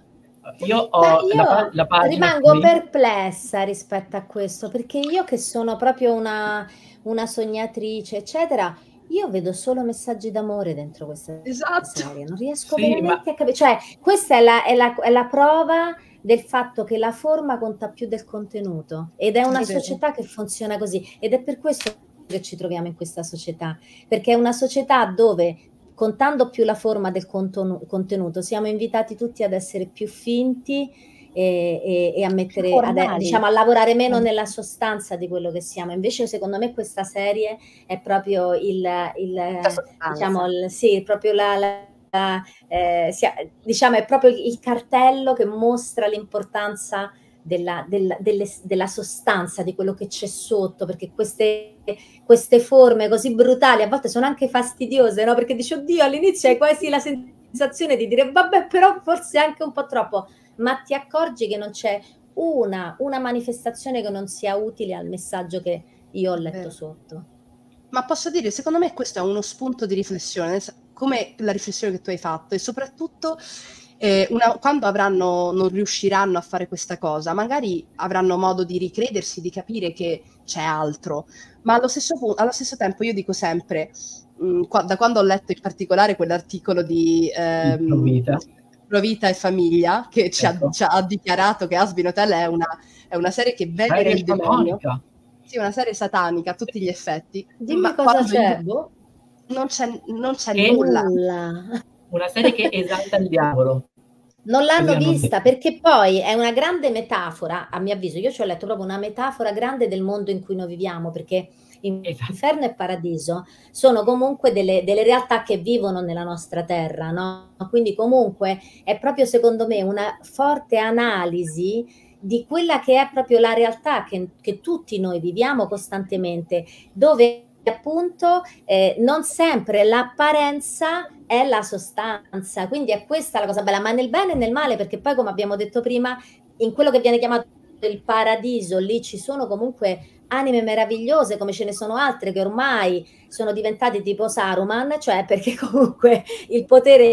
Io, ho Beh, io la, la pagina rimango qui. perplessa rispetto a questo, perché io che sono proprio una, una sognatrice, eccetera, io vedo solo messaggi d'amore dentro questa Esatto. serie, non riesco Sì, veramente ma- a capire. Cioè, questa è la, è, la, è la prova del fatto che la forma conta più del contenuto, ed è una È vero. società che funziona così, ed è per questo che ci troviamo in questa società, perché è una società dove, contando più la forma del contenuto, siamo invitati tutti ad essere più finti e, e, e a mettere, ad, diciamo, a lavorare meno nella sostanza di quello che siamo. Invece, secondo me, questa serie è proprio il, il diciamo, il, sì, proprio la, la eh, sia, diciamo, è proprio il cartello che mostra l'importanza della, della, delle, della sostanza, di quello che c'è sotto, perché queste, queste forme così brutali a volte sono anche fastidiose, no? Perché dici, oddio, all'inizio hai quasi la sensazione di dire, vabbè, però forse anche un po' troppo, ma ti accorgi che non c'è una, una manifestazione che non sia utile al messaggio che io ho letto Vero. sotto. Ma posso dire, secondo me questo è uno spunto di riflessione, come la riflessione che tu hai fatto, e soprattutto eh, una, quando avranno, non riusciranno a fare questa cosa, magari avranno modo di ricredersi, di capire che c'è altro, ma allo stesso, allo stesso tempo io dico sempre, mh, qua, da quando ho letto in particolare quell'articolo di ehm, Provita. Provita e Famiglia, che ci, Ecco. ha, ci ha dichiarato che Hazbin Hotel è una, è una serie che venera il demonio. Satanica. Sì, una serie satanica a tutti gli effetti. Dimmi ma cosa quando c'è. io- Non c'è, non c'è Che- nulla. Nulla. Una serie che esalta il diavolo. Non l'hanno Così hanno vista, detto. perché poi è una grande metafora, a mio avviso, io ci ho letto proprio una metafora grande del mondo in cui noi viviamo, perché Esatto. Inferno e Paradiso sono comunque delle, delle realtà che vivono nella nostra terra, no? Quindi comunque è proprio, secondo me, una forte analisi di quella che è proprio la realtà che, che tutti noi viviamo costantemente, dove appunto eh, non sempre l'apparenza è la sostanza, quindi è questa la cosa bella, ma nel bene e nel male, perché poi, come abbiamo detto prima, in quello che viene chiamato il paradiso, lì ci sono comunque anime meravigliose, come ce ne sono altre che ormai sono diventate tipo Saruman, cioè perché comunque il potere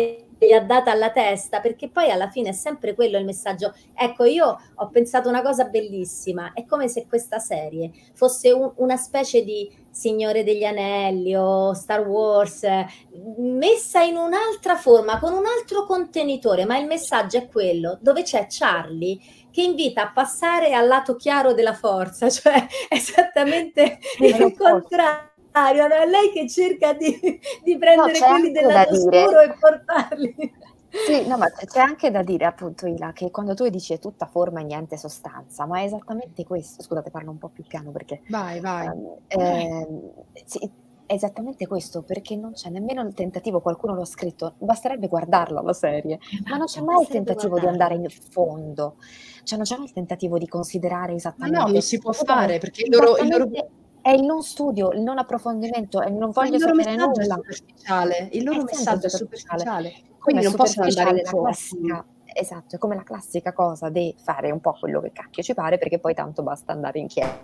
gli ha data alla testa, perché poi alla fine è sempre quello il messaggio. Ecco, io ho pensato una cosa bellissima, è come se questa serie fosse un, una specie di Signore degli Anelli o Star Wars, eh, messa in un'altra forma, con un altro contenitore, ma il messaggio è quello, dove c'è Charlie che invita a passare al lato chiaro della forza, cioè esattamente il contrario. No? È lei che cerca di, di prendere no, quelli del lato oscuro e portarli. Sì, no, ma c'è anche da dire, appunto, Ila, che quando tu dici è tutta forma e niente sostanza, ma è esattamente questo. Scusate, parlo un po' più piano perché... Vai, vai. Um, eh, sì, è esattamente questo, perché non c'è nemmeno il tentativo, qualcuno l'ha scritto, basterebbe guardarla la serie, esatto, ma non c'è mai il tentativo di andare in fondo, cioè non c'è mai il tentativo di considerare esattamente... Ma no, non si può fare, perché il loro... Il loro... È il non studio, il non approfondimento, e non voglio sapere nulla. Il loro messaggio è superficiale, il loro è messaggio è superficiale. superficiale, quindi non possono andare in fondo. Classica, esatto, è come la classica cosa di fare un po' quello che cacchio ci pare, perché poi tanto basta andare in chiesa.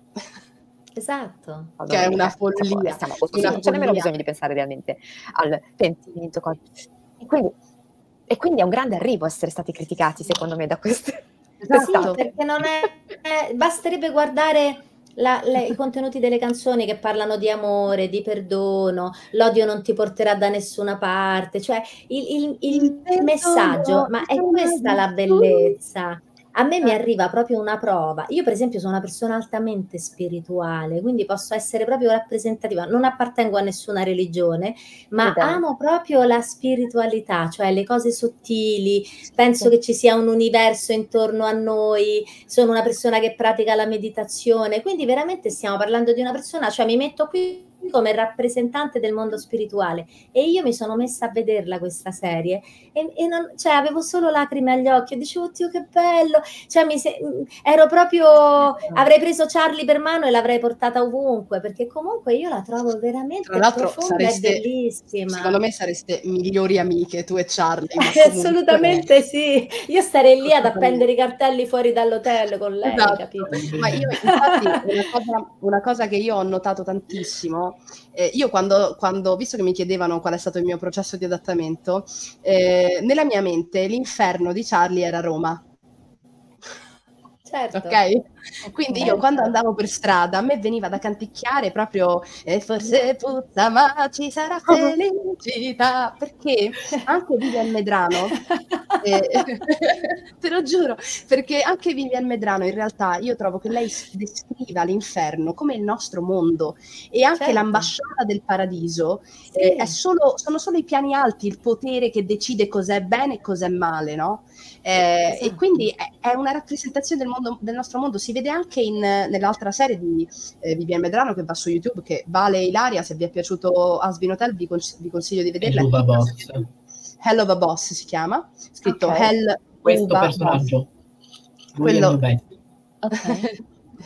Esatto. Allora, che è una stiamo, follia. Stiamo così, una non c'è nemmeno bisogno di pensare realmente al pentimento. E quindi, e quindi è un grande arrivo essere stati criticati, secondo me, da queste... Esatto, perché non è, è basterebbe guardare la, le, i contenuti delle canzoni che parlano di amore, di perdono, l'odio non ti porterà da nessuna parte, cioè il, il, il, il messaggio, ma è questa la bellezza. A me mi arriva proprio una prova. Io, per esempio, sono una persona altamente spirituale, quindi posso essere proprio rappresentativa. Non appartengo a nessuna religione, ma amo proprio la spiritualità, cioè le cose sottili. Penso che ci sia un universo intorno a noi. Sono una persona che pratica la meditazione, quindi veramente stiamo parlando di una persona, cioè mi metto qui come rappresentante del mondo spirituale, e io mi sono messa a vederla questa serie e, e non, cioè, avevo solo lacrime agli occhi, dicevo oddio che bello, cioè, mi se, ero proprio, avrei preso Charlie per mano e l'avrei portata ovunque, perché comunque io la trovo veramente tra l'altro profonda sareste, e bellissima. Secondo me sareste migliori amiche tu e Charlie. Assolutamente sì, io starei lì ad appendere i cartelli fuori dall'hotel con lei, esatto. capito? Ma io infatti una cosa, una cosa che io ho notato tantissimo, eh, io quando, quando, visto che mi chiedevano qual è stato il mio processo di adattamento, eh, nella mia mente l'inferno di Charlie era Roma. Certo. Ok? Quindi certo. Io quando andavo per strada a me veniva da canticchiare proprio e forse puzza ma ci sarà felicità, perché anche Vivian Medrano eh, te lo giuro, perché anche Vivian Medrano in realtà io trovo che lei descriva l'inferno come il nostro mondo, e anche certo. L'ambasciata del paradiso sì. eh, è solo, sono solo i piani alti, il potere che decide cos'è bene e cos'è male, no? Eh, esatto. E quindi è, è una rappresentazione del mondo, del nostro mondo. Si vede anche in, nell'altra serie di eh, Vivian Medrano che va su YouTube, che vale Ilaria, se vi è piaciuto Asbin Hotel vi, cons- vi consiglio di vederla. Hell of a Boss. Hell of a Boss si chiama, scritto okay. Hell questo Uva personaggio Boss. Quello okay.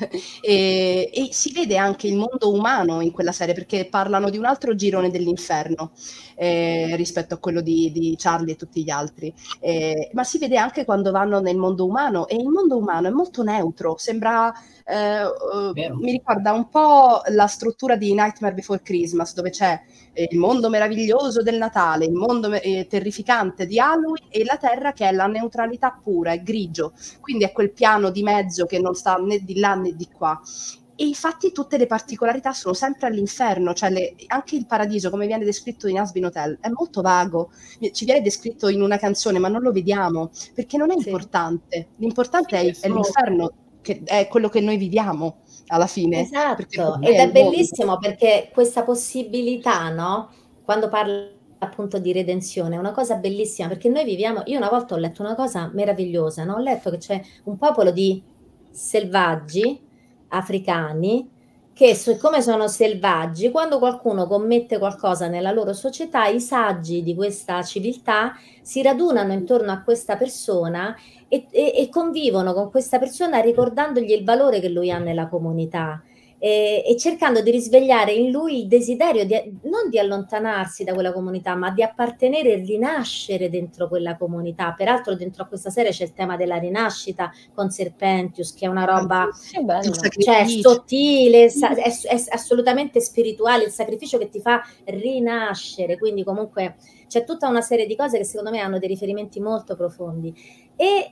E, e si vede anche il mondo umano in quella serie, perché parlano di un altro girone dell'inferno eh, rispetto a quello di, di Charlie e tutti gli altri, eh, ma si vede anche quando vanno nel mondo umano, e il mondo umano è molto neutro, sembra eh, uh, mi ricorda un po' la struttura di Nightmare Before Christmas, dove c'è eh, il mondo meraviglioso del Natale, il mondo eh, terrificante di Halloween, e la terra che è la neutralità pura, è grigio, quindi è quel piano di mezzo che non sta né di là né di qua. E infatti tutte le particolarità sono sempre all'inferno, cioè le, anche il paradiso come viene descritto in Asbin Hotel è molto vago, ci viene descritto in una canzone ma non lo vediamo perché non è sì. importante, l'importante sì, è, è l'inferno, che è quello che noi viviamo alla fine. Esatto, ed è, è bellissimo mondo. Perché questa possibilità, no? Quando parla appunto di redenzione, è una cosa bellissima, perché noi viviamo, io una volta ho letto una cosa meravigliosa, no? Ho letto che c'è un popolo di selvaggi africani che, siccome sono selvaggi, quando qualcuno commette qualcosa nella loro società, i saggi di questa civiltà si radunano intorno a questa persona e, e, e convivono con questa persona ricordandogli il valore che lui ha nella comunità. e, e cercando di risvegliare in lui il desiderio di, non di allontanarsi da quella comunità, ma di appartenere e rinascere dentro quella comunità. Peraltro dentro a questa serie c'è il tema della rinascita con Serpentius, che è una roba cioè, sottile, è, è assolutamente spirituale, il sacrificio che ti fa rinascere, quindi comunque c'è tutta una serie di cose che secondo me hanno dei riferimenti molto profondi. E,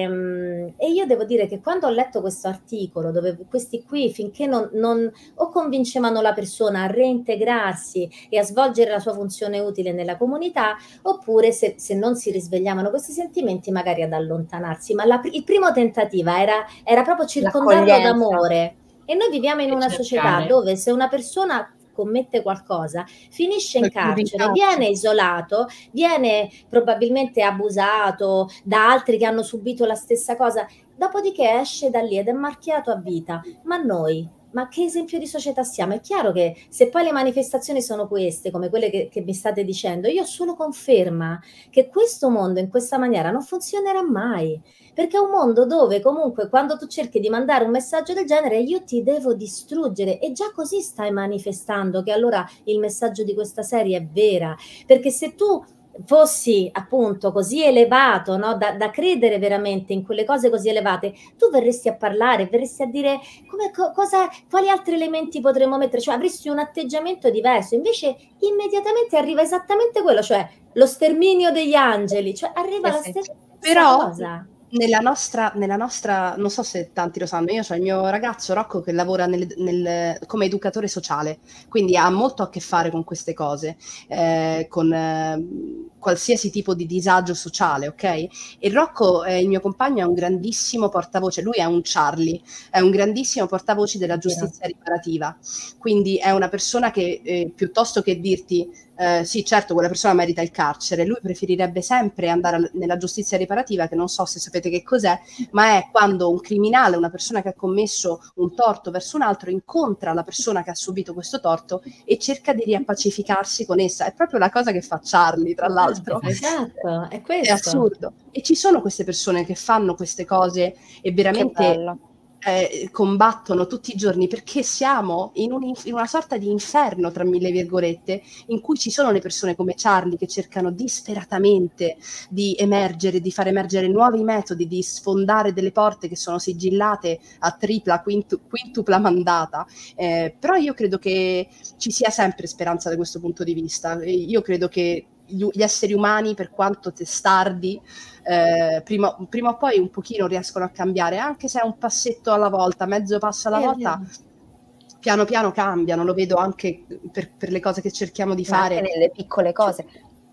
ehm, e io devo dire che quando ho letto questo articolo, dove questi qui finché non, non o convincevano la persona a reintegrarsi e a svolgere la sua funzione utile nella comunità, oppure se, se non si risvegliavano questi sentimenti magari ad allontanarsi, ma la, il primo tentativo era, era proprio circondarlo d'amore. E noi viviamo in una società dove se una persona commette qualcosa, finisce in carcere, viene isolato, viene probabilmente abusato da altri che hanno subito la stessa cosa, dopodiché esce da lì ed è marchiato a vita. Ma noi, ma che esempio di società siamo? È chiaro che se poi le manifestazioni sono queste, come quelle che, che mi state dicendo, io solo conferma che questo mondo in questa maniera non funzionerà mai, perché è un mondo dove comunque quando tu cerchi di mandare un messaggio del genere io ti devo distruggere, e già così stai manifestando che allora il messaggio di questa serie è vera, perché se tu fossi appunto così elevato, no? da, da credere veramente in quelle cose così elevate, tu verresti a parlare, verresti a dire come, co, cosa, quali altri elementi potremmo mettere, cioè avresti un atteggiamento diverso. Invece immediatamente arriva esattamente quello, cioè lo sterminio degli angeli, cioè arriva eh la stessa però, cosa. Nella nostra, nella nostra, non so se tanti lo sanno, io ho il mio ragazzo Rocco che lavora nel, nel, come educatore sociale, quindi ha molto a che fare con queste cose, eh, con eh, qualsiasi tipo di disagio sociale, ok? E Rocco, eh, il mio compagno, è un grandissimo portavoce, lui è un Charlie, è un grandissimo portavoce della giustizia riparativa, quindi è una persona che eh, piuttosto che dirti Eh, sì, certo, quella persona merita il carcere, lui preferirebbe sempre andare al, nella giustizia riparativa, che non so se sapete che cos'è, ma è quando un criminale, una persona che ha commesso un torto verso un altro, incontra la persona che ha subito questo torto e cerca di riappacificarsi con essa. È proprio la cosa che fa Charlie, tra l'altro. Esatto, è questo. È assurdo. E ci sono queste persone che fanno queste cose e veramente Eh, combattono tutti i giorni, perché siamo in, un, in una sorta di inferno, tra mille virgolette, in cui ci sono le persone come Charlie che cercano disperatamente di emergere, di far emergere nuovi metodi, di sfondare delle porte che sono sigillate a tripla, quintu, quintupla mandata. Eh, però io credo che ci sia sempre speranza da questo punto di vista. Io credo che gli, gli esseri umani, per quanto testardi, Eh, prima, prima o poi un pochino riescono a cambiare, anche se è un passetto alla volta, mezzo passo alla è volta, vero. piano piano cambiano, lo vedo anche per, per le cose che cerchiamo di fare. Anche nelle piccole cose,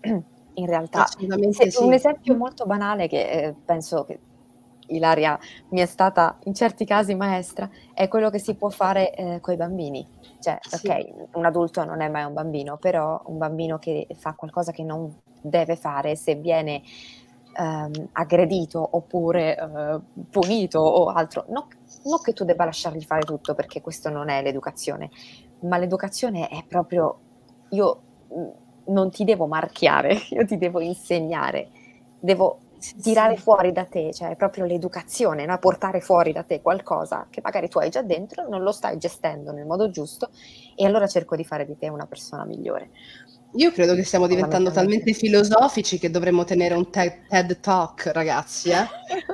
in realtà. Assolutamente sì. Un esempio molto banale che eh, penso che Ilaria mi è stata in certi casi maestra, è quello che si può fare eh, con i bambini. Cioè, Sì. ok, un adulto non è mai un bambino, però un bambino che fa qualcosa che non deve fare, se viene ehm, aggredito oppure eh, punito o altro, no, non che tu debba lasciargli fare tutto, perché questo non è l'educazione, ma l'educazione è proprio, io non ti devo marchiare, io ti devo insegnare, devo tirare sì. fuori da te, cioè è proprio l'educazione, no? Portare fuori da te qualcosa che magari tu hai già dentro, non lo stai gestendo nel modo giusto, e allora cerco di fare di te una persona migliore. Io credo che stiamo diventando talmente filosofici che dovremmo tenere un TED, TED Talk, ragazzi, eh?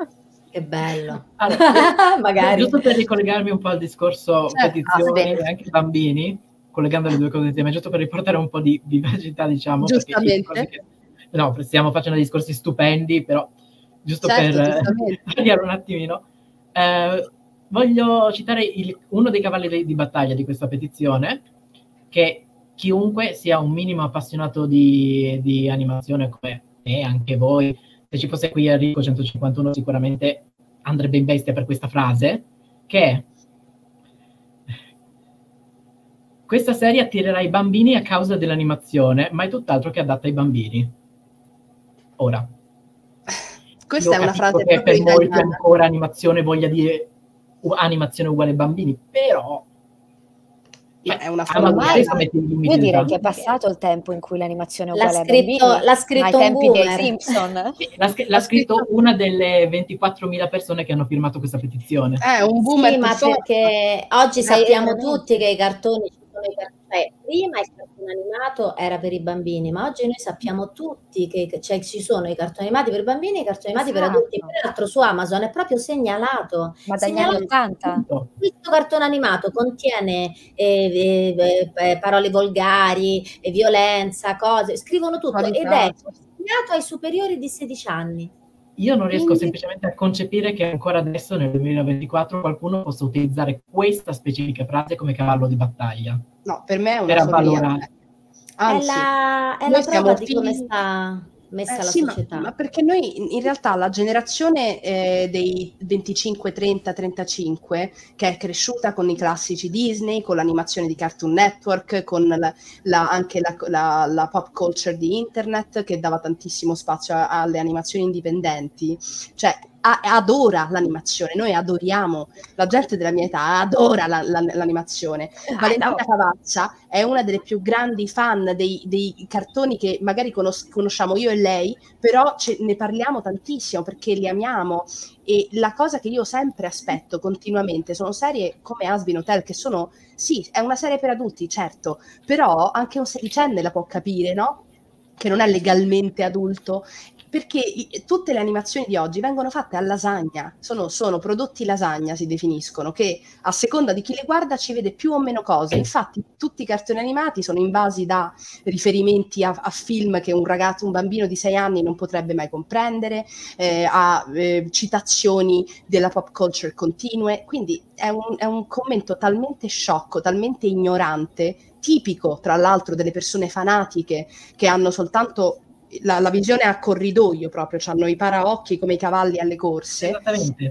Che bello. Allora, magari. Giusto per ricollegarmi un po' al discorso certo, petizioni ah, e anche bambini, collegando le due cose insieme, giusto per riportare un po' di vivacità, diciamo. Giustamente. Che, no, stiamo facendo discorsi stupendi, però giusto certo, per tagliare un attimino. Eh, voglio citare il, uno dei cavalli di battaglia di questa petizione, che chiunque sia un minimo appassionato di, di animazione come me, anche voi, se ci fosse qui Enrico centocinquantuno sicuramente andrebbe in bestia per questa frase, che è: questa serie attirerà i bambini a causa dell'animazione, ma è tutt'altro che adatta ai bambini. Ora, questa è una frase che per italiana. molti ancora animazione voglia dire animazione uguale bambini, però Ma è una Amazon stessa mette i limiti Io di direi età. che è passato il tempo in cui l'animazione è L'ha uguale ai scritto, bambini, l'ha ai scritto un tempi dei boomer. Simpson. L'ha, sc- l'ha scritto una delle ventiquattromila persone che hanno firmato questa petizione. È un boomer Sì, per ma forza. perché oggi Ma sappiamo veramente. tutti che i cartoni ci sono i car- cioè, prima il cartone animato era per i bambini, ma oggi noi sappiamo tutti che che- cioè, ci sono i cartoni animati per bambini e i cartoni animati per adulti. Esatto. Peraltro su Amazon è proprio segnalato. Ma dagli anni Segnalato ottanta? Appunto. questo cartone animato contiene eh, eh, eh, parole volgari, eh, violenza, cose, scrivono tutto ed è Qualità. consegnato ai superiori di sedici anni. Io non riesco Quindi- semplicemente a concepire che ancora adesso, nel duemilaventiquattro, qualcuno possa utilizzare questa specifica frase come cavallo di battaglia. No, per me è una Per follia. avvalorare. Anzi, è la, è noi la siamo prova di come figli- sta messa Eh la sì, ma, società. ma perché noi in- in realtà la generazione eh, dei venticinque, trenta, trentacinque, che è cresciuta con i classici Disney, con l'animazione di Cartoon Network, con la- la- anche la, la- la pop culture di internet che dava tantissimo spazio a- alle animazioni indipendenti, cioè a- adora l'animazione, noi adoriamo, la gente della mia età adora la- la- l'animazione. Valentina Cavazza è una delle più grandi fan dei, dei cartoni che magari conos- conosciamo io e lei, però ce- ne parliamo tantissimo perché li amiamo. E la cosa che io sempre aspetto continuamente sono serie come Hazbin Hotel, che sono, sì, è una serie per adulti, certo, però anche un sedicenne la può capire, no? Che non è legalmente adulto. Perché i- tutte le animazioni di oggi vengono fatte a lasagna, sono, sono prodotti lasagna, si definiscono, che a seconda di chi le guarda ci vede più o meno cose. Infatti tutti i cartoni animati sono invasi da riferimenti a, a film che un ragazzo, un bambino di sei anni non potrebbe mai comprendere, eh, a eh, citazioni della pop culture continue, quindi è un, è un commento talmente sciocco, talmente ignorante, tipico tra l'altro delle persone fanatiche che hanno soltanto la, la visione a corridoio proprio, hanno i paraocchi come i cavalli alle corse. Esattamente.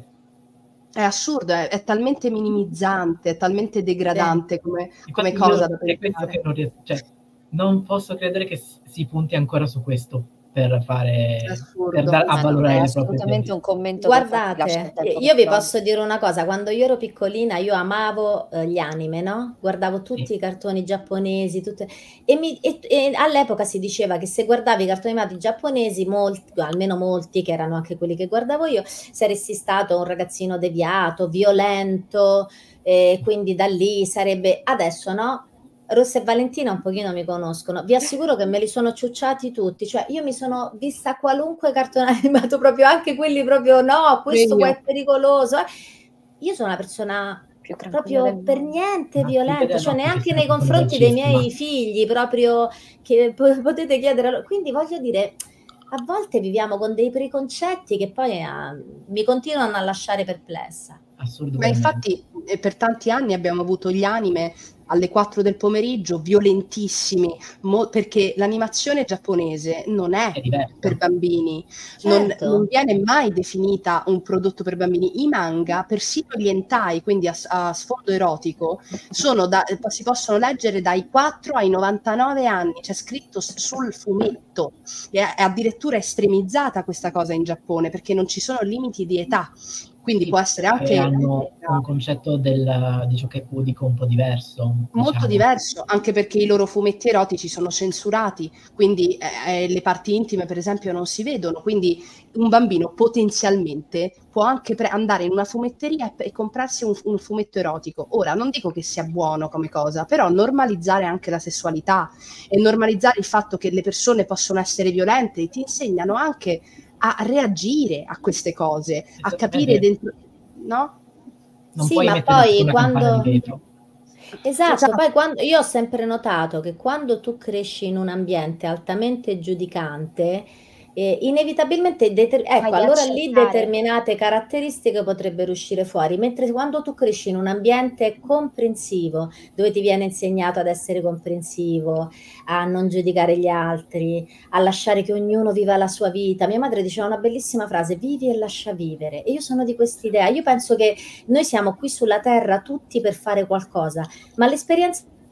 È assurdo, è, è talmente minimizzante, è talmente degradante come, come Infatti cosa io da è questo pensare. che non riesco, cioè, non posso credere che s- si punti ancora su questo per fare, È assurdo. per dar, Ma no, avvalorare è le proprie assolutamente teorie. un commento che infatti lascia il Guardate, tempo io che vi trova. posso dire una cosa, quando io ero piccolina io amavo eh, gli anime, no? Guardavo tutti Sì. i cartoni giapponesi, tutte... e, mi- e- e all'epoca si diceva che se guardavi i cartoni animati giapponesi, molti, almeno molti, che erano anche quelli che guardavo io, saresti stato un ragazzino deviato, violento, e quindi da lì sarebbe... Adesso no? Rossa e Valentina un pochino mi conoscono, vi assicuro che me li sono ciucciati tutti, cioè io mi sono vista qualunque cartone animato, proprio anche quelli proprio no, questo può Io. essere pericoloso. eh. Io sono una persona Più tranquilla proprio del per mondo. niente Ma violenta, crede cioè no, che neanche sia nei una persona confronti dei dolcissima. miei figli, proprio che po- potete chiedere a loro. Quindi voglio dire, a volte viviamo con dei preconcetti che poi ah, mi continuano a lasciare perplessa. Assurdo Ma veramente. infatti eh, per tanti anni abbiamo avuto gli anime alle quattro del pomeriggio, violentissimi, mo- perché l'animazione giapponese non è È diversa. per bambini, non, Certo. non viene mai definita un prodotto per bambini. I manga, persino gli hentai, quindi a, a sfondo erotico, sono da, si possono leggere dai quattro ai novantanove anni, c'è scritto s- sul fumetto, e è addirittura estremizzata questa cosa in Giappone, perché non ci sono limiti di età. Quindi Sì, può essere perché anche hanno un concetto del, di ciò che è pudico un po' diverso. molto diciamo. diverso, anche perché i loro fumetti erotici sono censurati, quindi eh, eh, le parti intime per esempio non si vedono, quindi un bambino potenzialmente può anche pre- andare in una fumetteria e, e comprarsi un, un fumetto erotico. Ora, non dico che sia buono come cosa, però normalizzare anche la sessualità e normalizzare il fatto che le persone possono essere violente ti insegnano anche a reagire a queste cose, a capire dentro, no? Non Sì, puoi ma mettere poi una campana quando... di vetro. Esatto, Esatto. poi quando io ho sempre notato che quando tu cresci in un ambiente altamente giudicante, eh, inevitabilmente, deter- ecco, Vai a allora lì accettare. determinate caratteristiche potrebbero uscire fuori, mentre quando tu cresci in un ambiente comprensivo, dove ti viene insegnato ad essere comprensivo, a non giudicare gli altri, a lasciare che ognuno viva la sua vita. Mia madre diceva una bellissima frase: vivi e lascia vivere. E io sono di quest'idea. Io penso che noi siamo qui sulla terra tutti per fare qualcosa, ma l'esperienza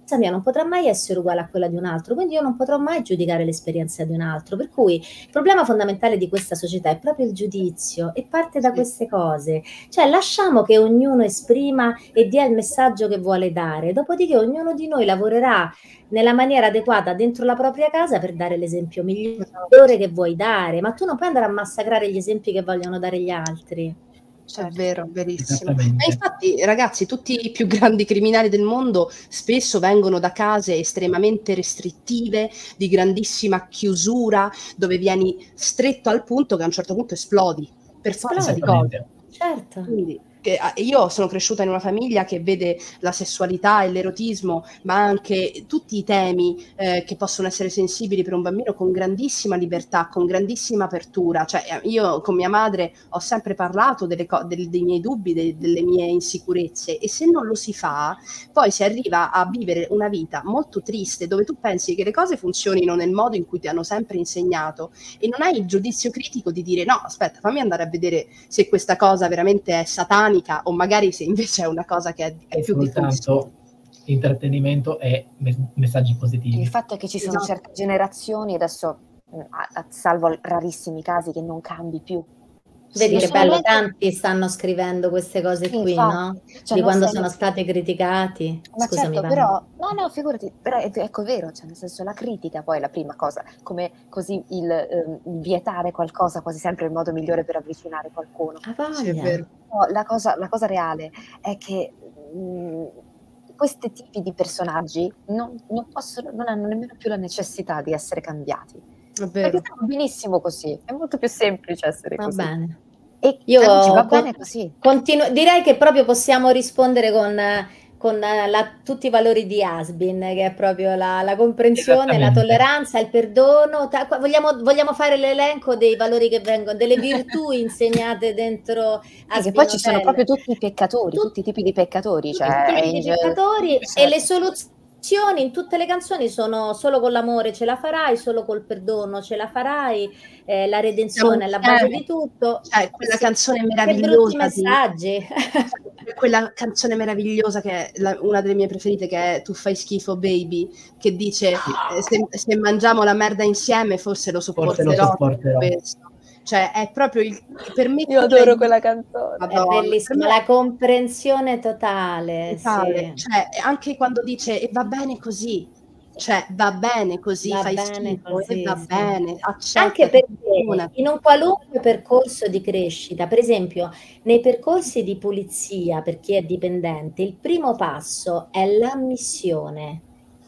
mia non potrà mai essere uguale a quella di un altro, quindi io non potrò mai giudicare l'esperienza di un altro. Per cui il problema fondamentale di questa società è proprio il giudizio e parte da queste cose. Cioè lasciamo che ognuno esprima e dia il messaggio che vuole dare, dopodiché ognuno di noi lavorerà nella maniera adeguata dentro la propria casa per dare l'esempio migliore che vuoi dare, ma tu non puoi andare a massacrare gli esempi che vogliono dare gli altri. È vero, verissimo. Ma infatti, ragazzi, tutti i più grandi criminali del mondo spesso vengono da case estremamente restrittive, di grandissima chiusura, dove vieni stretto al punto che a un certo punto esplodi, per forza di cose. Certo. Quindi, che, io sono cresciuta in una famiglia che vede la sessualità e l'erotismo, ma anche tutti i temi eh, che possono essere sensibili per un bambino con grandissima libertà, con grandissima apertura. Cioè, io con mia madre ho sempre parlato delle co- del, dei miei dubbi, de- delle mie insicurezze, e se non lo si fa, poi si arriva a vivere una vita molto triste, dove tu pensi che le cose funzionino nel modo in cui ti hanno sempre insegnato e non hai il giudizio critico di dire no, aspetta, fammi andare a vedere se questa cosa veramente è satanica, o magari se invece è una cosa che è, è, è più di soltanto intrattenimento e messaggi positivi. Il fatto è che ci sono esatto. certe generazioni, adesso a, a, salvo rarissimi casi, che non cambi più. Vedi che bello, tanti stanno scrivendo queste cose qui, sì, no? Cioè, di quando sono stati criticati. Ma Scusami, certo, però, no, no, figurati, però è, ecco, è vero, cioè nel senso la critica poi è la prima cosa, come così il eh, vietare qualcosa quasi sempre il modo migliore per avvicinare qualcuno. Ah, sì, è vero. No, la cosa, la cosa reale è che mh, questi tipi di personaggi non, non possono, non hanno nemmeno più la necessità di essere cambiati. È vero. Perché stanno benissimo così, è molto più semplice essere va così. Bene. E io ci va con, bene così. Continu- direi che proprio possiamo rispondere con, con la, tutti i valori di Hasbin, che è proprio la, la comprensione, la tolleranza, il perdono. Ta- vogliamo, vogliamo fare l'elenco dei valori che vengono, delle virtù insegnate dentro Hasbin. Che poi ci sono proprio tutti i peccatori, tutti, tutti i tipi di peccatori, tutti cioè i tipi di peccatori e le soluzioni. In tutte le canzoni sono solo con l'amore ce la farai, solo col perdono ce la farai, eh, la redenzione è la base di tutto. Cioè, quella sì, canzone meravigliosa. Che brutti messaggi. Di, quella canzone meravigliosa che è la, una delle mie preferite, che è Tu fai schifo baby, che dice eh, se, se mangiamo la merda insieme forse lo sopporterò. Forse lo sopporterò. Cioè è proprio il per me io adoro il... quella canzone. Madonna, è bellissima, la comprensione totale, totale. Sì. Cioè anche quando dice e va bene così, cioè va bene così, va fai bene schifo così, e va sì. bene, accetta. Anche perché in un qualunque percorso di crescita, per esempio nei percorsi di pulizia per chi è dipendente, il primo passo è l'ammissione.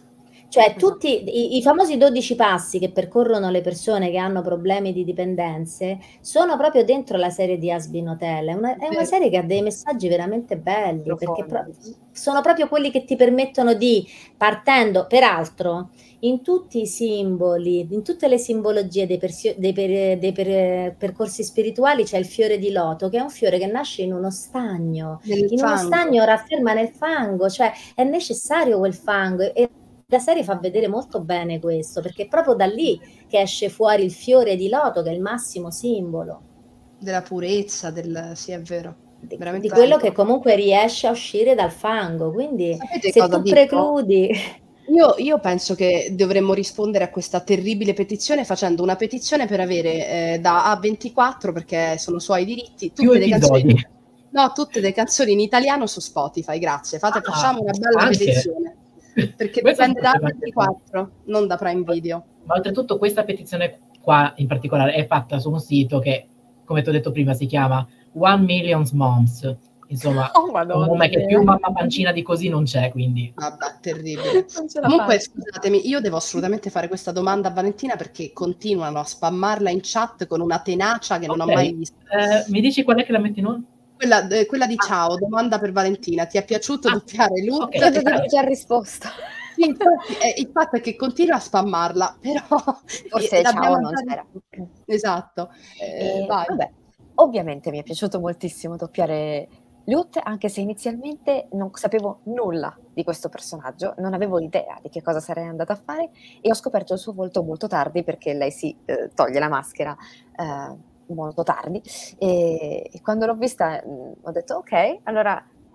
Cioè tutti i, i famosi dodici passi che percorrono le persone che hanno problemi di dipendenze sono proprio dentro la serie di Hasbin Hotel. È una, è una serie che ha dei messaggi veramente belli, perché pro- sono proprio quelli che ti permettono di, partendo, peraltro, in tutti i simboli, in tutte le simbologie dei, persio- dei, per- dei per- percorsi spirituali c'è il fiore di loto, che è un fiore che nasce in uno stagno. Nel in fango. uno stagno rafferma nel fango, cioè è necessario quel fango. E la serie fa vedere molto bene questo, perché è proprio da lì che esce fuori il fiore di loto, che è il massimo simbolo della purezza, del sì, è vero, di, di quello che comunque riesce a uscire dal fango. Quindi sapete se cosa tu dico? precludi io, io penso che dovremmo rispondere a questa terribile petizione facendo una petizione per avere eh, da A ventiquattro, perché sono suoi diritti, tutte più le episodi. canzoni no, tutte le canzoni in italiano su Spotify, grazie. Fate, ah, facciamo una bella anche. petizione. Perché dipende da ventiquattro, non da Prime Video. Ma oltretutto questa petizione qua in particolare è fatta su un sito che, come ti ho detto prima, si chiama One Million Moms. Insomma, oh, un nome che più mamma pancina di così non c'è, quindi. Vabbè, terribile. Comunque, scusatemi, io devo assolutamente fare questa domanda a Valentina, perché continuano a spammarla in chat con una tenacia che non okay. ho mai visto. Eh, mi dici qual è che la metti in onda? Quella, eh, quella di ah. Ciao, domanda per Valentina. Ti è piaciuto ah. doppiare Lut? Okay, io avevo già risposto. Sì, infatti, eh, il fatto è che continua a spammarla, però forse Ciao non c'era. Esatto. Eh, vai. Vabbè, ovviamente mi è piaciuto moltissimo doppiare Lut, anche se inizialmente non sapevo nulla di questo personaggio, non avevo idea di che cosa sarei andata a fare, e ho scoperto il suo volto molto tardi, perché lei si eh, toglie la maschera eh, molto tardi, e, e quando l'ho vista mh, ho detto ok, allora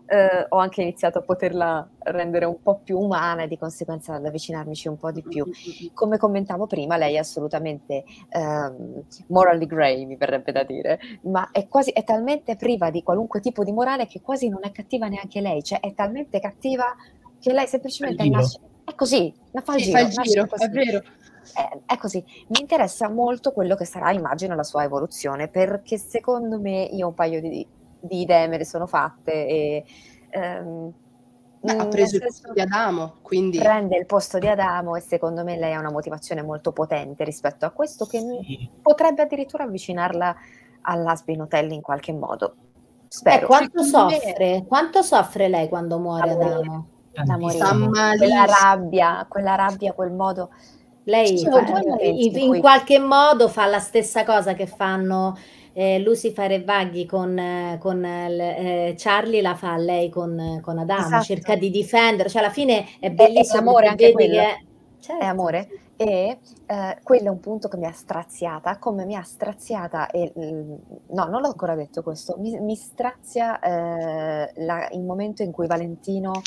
eh, ho anche iniziato a poterla rendere un po' più umana e di conseguenza ad avvicinarmici un po' di più. Come commentavo prima, lei è assolutamente ehm, morally grey, mi verrebbe da dire, ma è quasi è talmente priva di qualunque tipo di morale che quasi non è cattiva neanche lei, cioè è talmente cattiva che lei semplicemente nasce, è così, la fa il Sì, giro, fa il nasce giro, così. è vero. È, è così. Mi interessa molto quello che sarà, immagino, la sua evoluzione, perché secondo me io un paio di, di idee me le sono fatte e ehm, Beh, ha nel preso il senso, posto di Adamo, quindi prende il posto di Adamo e secondo me lei ha una motivazione molto potente rispetto a questo che Sì. potrebbe addirittura avvicinarla all'Asbin Hotel in qualche modo. E Spero. quanto secondo me soffre? Quanto soffre lei quando muore Da morire, Adamo? da morire. sta Tantissimo. Quella malissimo. rabbia, quella rabbia, quel modo. Ci Lei sono fa- due momenti in, in in cui qualche modo fa la stessa cosa che fanno eh, Lucifer e Vaghi con, eh, con, eh, l- eh, Charlie, la fa lei con, con Adamo, cerca esatto. di difendere, cioè alla fine è È, è bellissimo amore perché anche vedi quello. che... È Certo. amore. E eh, quello è un punto che mi ha straziata, come mi ha straziata, e, mm, no, non l'ho ancora detto questo, mi, mi strazia eh, la- il momento in cui Valentino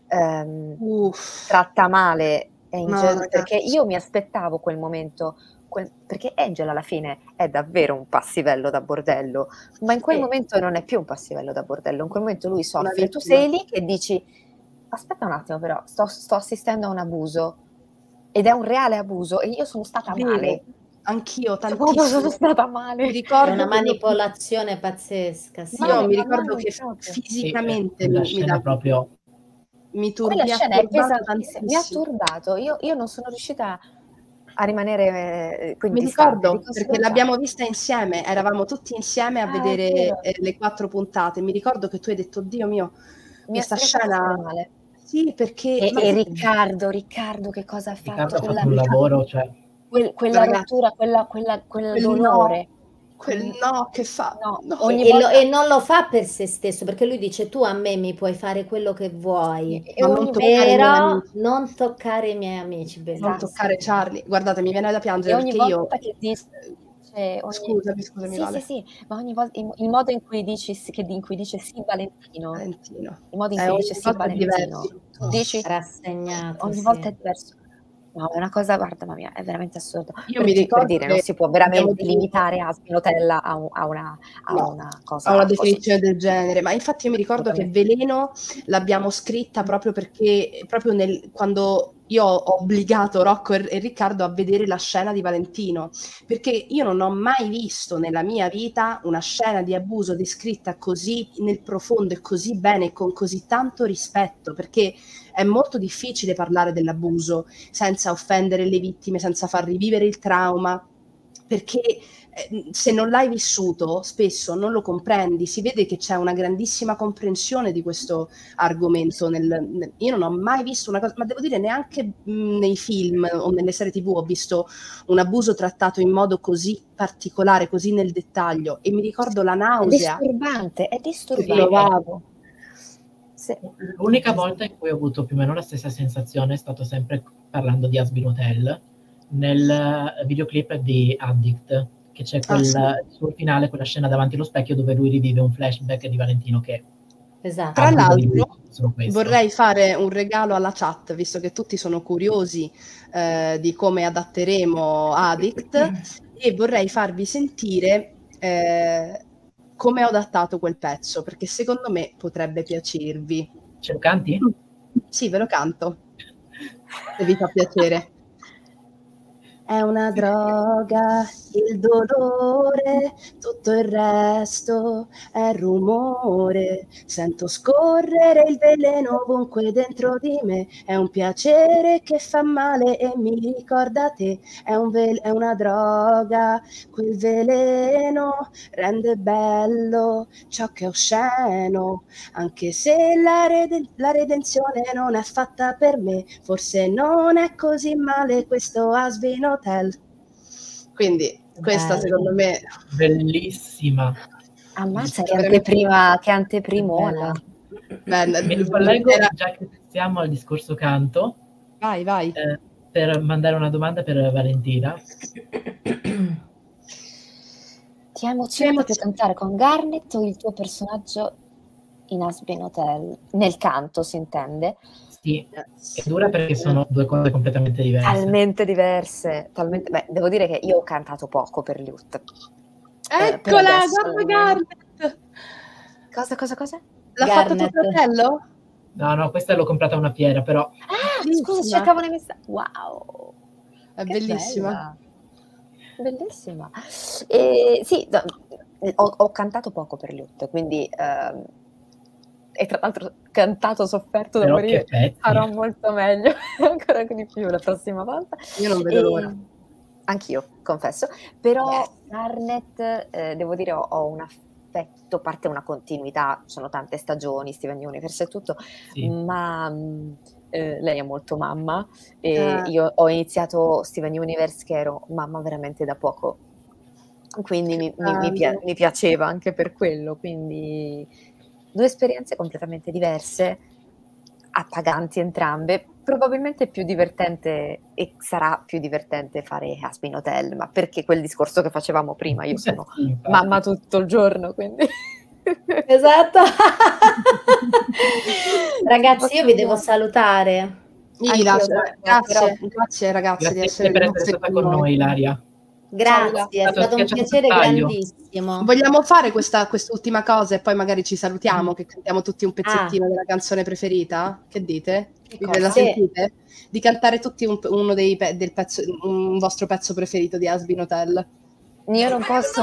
ehm, Uff, tratta male no Angel, perché ragazzi, io mi aspettavo quel momento, quel- perché Angel alla fine è davvero un passivello da bordello, ma in quel Sì. momento non è più un passivello da bordello, in quel momento lui una soffre, tu vittima. sei lì che dici, aspetta un attimo però, sto, sto assistendo a un abuso, ed è un reale abuso, e io sono stata Vero, male, anch'io proprio sono tantissimo. stata Mi male. È ricordo una quello che manipolazione pazzesca, sì. io Male, mi ma ricordo male che proprio. Sì, eh, fisicamente quella mi, mi scena dà proprio mi, tur- Quella mi ha scena è turbato pesantissima, mi ha tantissimo. turbato, io, io non sono riuscita a rimanere eh, Mi equidistante, di ricordo perché conseguenza... l'abbiamo vista insieme, eravamo tutti insieme a Ah, è vedere vero, eh, le quattro puntate. Mi ricordo che tu hai detto, Dio mio, mi ha, questa mi ha fatto scena... stare male. Sì, perché... E, Ma e sì, Riccardo, Riccardo che cosa ha Riccardo fatto? ha Quella, fatto un lavoro, cioè, quel- quella ragazzi, rottura, quella, quella- quel quel dolore. no, quel Mm, no che fa... no, No. ogni E, lo- volta, e non lo fa per se stesso, perché lui dice tu a me mi puoi fare quello che vuoi, e Ma non ogni toccare i miei volta, però amici, non toccare i miei amici, non esatto, toccare bellissimo. Charlie. Guardate, mi viene da e piangere ogni perché io... volta che dice, eh, ogni, Scusami, scusami, sì, sì, Vale. sì, ma ogni volta, il, il modo in cui dici, sì- che, in cui dice sì Valentino, Valentino. il modo in Eh, cui ogni dice sì volta è Valentino, diverso. tu dici, Rassegnato, ogni sì. volta è diverso. No, è una cosa, guarda, mamma mia, è veramente assurdo. Io mi Perché, per ricordo dire, non che si può abbiamo veramente dovuto... limitare Aspinotella a, un- a una, a No, una ha una cosa così. definizione del genere, ma infatti io mi ricordo che Assolutamente. Veleno l'abbiamo scritta proprio perché proprio nel, quando io ho obbligato Rocco e, e Riccardo a vedere la scena di Valentino, perché io non ho mai visto nella mia vita una scena di abuso descritta così nel profondo e così bene e con così tanto rispetto, perché è molto difficile parlare dell'abuso senza offendere le vittime, senza far rivivere il trauma, perché eh, se non l'hai vissuto spesso non lo comprendi, si vede che c'è una grandissima comprensione di questo argomento. Nel, nel, io non ho mai visto una cosa, ma devo dire neanche mh, nei film o nelle serie tv ho visto un abuso trattato in modo così particolare, così nel dettaglio, e mi ricordo la È nausea disturbante, è che disturbante. provavo. Sì. l'unica volta in cui ho avuto più o meno la stessa sensazione è stato sempre parlando di Asbin Hotel, nel videoclip di Addict, che c'è quel, Ah, sì. sul finale quella scena davanti allo specchio dove lui rivive un flashback di Valentino che Esatto. Tra ha avuto di l'altro, solo questo. vorrei fare un regalo alla chat, visto che tutti sono curiosi eh, di come adatteremo Addict, e vorrei farvi sentire eh, come ho adattato quel pezzo, perché secondo me potrebbe piacervi. Ce lo canti? Sì, ve lo canto, se vi fa piacere. È una droga, il dolore, tutto il resto è rumore. Sento scorrere il veleno ovunque dentro di me. È un piacere che fa male e mi ricorda te. È, un vel- è una droga, quel veleno rende bello ciò che è osceno. Anche se la, rede- la redenzione non è fatta per me, forse non è così male questo Asbin Hotel. Quindi questa Bello. secondo me Bellissima. Ammazza, che veramente anteprima, che anteprimona. bella. Mi ricollego, Era... già che siamo al discorso canto, Vai, vai. eh, per mandare una domanda per Valentina. Ti ha emozionato più cantare con Garnet o il tuo personaggio in Asbin Hotel, nel canto si intende. Sì, è dura perché sono due cose completamente diverse. Talmente diverse, talmente... Beh, devo dire che io ho cantato poco per Liut. Eccola, guarda Garnet! Cosa, cosa, cosa? L'ha fatto tuo fratello? No, no, questa l'ho comprata a una fiera, però... Ah, scusa, cercavo nei messaggi. Wow! È bellissima. Bella. Bellissima. E, sì, ho, ho cantato poco per Liut, quindi... Ehm, e tra l'altro cantato sofferto da morire, farò molto meglio, ancora di più la prossima volta. Io non vedo e, l'ora. Anch'io, confesso. Però Yes. Garnet, eh, devo dire, ho, ho un affetto, a parte una continuità, sono tante stagioni, Steven Universe e tutto, Sì. ma eh, lei è molto mamma e Ah. io ho iniziato Steven Universe che ero mamma veramente da poco, quindi mi, mi, mi, pia- mi piaceva anche per quello, quindi due esperienze completamente diverse, appaganti entrambe, probabilmente più divertente e sarà più divertente fare Asbin Hotel, ma perché quel discorso che facevamo prima, io sono sì, mamma tutto il giorno, quindi... Esatto. Ragazzi, io vi devo salutare. Ila, Anch'io, grazie, però- grazie ragazzi Grazie di essere per essere stata con noi, Ilaria. Grazie, è Stato stato un schiacciato piacere sul taglio. grandissimo. Vogliamo fare questa quest'ultima cosa e poi magari ci salutiamo, Mm. che cantiamo tutti un pezzettino Ah. della canzone preferita? Che dite? Vi cosa? la Sì. sentite? Di cantare tutti un, uno dei pe- del pezzo, un vostro pezzo preferito di Asbin Hotel. Io non posso...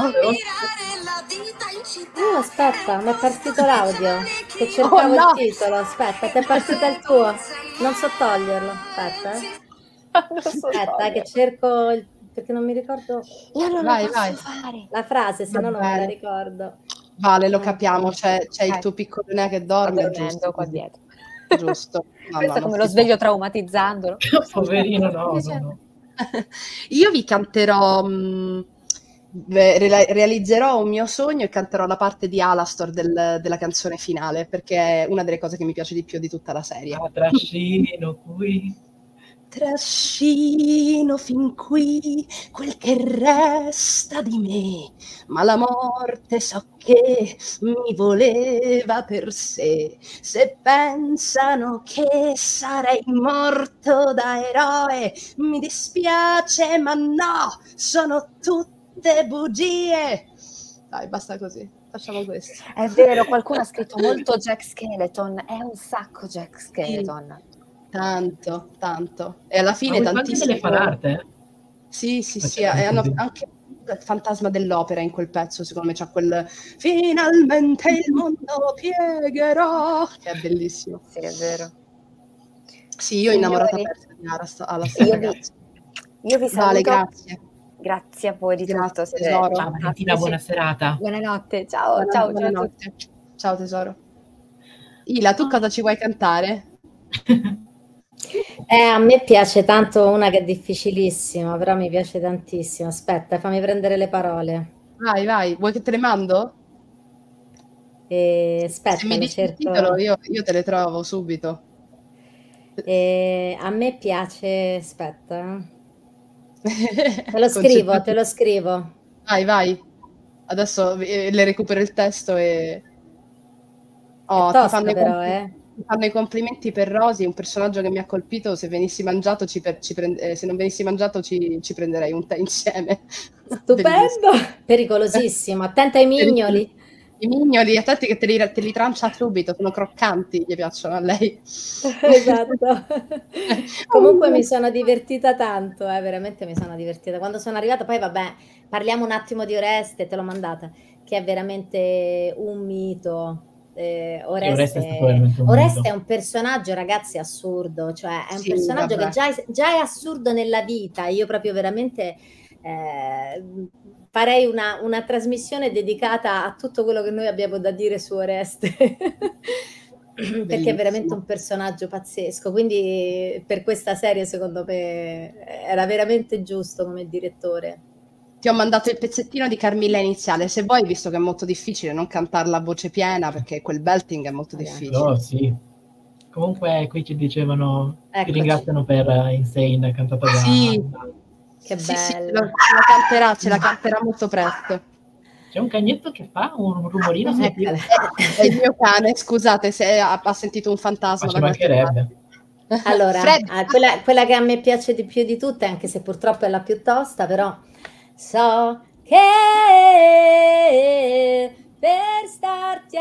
Oh, aspetta, mi è partito l'audio. Che cercavo Oh, no! il titolo. Aspetta, ti è partito il tuo. Non so toglierlo. Aspetta, eh. non so Aspetta, togliere. che cerco il... perché non mi ricordo Io non Vai, lo posso vai. fare. la frase, se Va no non me la bene. ricordo. Vale, lo capiamo, c'è, c'è il Eh. tuo piccolone che Sto dorme, dormendo giusto? qua così. dietro. Giusto. No, Questo no, è come non lo si sveglio traumatizzandolo. Poverino, no, no, Invece- no. Io vi canterò, mh, ve- re- realizzerò un mio sogno e canterò la parte di Alastor del- della canzone finale, perché è una delle cose che mi piace di più di tutta la serie. Ah, trascino qui. Trascino fin qui quel che resta di me, ma la morte so che mi voleva per sé. Se pensano che sarei morto da eroe, mi dispiace, ma no, sono tutte bugie. Dai, basta così, facciamo questo. È vero, qualcuno ha scritto molto Jack Skeleton, è un sacco Jack Skeleton. Tanto, tanto. E alla Ma fine vuoi anche tantissimo... delle fanarte? Sì, sì, sì, Facciamo e hanno così. anche il fantasma dell'opera in quel pezzo, secondo me c'ha quel finalmente il mondo piegherà, che è bellissimo. Sì, è vero. Sì, io innamorata Signori, persa di Aras- Alastor, Io vi, ragazzi. io vi Vale, saluto. grazie. Grazie a voi di Grazie, tutto. siete tesoro. Ciao Valentina, fantastici. buona serata. Buonanotte, ciao, Buona- ciao, ciao a tutti. buonanotte. Ciao tesoro. Ila, tu cosa ci vuoi cantare? Eh, a me piace tanto una che è difficilissima, però mi piace tantissimo. Aspetta, fammi prendere le parole. Vai, vai, vuoi che te le mando? Eh, aspetta, Se mi le dici il cerco. titolo io, io te le trovo subito. Eh, a me piace, aspetta, te lo scrivo, te lo scrivo. Vai, vai. Adesso eh, le recupero il testo e... Oh, È ti tosta fanno, i però, compli- eh. ti fanno i complimenti per Rosy, un personaggio che mi ha colpito. Se venissi mangiato, ci per- ci prend- eh, se non venissi mangiato, ci, ci prenderei un tè insieme. Bellissimo. Stupendo, pericolosissimo. Attenta ai mignoli. I mignoli, attenti che te li, te li trancia subito, sono croccanti, gli piacciono a lei. Esatto. Comunque mi sono divertita tanto, eh, veramente mi sono divertita. Quando sono arrivata, poi vabbè, parliamo un attimo di Oreste, te l'ho mandata, che è veramente un mito. Eh, Oreste, Oreste è stato veramente un Oreste mito. è un personaggio, ragazzi, assurdo, cioè è un Sì, personaggio vabbè. che già è, già è assurdo nella vita. Io proprio veramente eh, farei una, una trasmissione dedicata a tutto quello che noi abbiamo da dire su Oreste. Perché Bellissimo. è veramente un personaggio pazzesco, quindi per questa serie secondo me era veramente giusto come direttore. Ti ho mandato il pezzettino di Carmilla iniziale, se vuoi, visto che è molto difficile non cantarla a voce piena, perché quel belting è molto Magari. difficile. Oh, sì. Comunque qui ci dicevano, ci Eccoci. ringraziano per uh, Insane cantata da... Sì. Che Sì, sì, ce bello. la, ce la canterà, ce la canterà molto presto. C'è un cagnetto che fa un rumorino. È, è il mio cane, scusate se ha, ha sentito un fantasma. Ma ci mancherebbe. Allora, ah, quella, quella che a me piace di più di tutte, anche se purtroppo è la più tosta, però so che per starti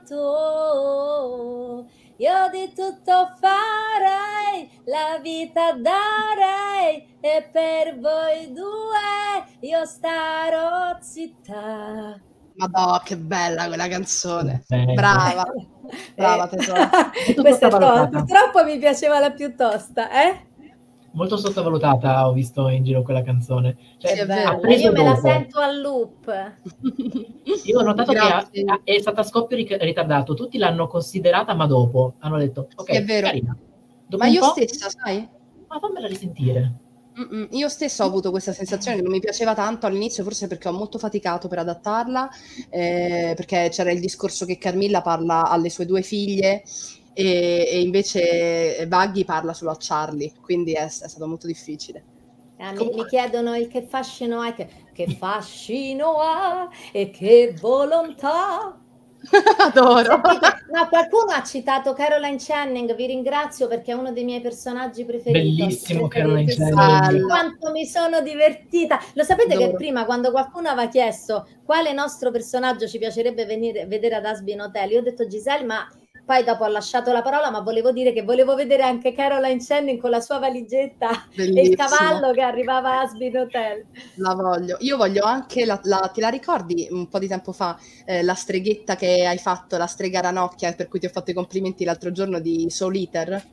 accanto io di tutto farei, la vita darei, e per voi due io starò zitta. Madò, che bella quella canzone. Bella. Brava. Brava, tesoro. Questa è tosta. Purtroppo mi piaceva la più tosta, eh? Molto sottovalutata, ho visto in giro quella canzone. Cioè, Sì, è vero. Io me dopo. la sento al loop. Io ho notato Grazie. che è stata a scoppio ritardato, tutti l'hanno considerata, ma dopo hanno detto, ok, Sì, è vero. carina. Dopo Ma un io po', stessa, sai? ma fammela risentire. Mm-mm. Io stessa ho avuto questa sensazione che non mi piaceva tanto all'inizio, forse perché ho molto faticato per adattarla, eh, perché c'era il discorso che Carmilla parla alle sue due figlie e, e invece Vaghi parla solo a Charlie, quindi è, è stato molto difficile. Eh, mi, mi chiedono il che fascino ha, che, che fascino ha e che volontà. Adoro. Sentite, no, qualcuno ha citato Caroline Channing, vi ringrazio perché è uno dei miei personaggi preferiti. Bellissimo preferiti. Caroline Channing. Quanto mi sono divertita. Lo sapete Adoro. che prima, quando qualcuno aveva chiesto quale nostro personaggio ci piacerebbe venire, vedere ad Asbin Hotel, io ho detto Giselle, ma poi dopo ho lasciato la parola, ma volevo dire che volevo vedere anche Caroline Channing con la sua valigetta Bellissimo. e il cavallo che arrivava a Asbin Hotel. La voglio. Io voglio anche, la, la, te la ricordi un po' di tempo fa, eh, la streghetta che hai fatto, la strega ranocchia, per cui ti ho fatto i complimenti l'altro giorno di Soul Eater?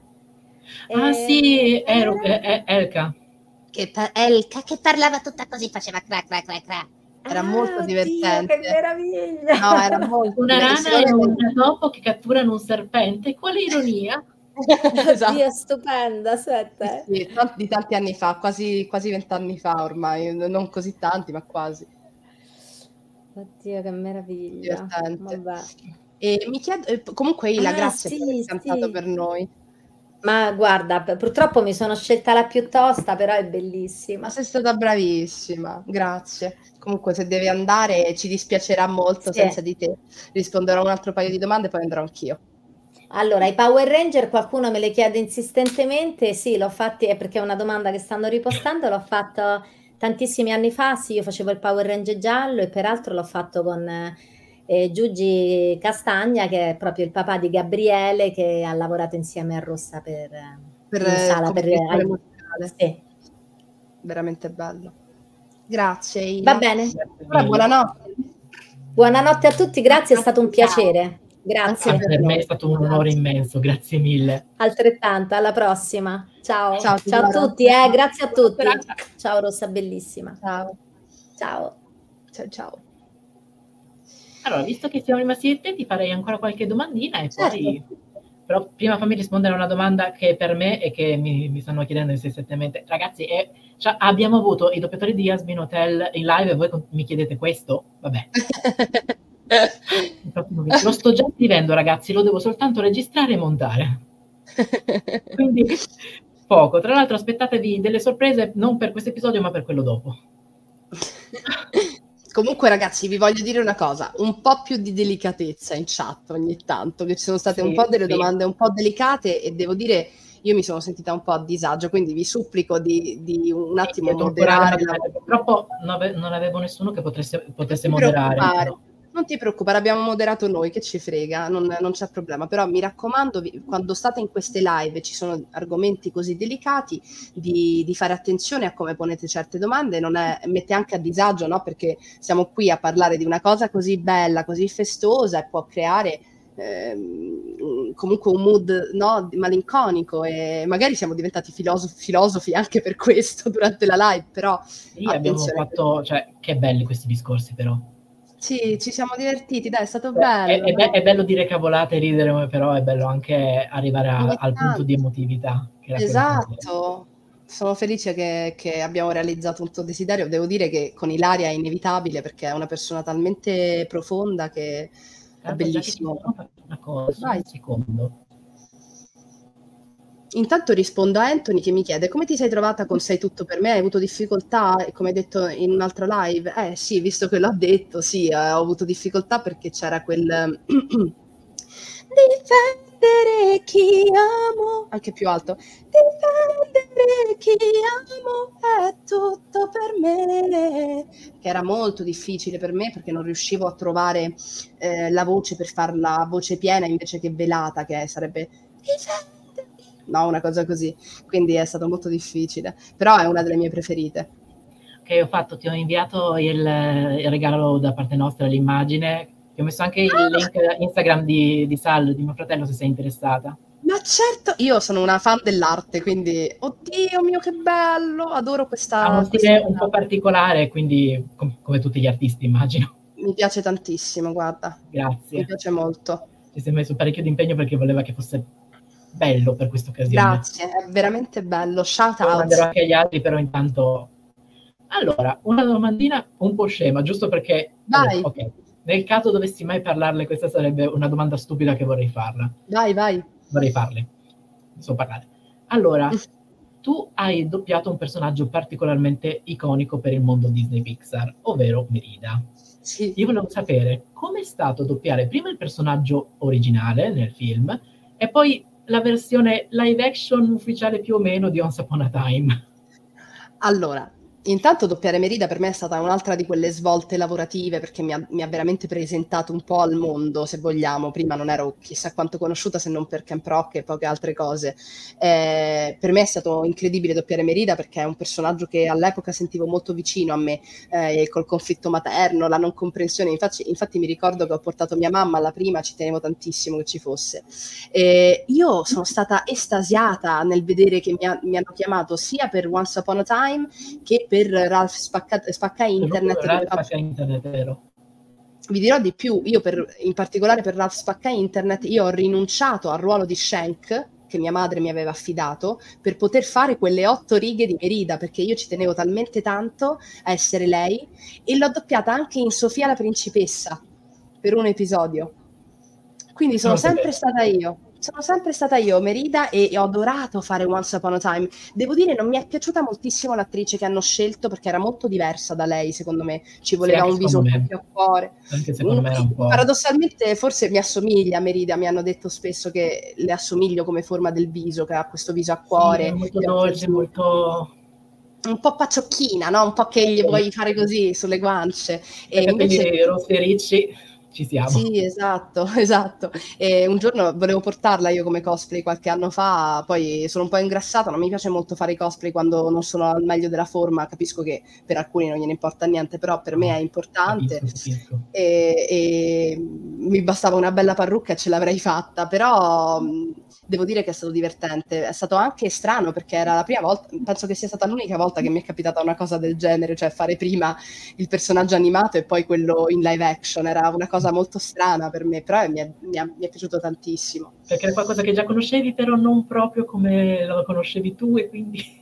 Ah Eh, sì, Ero- eh, eh, Elka. Che pa- Elka che parlava tutta così, faceva cra cra cra cra. Era ah, molto divertente. Dio, che meraviglia! No, era molto Una divertente. rana e Secondo un me- topo che catturano un serpente, quale ironia! Esatto. Oddio, stupenda, aspetta. Sì, sì, tanti, di tanti anni fa, quasi quasi vent'anni fa ormai, non così tanti, ma quasi. Oddio, che meraviglia. Divertente. Vabbè. E mi chiedo, eh, comunque Ila, Ah, grazie sì, per aver cantato sì. per noi. Ma guarda, p- purtroppo mi sono scelta la più tosta, però è Ma bellissima. sei stata bravissima, grazie. Comunque se devi andare ci dispiacerà molto Sì. senza di te. Risponderò a un altro paio di domande e poi andrò anch'io. Allora, i Power Ranger qualcuno me le chiede insistentemente, sì, l'ho fatti, è perché è una domanda che stanno ripostando, l'ho fatto tantissimi anni fa, sì, io facevo il Power Ranger giallo e peraltro l'ho fatto con eh, Giugi Castagna, che è proprio il papà di Gabriele, che ha lavorato insieme a Rossa per, Per, in sala come per direttore ai- musicale. sì. Veramente bello. Grazie Ila. Va bene, Allora, buonanotte. buonanotte a tutti, grazie, è stato un piacere. Grazie. Anche Per me è noi. stato un onore immenso, grazie mille. Altrettanto, alla prossima. Ciao. Ciao, Ciao a tesoro. tutti, eh, grazie a Buona tutti. serata. Ciao Rossa, bellissima. Ciao. Ciao. Ciao ciao. Allora, visto che siamo rimasti in te, ti farei ancora qualche domandina e Certo. poi... Però prima fammi rispondere a una domanda che è per me e che mi, mi stanno chiedendo incessantemente. Ragazzi, è, cioè, abbiamo avuto i doppiatori di Yasmin Hotel in live e voi con- mi chiedete questo? Vabbè. Il prossimo video. Lo sto già scrivendo, ragazzi, lo devo soltanto registrare e montare. Quindi poco. Tra l'altro aspettatevi delle sorprese non per questo episodio ma per quello dopo. Comunque ragazzi vi voglio dire una cosa, un po' più di delicatezza in chat ogni tanto, che ci sono state Sì, un po' delle sì. domande un po' delicate e devo dire io mi sono sentita un po' a disagio, quindi vi supplico di, di un attimo Sì, moderare la... Purtroppo non, ave- non avevo nessuno che potesse, potesse Non ti moderare. preoccupare. Però. Non ti preoccupare, abbiamo moderato noi, che ci frega, non, non c'è problema. Però mi raccomando, vi- quando state in queste live e ci sono argomenti così delicati, di, di fare attenzione a come ponete certe domande, non è, mette anche a disagio, no? Perché siamo qui a parlare di una cosa così bella, così festosa e può creare ehm, comunque un mood, no, malinconico e magari siamo diventati filosofi, filosofi anche per questo durante la live, però Sì, abbiamo attenzione. fatto, cioè, che belli questi discorsi però. Sì, ci siamo divertiti, dai, è stato È, bello. è be- è bello dire cavolate e ridere, però è bello anche arrivare a- Ogni al punto tanto. di emotività. Che era quello che volevo. Esatto, sono felice che, che abbiamo realizzato un tuo desiderio. Devo dire che con Ilaria è inevitabile perché è una persona talmente profonda che è Tanto già che ci bellissimo. sono, faccio una cosa, Vai. un secondo. Intanto rispondo a Anthony che mi chiede come ti sei trovata con Sei tutto per me? Hai avuto difficoltà? E come hai detto in un'altra live, eh sì, visto che l'ho detto, sì, eh, ho avuto difficoltà perché c'era quel difendere chi amo, anche più alto, difendere chi amo è tutto per me, che era molto difficile per me perché non riuscivo a trovare eh, la voce per far la voce piena invece che velata, che sarebbe difendere. No, una cosa così, quindi è stato molto difficile, però è una delle mie preferite. Che ho fatto, ti ho inviato il, il regalo da parte nostra, l'immagine, ti ho messo anche il Ah! link Instagram di, di Sal, di mio fratello, se sei interessata. Ma certo, io sono una fan dell'arte, quindi, oddio mio che bello, adoro questa... Ha uno stile questa... un po' particolare, quindi com- come tutti gli artisti, immagino. Mi piace tantissimo, guarda. Grazie. Mi piace molto. Ci sei messo parecchio di impegno perché voleva che fosse bello per questa occasione. Grazie, è veramente bello. Shout Lo out. manderò anche agli altri, però intanto... Allora, una domandina un po' scema, giusto perché... Vai. Allora, ok, nel caso dovessi mai parlarle, questa sarebbe una domanda stupida che vorrei farla. Vai, vai. Vorrei farle. Non so parlare. Allora, tu hai doppiato un personaggio particolarmente iconico per il mondo Disney Pixar, ovvero Merida. Sì. Io volevo sapere come è stato doppiare prima il personaggio originale nel film e poi la versione live action ufficiale più o meno di Once Upon a Time. Allora, intanto doppiare Merida per me è stata un'altra di quelle svolte lavorative perché mi ha, mi ha veramente presentato un po' al mondo, se vogliamo. Prima non ero chissà quanto conosciuta se non per Camp Rock e poche altre cose. Eh, per me è stato incredibile doppiare Merida perché è un personaggio che all'epoca sentivo molto vicino a me, eh, col conflitto materno, la non comprensione. Infatti, infatti mi ricordo che ho portato mia mamma alla prima, ci tenevo tantissimo che ci fosse. Eh, io sono stata estasiata nel vedere che mi, ha, mi hanno chiamato sia per Once Upon a Time che per per Ralph Spacca, Spacca Internet. Ralph Spacca Internet, vero. Vi dirò di più, io per, in particolare per Ralph Spacca Internet, io ho rinunciato al ruolo di Shank, che mia madre mi aveva affidato, per poter fare quelle otto righe di Merida, perché io ci tenevo talmente tanto a essere lei, e l'ho doppiata anche in Sofia la principessa, per un episodio. Quindi sono sempre stata io. Sono sempre stata io, Merida, e, e ho adorato fare Once Upon a Time. Devo dire, non mi è piaciuta moltissimo l'attrice che hanno scelto perché era molto diversa da lei, secondo me. Ci voleva sì, un viso un po' più a cuore. Anche secondo me era un po'... Paradossalmente, forse mi assomiglia a Merida. Mi hanno detto spesso che le assomiglio come forma del viso, che ha questo viso a cuore. Sì, molto dolce, molto... un po' pacciocchina, no? Un po' che gli vuoi fare così sulle guance. E invece rossi e ricci... Ci siamo. Sì, esatto, esatto. E un giorno volevo portarla io come cosplay qualche anno fa, poi sono un po' ingrassata, non mi piace molto fare i cosplay quando non sono al meglio della forma, capisco che per alcuni non gliene importa niente, però per me è importante. Capisco, capisco. E, e mi bastava una bella parrucca e ce l'avrei fatta, però devo dire che è stato divertente, è stato anche strano perché era la prima volta, penso che sia stata l'unica volta che mi è capitata una cosa del genere, cioè fare prima il personaggio animato e poi quello in live action, era una cosa molto strana per me, però mi è, mi, è, mi è piaciuto tantissimo. Perché è qualcosa che già conoscevi, però non proprio come lo conoscevi tu, e quindi...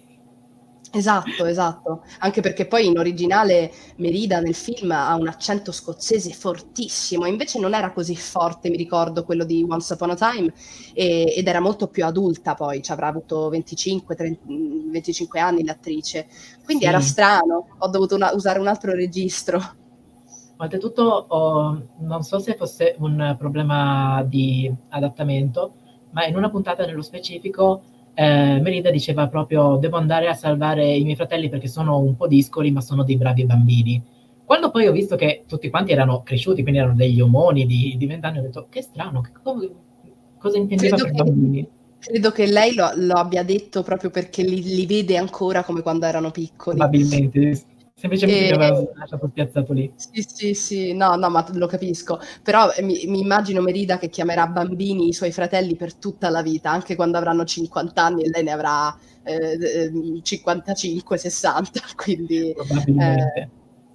Esatto, esatto, anche perché poi in originale Merida nel film ha un accento scozzese fortissimo, invece non era così forte, mi ricordo, quello di Once Upon a Time, e, ed era molto più adulta poi, ci avrà avuto venticinque, trenta, venticinque anni l'attrice, quindi sì. Era strano, ho dovuto una, usare un altro registro. Oltretutto, oh, non so se fosse un problema di adattamento, ma in una puntata nello specifico eh, Merida diceva proprio: devo andare a salvare i miei fratelli perché sono un po' discoli, ma sono dei bravi bambini. Quando poi ho visto che tutti quanti erano cresciuti, quindi erano degli omoni di vent'anni, ho detto: che strano, che co- cosa intendeva credo per che, bambini? Credo che lei lo, lo abbia detto proprio perché li, li vede ancora come quando erano piccoli. Probabilmente. Semplicemente E... mi aveva lasciato spiazzato lì. Sì, sì, sì, no, no, ma lo capisco. Però mi, mi immagino Merida che chiamerà bambini i suoi fratelli per tutta la vita, anche quando avranno cinquanta anni e lei ne avrà eh, cinquantacinque sessanta, quindi probabilmente.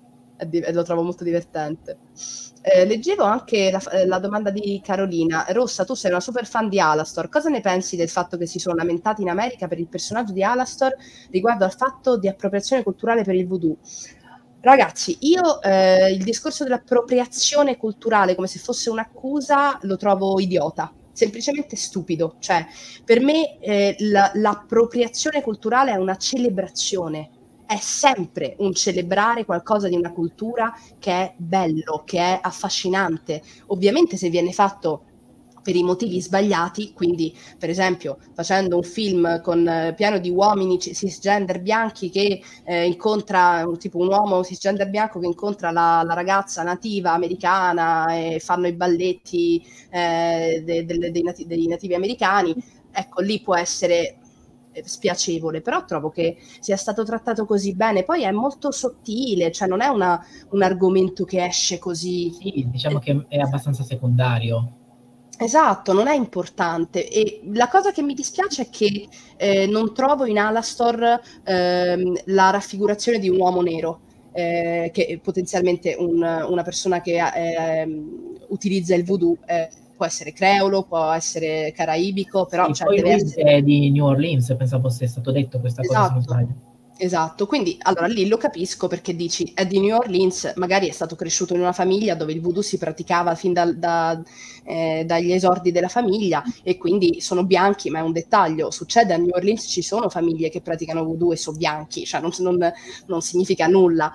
Eh, lo trovo molto divertente. Eh, leggevo anche la, la domanda di Carolina. Rossa, tu sei una super fan di Alastor, cosa ne pensi del fatto che si sono lamentati in America per il personaggio di Alastor riguardo al fatto di appropriazione culturale per il voodoo? Ragazzi, io eh, il discorso dell'appropriazione culturale come se fosse un'accusa lo trovo idiota, semplicemente stupido. Cioè, per me eh, la, l'appropriazione culturale è una celebrazione, è sempre un celebrare qualcosa di una cultura che è bello, che è affascinante. Ovviamente se viene fatto per i motivi sbagliati, quindi per esempio facendo un film con eh, pieno di uomini cisgender bianchi che eh, incontra un, tipo un uomo cisgender bianco che incontra la, la ragazza nativa americana e fanno i balletti eh, de, de, dei, nati, dei nativi americani, ecco lì può essere spiacevole, però trovo che sia stato trattato così bene. Poi è molto sottile, cioè non è una, un argomento che esce così. Sì, diciamo che è abbastanza secondario. Esatto, non è importante. E la cosa che mi dispiace è che eh, non trovo in Alastor ehm, la raffigurazione di un uomo nero, eh, che è potenzialmente un, una persona che eh, utilizza il voodoo. Eh, può essere creolo, può essere caraibico, però sì, cioè, poi deve lui essere... è di New Orleans, pensavo sia stato detto questa esatto. cosa, se non sbaglio. Esatto, quindi allora lì lo capisco perché dici è di New Orleans, magari è stato cresciuto in una famiglia dove il voodoo si praticava fin da, da, eh, dagli esordi della famiglia e quindi sono bianchi, ma è un dettaglio, succede a New Orleans, ci sono famiglie che praticano voodoo e sono bianchi, cioè non, non, non significa nulla,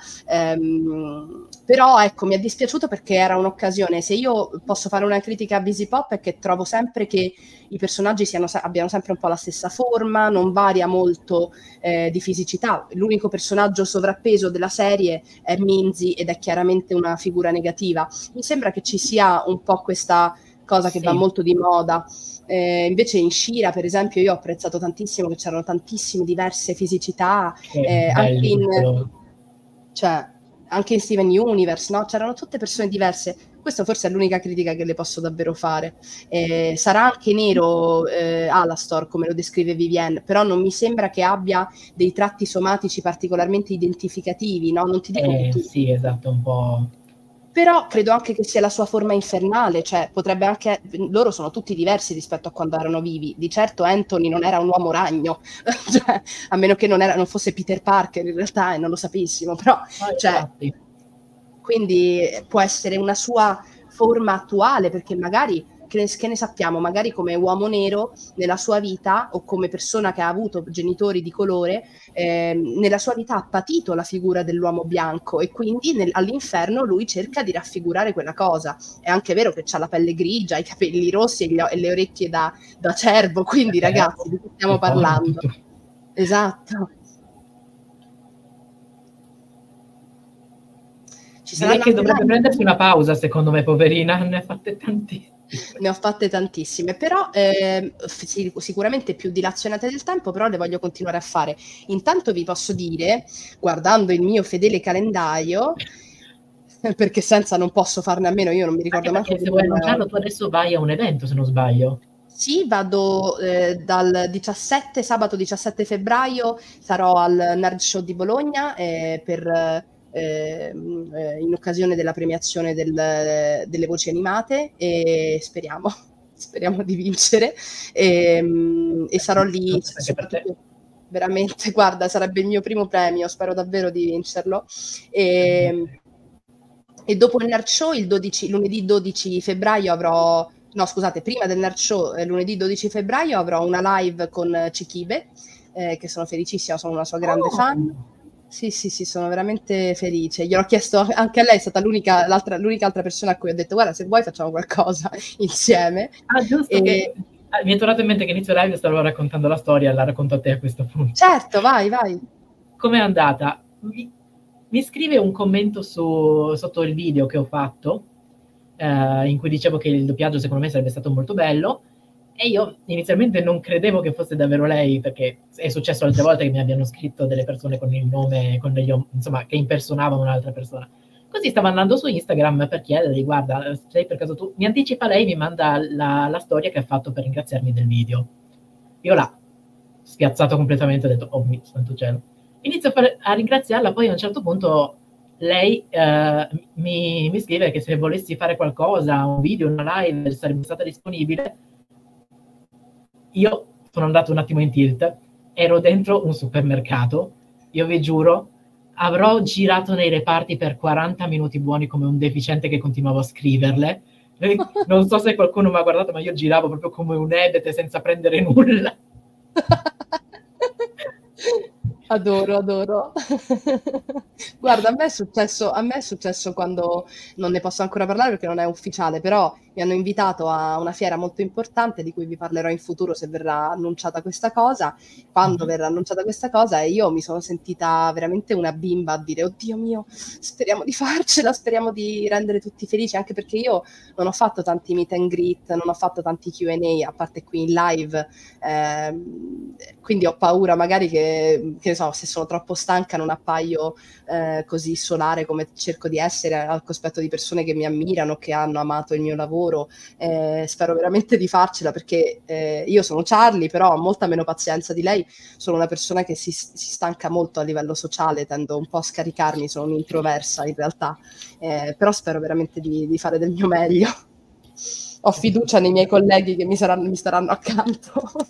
ehm, però ecco mi è dispiaciuto perché era un'occasione. Se io posso fare una critica a Busy Pop è che trovo sempre che i personaggi siano, abbiano sempre un po' la stessa forma, non varia molto eh, di fisicità. L'unico personaggio sovrappeso della serie è Minzy ed è chiaramente una figura negativa. Mi sembra che ci sia un po' questa cosa che sì. va molto di moda. Eh, invece in She-Ra, per esempio, io ho apprezzato tantissimo che c'erano tantissime diverse fisicità, eh, anche in cioè anche in Steven Universe, no? C'erano tutte persone diverse. Questa forse è l'unica critica che le posso davvero fare. Eh, sarà anche nero eh, Alastor, come lo descrive Vivienne, però non mi sembra che abbia dei tratti somatici particolarmente identificativi, no? Non ti dico eh, che tu... Sì, esatto, un po'... Però credo anche che sia la sua forma infernale, cioè potrebbe anche... Loro sono tutti diversi rispetto a quando erano vivi. Di certo Anthony non era un uomo ragno, cioè, a meno che non, era, non fosse Peter Parker in realtà e non lo sapessimo, però... Ah, cioè, quindi può essere una sua forma attuale, perché magari, che ne, che ne sappiamo, magari come uomo nero nella sua vita o come persona che ha avuto genitori di colore, eh, nella sua vita ha patito la figura dell'uomo bianco e quindi nel, all'inferno lui cerca di raffigurare quella cosa. È anche vero che ha la pelle grigia, i capelli rossi e, gli, e le orecchie da, da cervo, quindi eh, ragazzi, di che stiamo parlando? Esatto. Ci direi che dovrebbe anche... prendersi una pausa, secondo me, poverina, ne ha fatte tantissime. Ne ho fatte tantissime, però eh, sicuramente più dilazionate del tempo, però le voglio continuare a fare. Intanto vi posso dire, guardando il mio fedele calendario, perché senza non posso farne a meno, io non mi ricordo mai. Se vuoi annunciarlo, tu adesso vai a un evento, se non sbaglio. Sì, vado eh, dal diciassette, sabato diciassette febbraio, sarò al Nerd Show di Bologna eh, per... Eh, in occasione della premiazione del, delle voci animate e speriamo, speriamo di vincere e, e sarò lì soprattutto, veramente, guarda, sarebbe il mio primo premio, spero davvero di vincerlo e, e dopo il Nerd Show il dodici, lunedì dodici febbraio avrò no scusate, prima del Nerd Show eh, lunedì dodici febbraio avrò una live con Cichibe eh, che sono felicissima, sono una sua grande oh. fan. Sì, sì, sì, sono veramente felice. Gliel'ho chiesto anche a lei, è stata l'unica, l'altra, l'unica altra persona a cui ho detto guarda, se vuoi facciamo qualcosa insieme. Ah, giusto, e... che... mi è tornato in mente che inizio live stavo raccontando la storia, la racconto a te a questo punto. Certo, vai, vai. Com'è andata? Mi, mi scrive un commento su, sotto il video che ho fatto, eh, in cui dicevo che il doppiaggio secondo me sarebbe stato molto bello, e io inizialmente non credevo che fosse davvero lei, perché è successo altre volte che mi abbiano scritto delle persone con il nome, con degli, insomma, che impersonavano un'altra persona. Così stavo andando su Instagram per chiedergli, guarda, sei per caso tu? Mi anticipa lei, mi manda la, la storia che ha fatto per ringraziarmi del video. Io là, spiazzato completamente, ho detto, oh mio santo cielo. Inizio a, fare, a ringraziarla, poi a un certo punto lei eh, mi, mi scrive che se volessi fare qualcosa, un video, una live, sarebbe stata disponibile. Io sono andato un attimo in tilt, ero dentro un supermercato, io vi giuro, avrò girato nei reparti per quaranta minuti buoni come un deficiente che continuavo a scriverle, Non so se qualcuno mi ha guardato, ma io giravo proprio come un ebete senza prendere nulla. Adoro, adoro. Guarda, a me è successo, a me è successo quando, non ne posso ancora parlare perché non è ufficiale, però mi hanno invitato a una fiera molto importante di cui vi parlerò in futuro se verrà annunciata questa cosa, quando verrà annunciata questa cosa, e io mi sono sentita veramente una bimba a dire, oddio mio, speriamo di farcela, speriamo di rendere tutti felici, anche perché io non ho fatto tanti meet and greet, non ho fatto tanti Q and A, a parte qui in live, ehm, quindi ho paura magari che, che ne so, se sono troppo stanca non appaio eh, così solare come cerco di essere al cospetto di persone che mi ammirano, che hanno amato il mio lavoro. Eh, spero veramente di farcela perché eh, io sono Charlie, però ho molta meno pazienza di lei, sono una persona che si, si stanca molto a livello sociale, tendo un po' a scaricarmi, sono un'introversa in realtà, eh, però spero veramente di, di fare del mio meglio. Ho fiducia nei miei colleghi che mi, saranno, mi staranno accanto.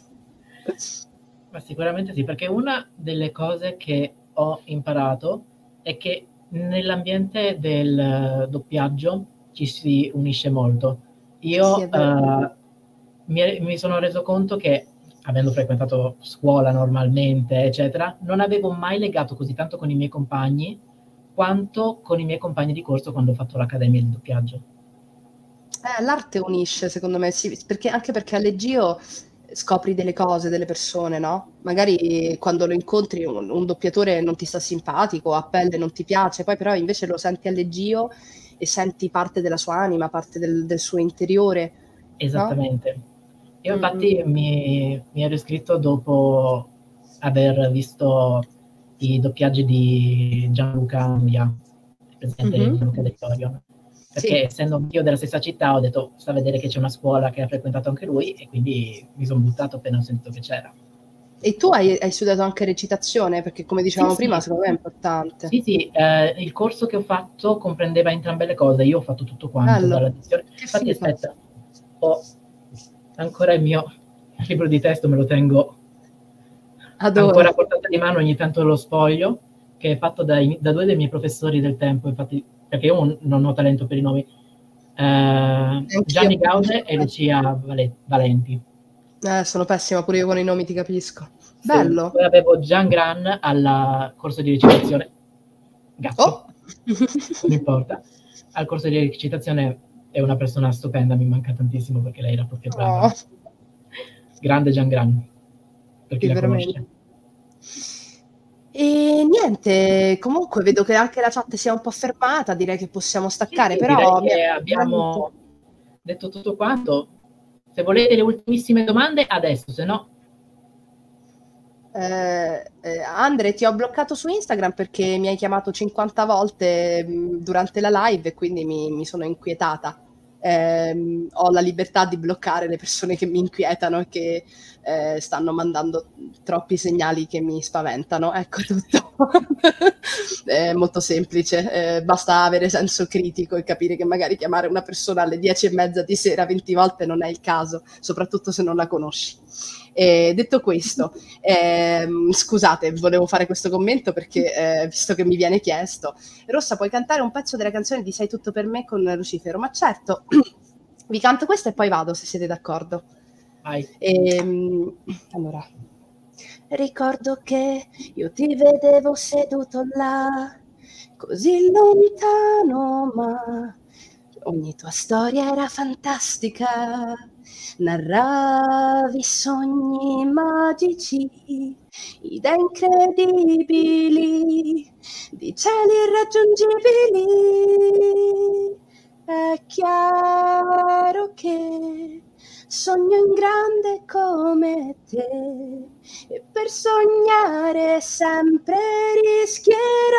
Ma sicuramente sì, perché una delle cose che ho imparato è che nell'ambiente del doppiaggio ci si unisce molto. Io Sì, uh, mi, mi sono reso conto che, avendo frequentato scuola normalmente, eccetera, non avevo mai legato così tanto con i miei compagni quanto con i miei compagni di corso quando ho fatto l'accademia di doppiaggio. Eh, l'arte unisce, secondo me, sì, perché, anche perché a Leggio scopri delle cose, delle persone, no? Magari quando lo incontri un, un doppiatore non ti sta simpatico, a pelle non ti piace, poi però invece lo senti a Leggio e senti parte della sua anima, parte del, del suo interiore. Esattamente. No? Io infatti mm-hmm. mi, mi ero iscritto dopo aver visto i doppiaggi di Gianluca Ambia, presidente mm-hmm. di Gianluca Del Torio, perché sì. essendo anch'io della stessa città ho detto, sta a vedere che c'è una scuola che ha frequentato anche lui, e quindi mi sono buttato appena ho sentito che c'era. E tu hai, hai studiato anche recitazione? Perché come dicevamo sì, prima, sì. secondo me è importante. Sì, sì, eh, il corso che ho fatto comprendeva entrambe le cose, io ho fatto tutto quanto. Bello. Dalla dizione. Infatti, aspetta, ho ancora il mio libro di testo, me lo tengo Adoro. ancora a portata di mano, ogni tanto lo sfoglio, che è fatto dai, da due dei miei professori del tempo, infatti, perché io non ho talento per i nomi, eh, Gianni Gaude e Lucia Vale- Valenti. Eh, sono pessima pure io con i nomi, ti capisco. Bello. Sì, poi avevo Gian Gran al corso di recitazione. Gatto. Oh. Non importa. Al corso di recitazione è una persona stupenda, mi manca tantissimo perché lei era proprio brava. Oh. Grande Gian Gran, per chi sì, la veramente. conosce. E niente, comunque vedo che anche la chat sia un po' fermata, direi che possiamo staccare, sì, però direi che abbiamo detto tutto quanto. Se volete le ultimissime domande, adesso, se no... Eh, eh, Andre, ti ho bloccato su Instagram perché mi hai chiamato cinquanta volte mh, durante la live e quindi mi, mi sono inquietata. Eh, ho la libertà di bloccare le persone che mi inquietano e che eh, stanno mandando troppi segnali che mi spaventano. Ecco tutto. È molto semplice, eh, basta avere senso critico e capire che magari chiamare una persona alle dieci e mezza di sera venti volte non è il caso, soprattutto se non la conosci. E detto questo, ehm, scusate, volevo fare questo commento perché eh, visto che mi viene chiesto, Rossa, puoi cantare un pezzo della canzone di Sei tutto per me con Lucifero? Ma certo, vi canto questo e poi vado, se siete d'accordo. Vai. Ehm, allora, ricordo che io ti vedevo seduto là, così lontano, ma ogni tua storia era fantastica. Narravi sogni magici, idee incredibili, di cieli irraggiungibili. È chiaro che sogno in grande come te e per sognare sempre rischierò.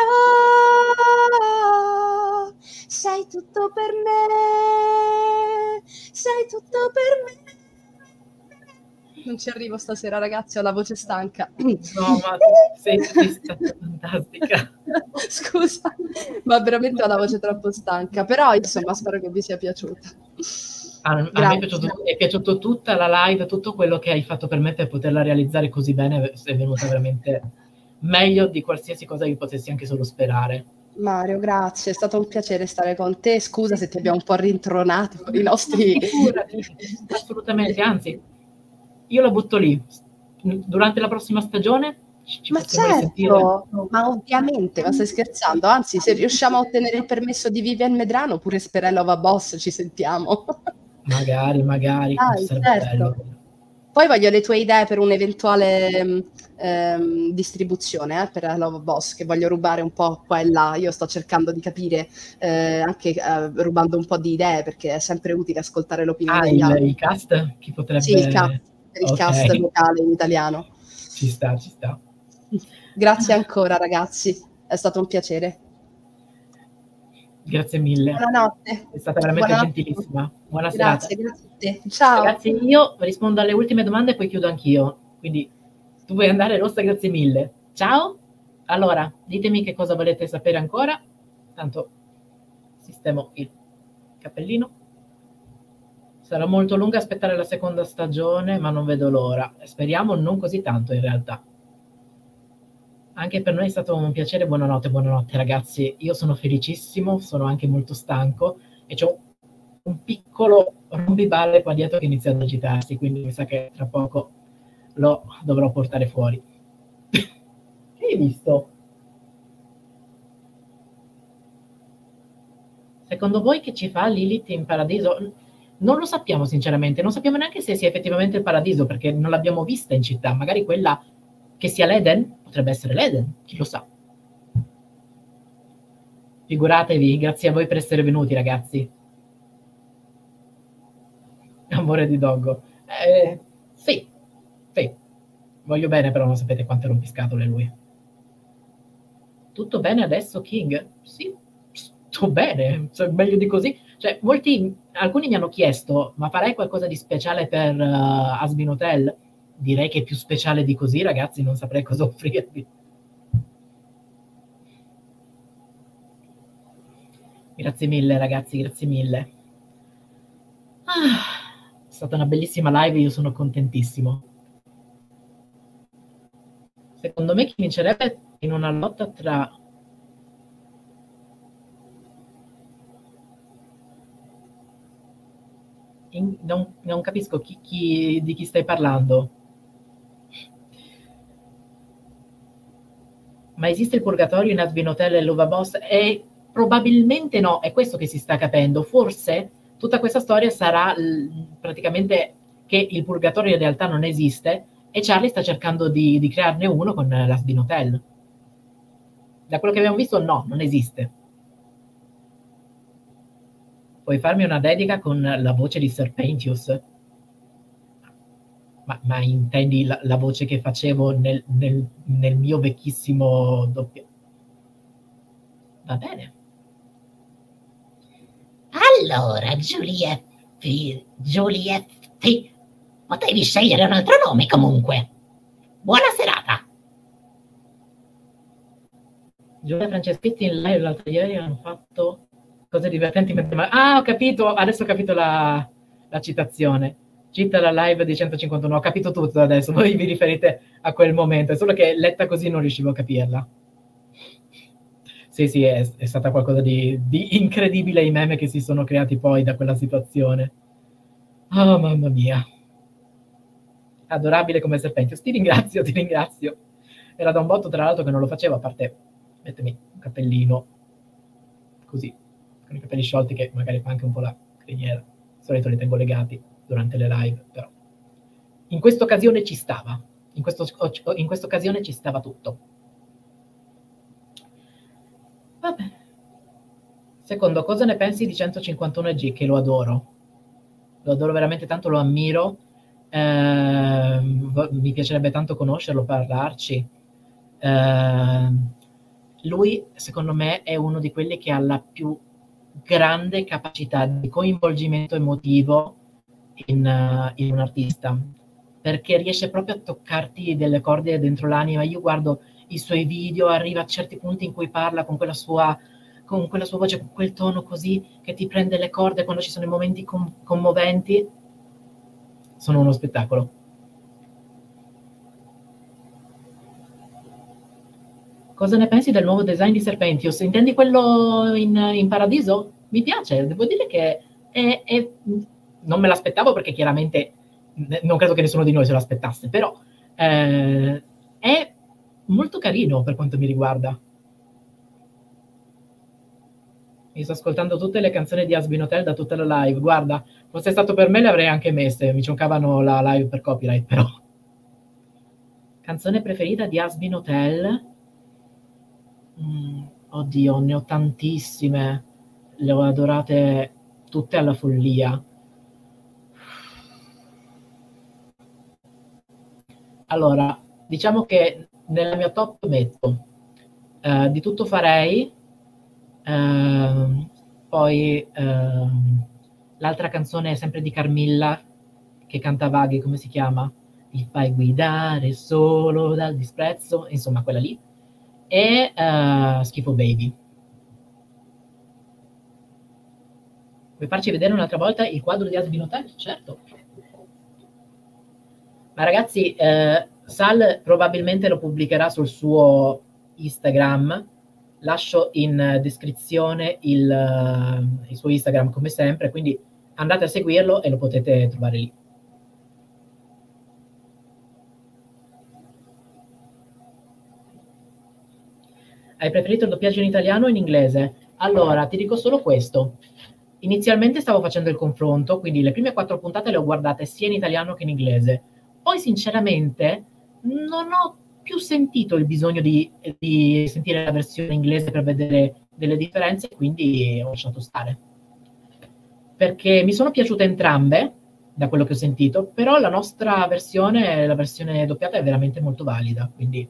Sei tutto per me, sei tutto per me. Non ci arrivo stasera, ragazzi, ho la voce stanca. No, ma sei, sei stata fantastica. Scusa, ma veramente ho la voce troppo stanca. Però, insomma, spero che vi sia piaciuta. A, a me è piaciuto, è piaciuto tutta la live, tutto quello che hai fatto per me per poterla realizzare così bene, è venuta veramente meglio di qualsiasi cosa che potessi anche solo sperare. Mario, grazie, è stato un piacere stare con te. Scusa se ti abbiamo un po' rintronato con i nostri... Assolutamente, anzi, io la butto lì. Durante la prossima stagione ci ma possiamo certo, risentire. ma ovviamente, ma stai scherzando? Anzi, se riusciamo a ottenere il permesso di Vivian Medrano, pure per I Love a Boss ci sentiamo. Magari, magari, Dai, sarebbe certo. bello. Poi voglio le tue idee per un'eventuale ehm, distribuzione eh, per I Love a Boss, che voglio rubare un po' qua e là. Io sto cercando di capire, eh, anche eh, rubando un po' di idee, perché è sempre utile ascoltare l'opinione Ah, degli il, altri. il cast? Chi potrebbe... Sì, il cast, per il Okay. cast vocale in italiano. Ci sta, ci sta. Grazie ancora, ragazzi. È stato un piacere. Grazie mille. Buonanotte. È stata veramente Buonanotte. gentilissima. Buona Grazie, serata. grazie a te. Ciao. Ragazzi, io rispondo alle ultime domande e poi chiudo anch'io. Quindi tu vuoi andare, Rossa? Grazie mille. Ciao. Allora, ditemi che cosa volete sapere ancora. Tanto sistemo il cappellino. Sarà molto lunga aspettare la seconda stagione, ma non vedo l'ora. Speriamo non così tanto, in realtà. Anche per noi è stato un piacere. Buonanotte, buonanotte, ragazzi. Io sono felicissimo, sono anche molto stanco e c'ho un piccolo rompiballe qua dietro che inizia ad agitarsi, quindi mi sa che tra poco lo dovrò portare fuori. Che hai visto? Secondo voi che ci fa Lilith in paradiso? Non lo sappiamo sinceramente, non sappiamo neanche se sia effettivamente il paradiso, perché non l'abbiamo vista in città. Magari quella che sia l'Eden potrebbe essere l'Eden, chi lo sa. Figuratevi, grazie a voi per essere venuti, ragazzi. Amore di Doggo. Eh, sì, sì. Voglio bene, però non sapete quante rompiscatole lui. Tutto bene adesso, King? Sì, sto bene, cioè, meglio di così. Cioè, molti, alcuni mi hanno chiesto, ma farai qualcosa di speciale per uh, Asbin Hotel? Direi che più speciale di così, ragazzi, non saprei cosa offrirvi. Grazie mille, ragazzi, grazie mille. Ah, è stata una bellissima live, io sono contentissimo. Secondo me chi vincerebbe in una lotta tra... In... Non, non capisco chi, chi, di chi stai parlando. Ma esiste il purgatorio in Asbin Hotel e l'Uva Boss? E probabilmente no, è questo che si sta capendo. Forse tutta questa storia sarà praticamente che il purgatorio in realtà non esiste e Charlie sta cercando di, di crearne uno con l'Asbin Hotel. Da quello che abbiamo visto, no, non esiste. Puoi farmi una dedica con la voce di Serpentius? Ma, ma intendi la, la voce che facevo nel, nel, nel mio vecchissimo doppio? Va bene. Allora, Giulietti, Giulietti, potevi scegliere un altro nome comunque. Buona serata. Giulia Franceschetti in live l'altro ieri hanno fatto cose divertenti. Ma... Ah, ho capito, adesso ho capito la, la citazione. Cita la live di centocinquantuno, ho capito tutto adesso, voi vi riferite a quel momento, è solo che letta così non riuscivo a capirla. Sì, sì, è, è stata qualcosa di, di incredibile i meme che si sono creati poi da quella situazione. Oh, mamma mia. Adorabile come Serpentius, ti ringrazio, ti ringrazio. Era da un botto, tra l'altro, che non lo facevo, a parte mettermi un cappellino così, con i capelli sciolti, che magari fa anche un po' la criniera. Di solito li tengo legati durante le live, però in questa occasione ci stava, in, questo, in questa occasione ci stava tutto. Vabbè. Secondo, cosa ne pensi di centocinquantuno G? Che lo adoro, lo adoro veramente tanto, lo ammiro, eh, mi piacerebbe tanto conoscerlo, parlarci. Eh, lui, secondo me, è uno di quelli che ha la più grande capacità di coinvolgimento emotivo In, uh, in un artista, perché riesce proprio a toccarti delle corde dentro l'anima. Io guardo i suoi video, arriva a certi punti in cui parla con quella sua, con quella sua voce, con quel tono così che ti prende le corde quando ci sono i momenti com- commoventi. Sono uno spettacolo. cosa ne pensi del nuovo design di Serpentius? Intendi quello in, in Paradiso? Mi piace, devo dire che è, è, non me l'aspettavo perché chiaramente non credo che nessuno di noi se l'aspettasse, però eh, è molto carino per quanto mi riguarda. Mi sto ascoltando tutte le canzoni di Asbin Hotel da tutta la live. Guarda, fosse stato per me le avrei anche messe, mi cioncavano la live per copyright, però. Canzone preferita di Asbin Hotel? Mm, oddio, ne ho tantissime. Le ho adorate tutte alla follia. Allora, diciamo che nella mia top metto eh, Di tutto farei, eh, poi eh, l'altra canzone è sempre di Carmilla, che canta Vaghi, come si chiama? Ti fai guidare solo dal disprezzo, insomma quella lì, e eh, Schifo Baby. Vuoi farci vedere un'altra volta il quadro di Asbin Hotel? Certo. Ma ragazzi, eh, Sal probabilmente lo pubblicherà sul suo Instagram. Lascio in descrizione il, uh, il suo Instagram come sempre, quindi andate a seguirlo e lo potete trovare lì. Hai preferito il doppiaggio in italiano o in inglese? Allora, ti dico solo questo. Inizialmente stavo facendo il confronto, quindi le prime quattro puntate le ho guardate sia in italiano che in inglese. Poi, sinceramente, non ho più sentito il bisogno di, di sentire la versione inglese per vedere delle differenze, quindi ho lasciato stare. Perché mi sono piaciute entrambe, da quello che ho sentito, però la nostra versione, la versione doppiata è veramente molto valida, quindi...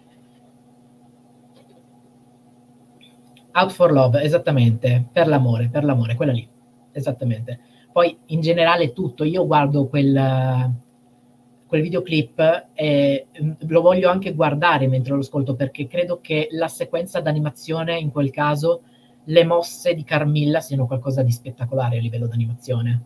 Out for Love, esattamente, per l'amore, per l'amore, quella lì, esattamente. Poi, in generale, tutto, io guardo quel... quel videoclip e lo voglio anche guardare mentre lo ascolto, perché credo che la sequenza d'animazione, in quel caso, le mosse di Carmilla siano qualcosa di spettacolare a livello d'animazione.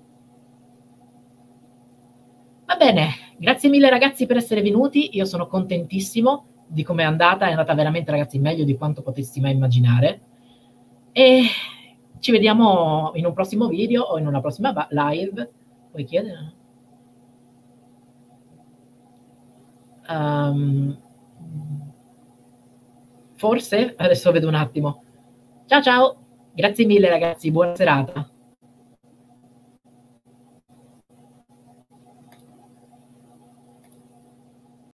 Va bene, grazie mille ragazzi per essere venuti, io sono contentissimo di come è andata, è andata veramente ragazzi meglio di quanto potessi mai immaginare, e ci vediamo in un prossimo video o in una prossima live. Puoi chiedere? Um, forse adesso vedo un attimo. Ciao ciao, grazie mille ragazzi, buona serata.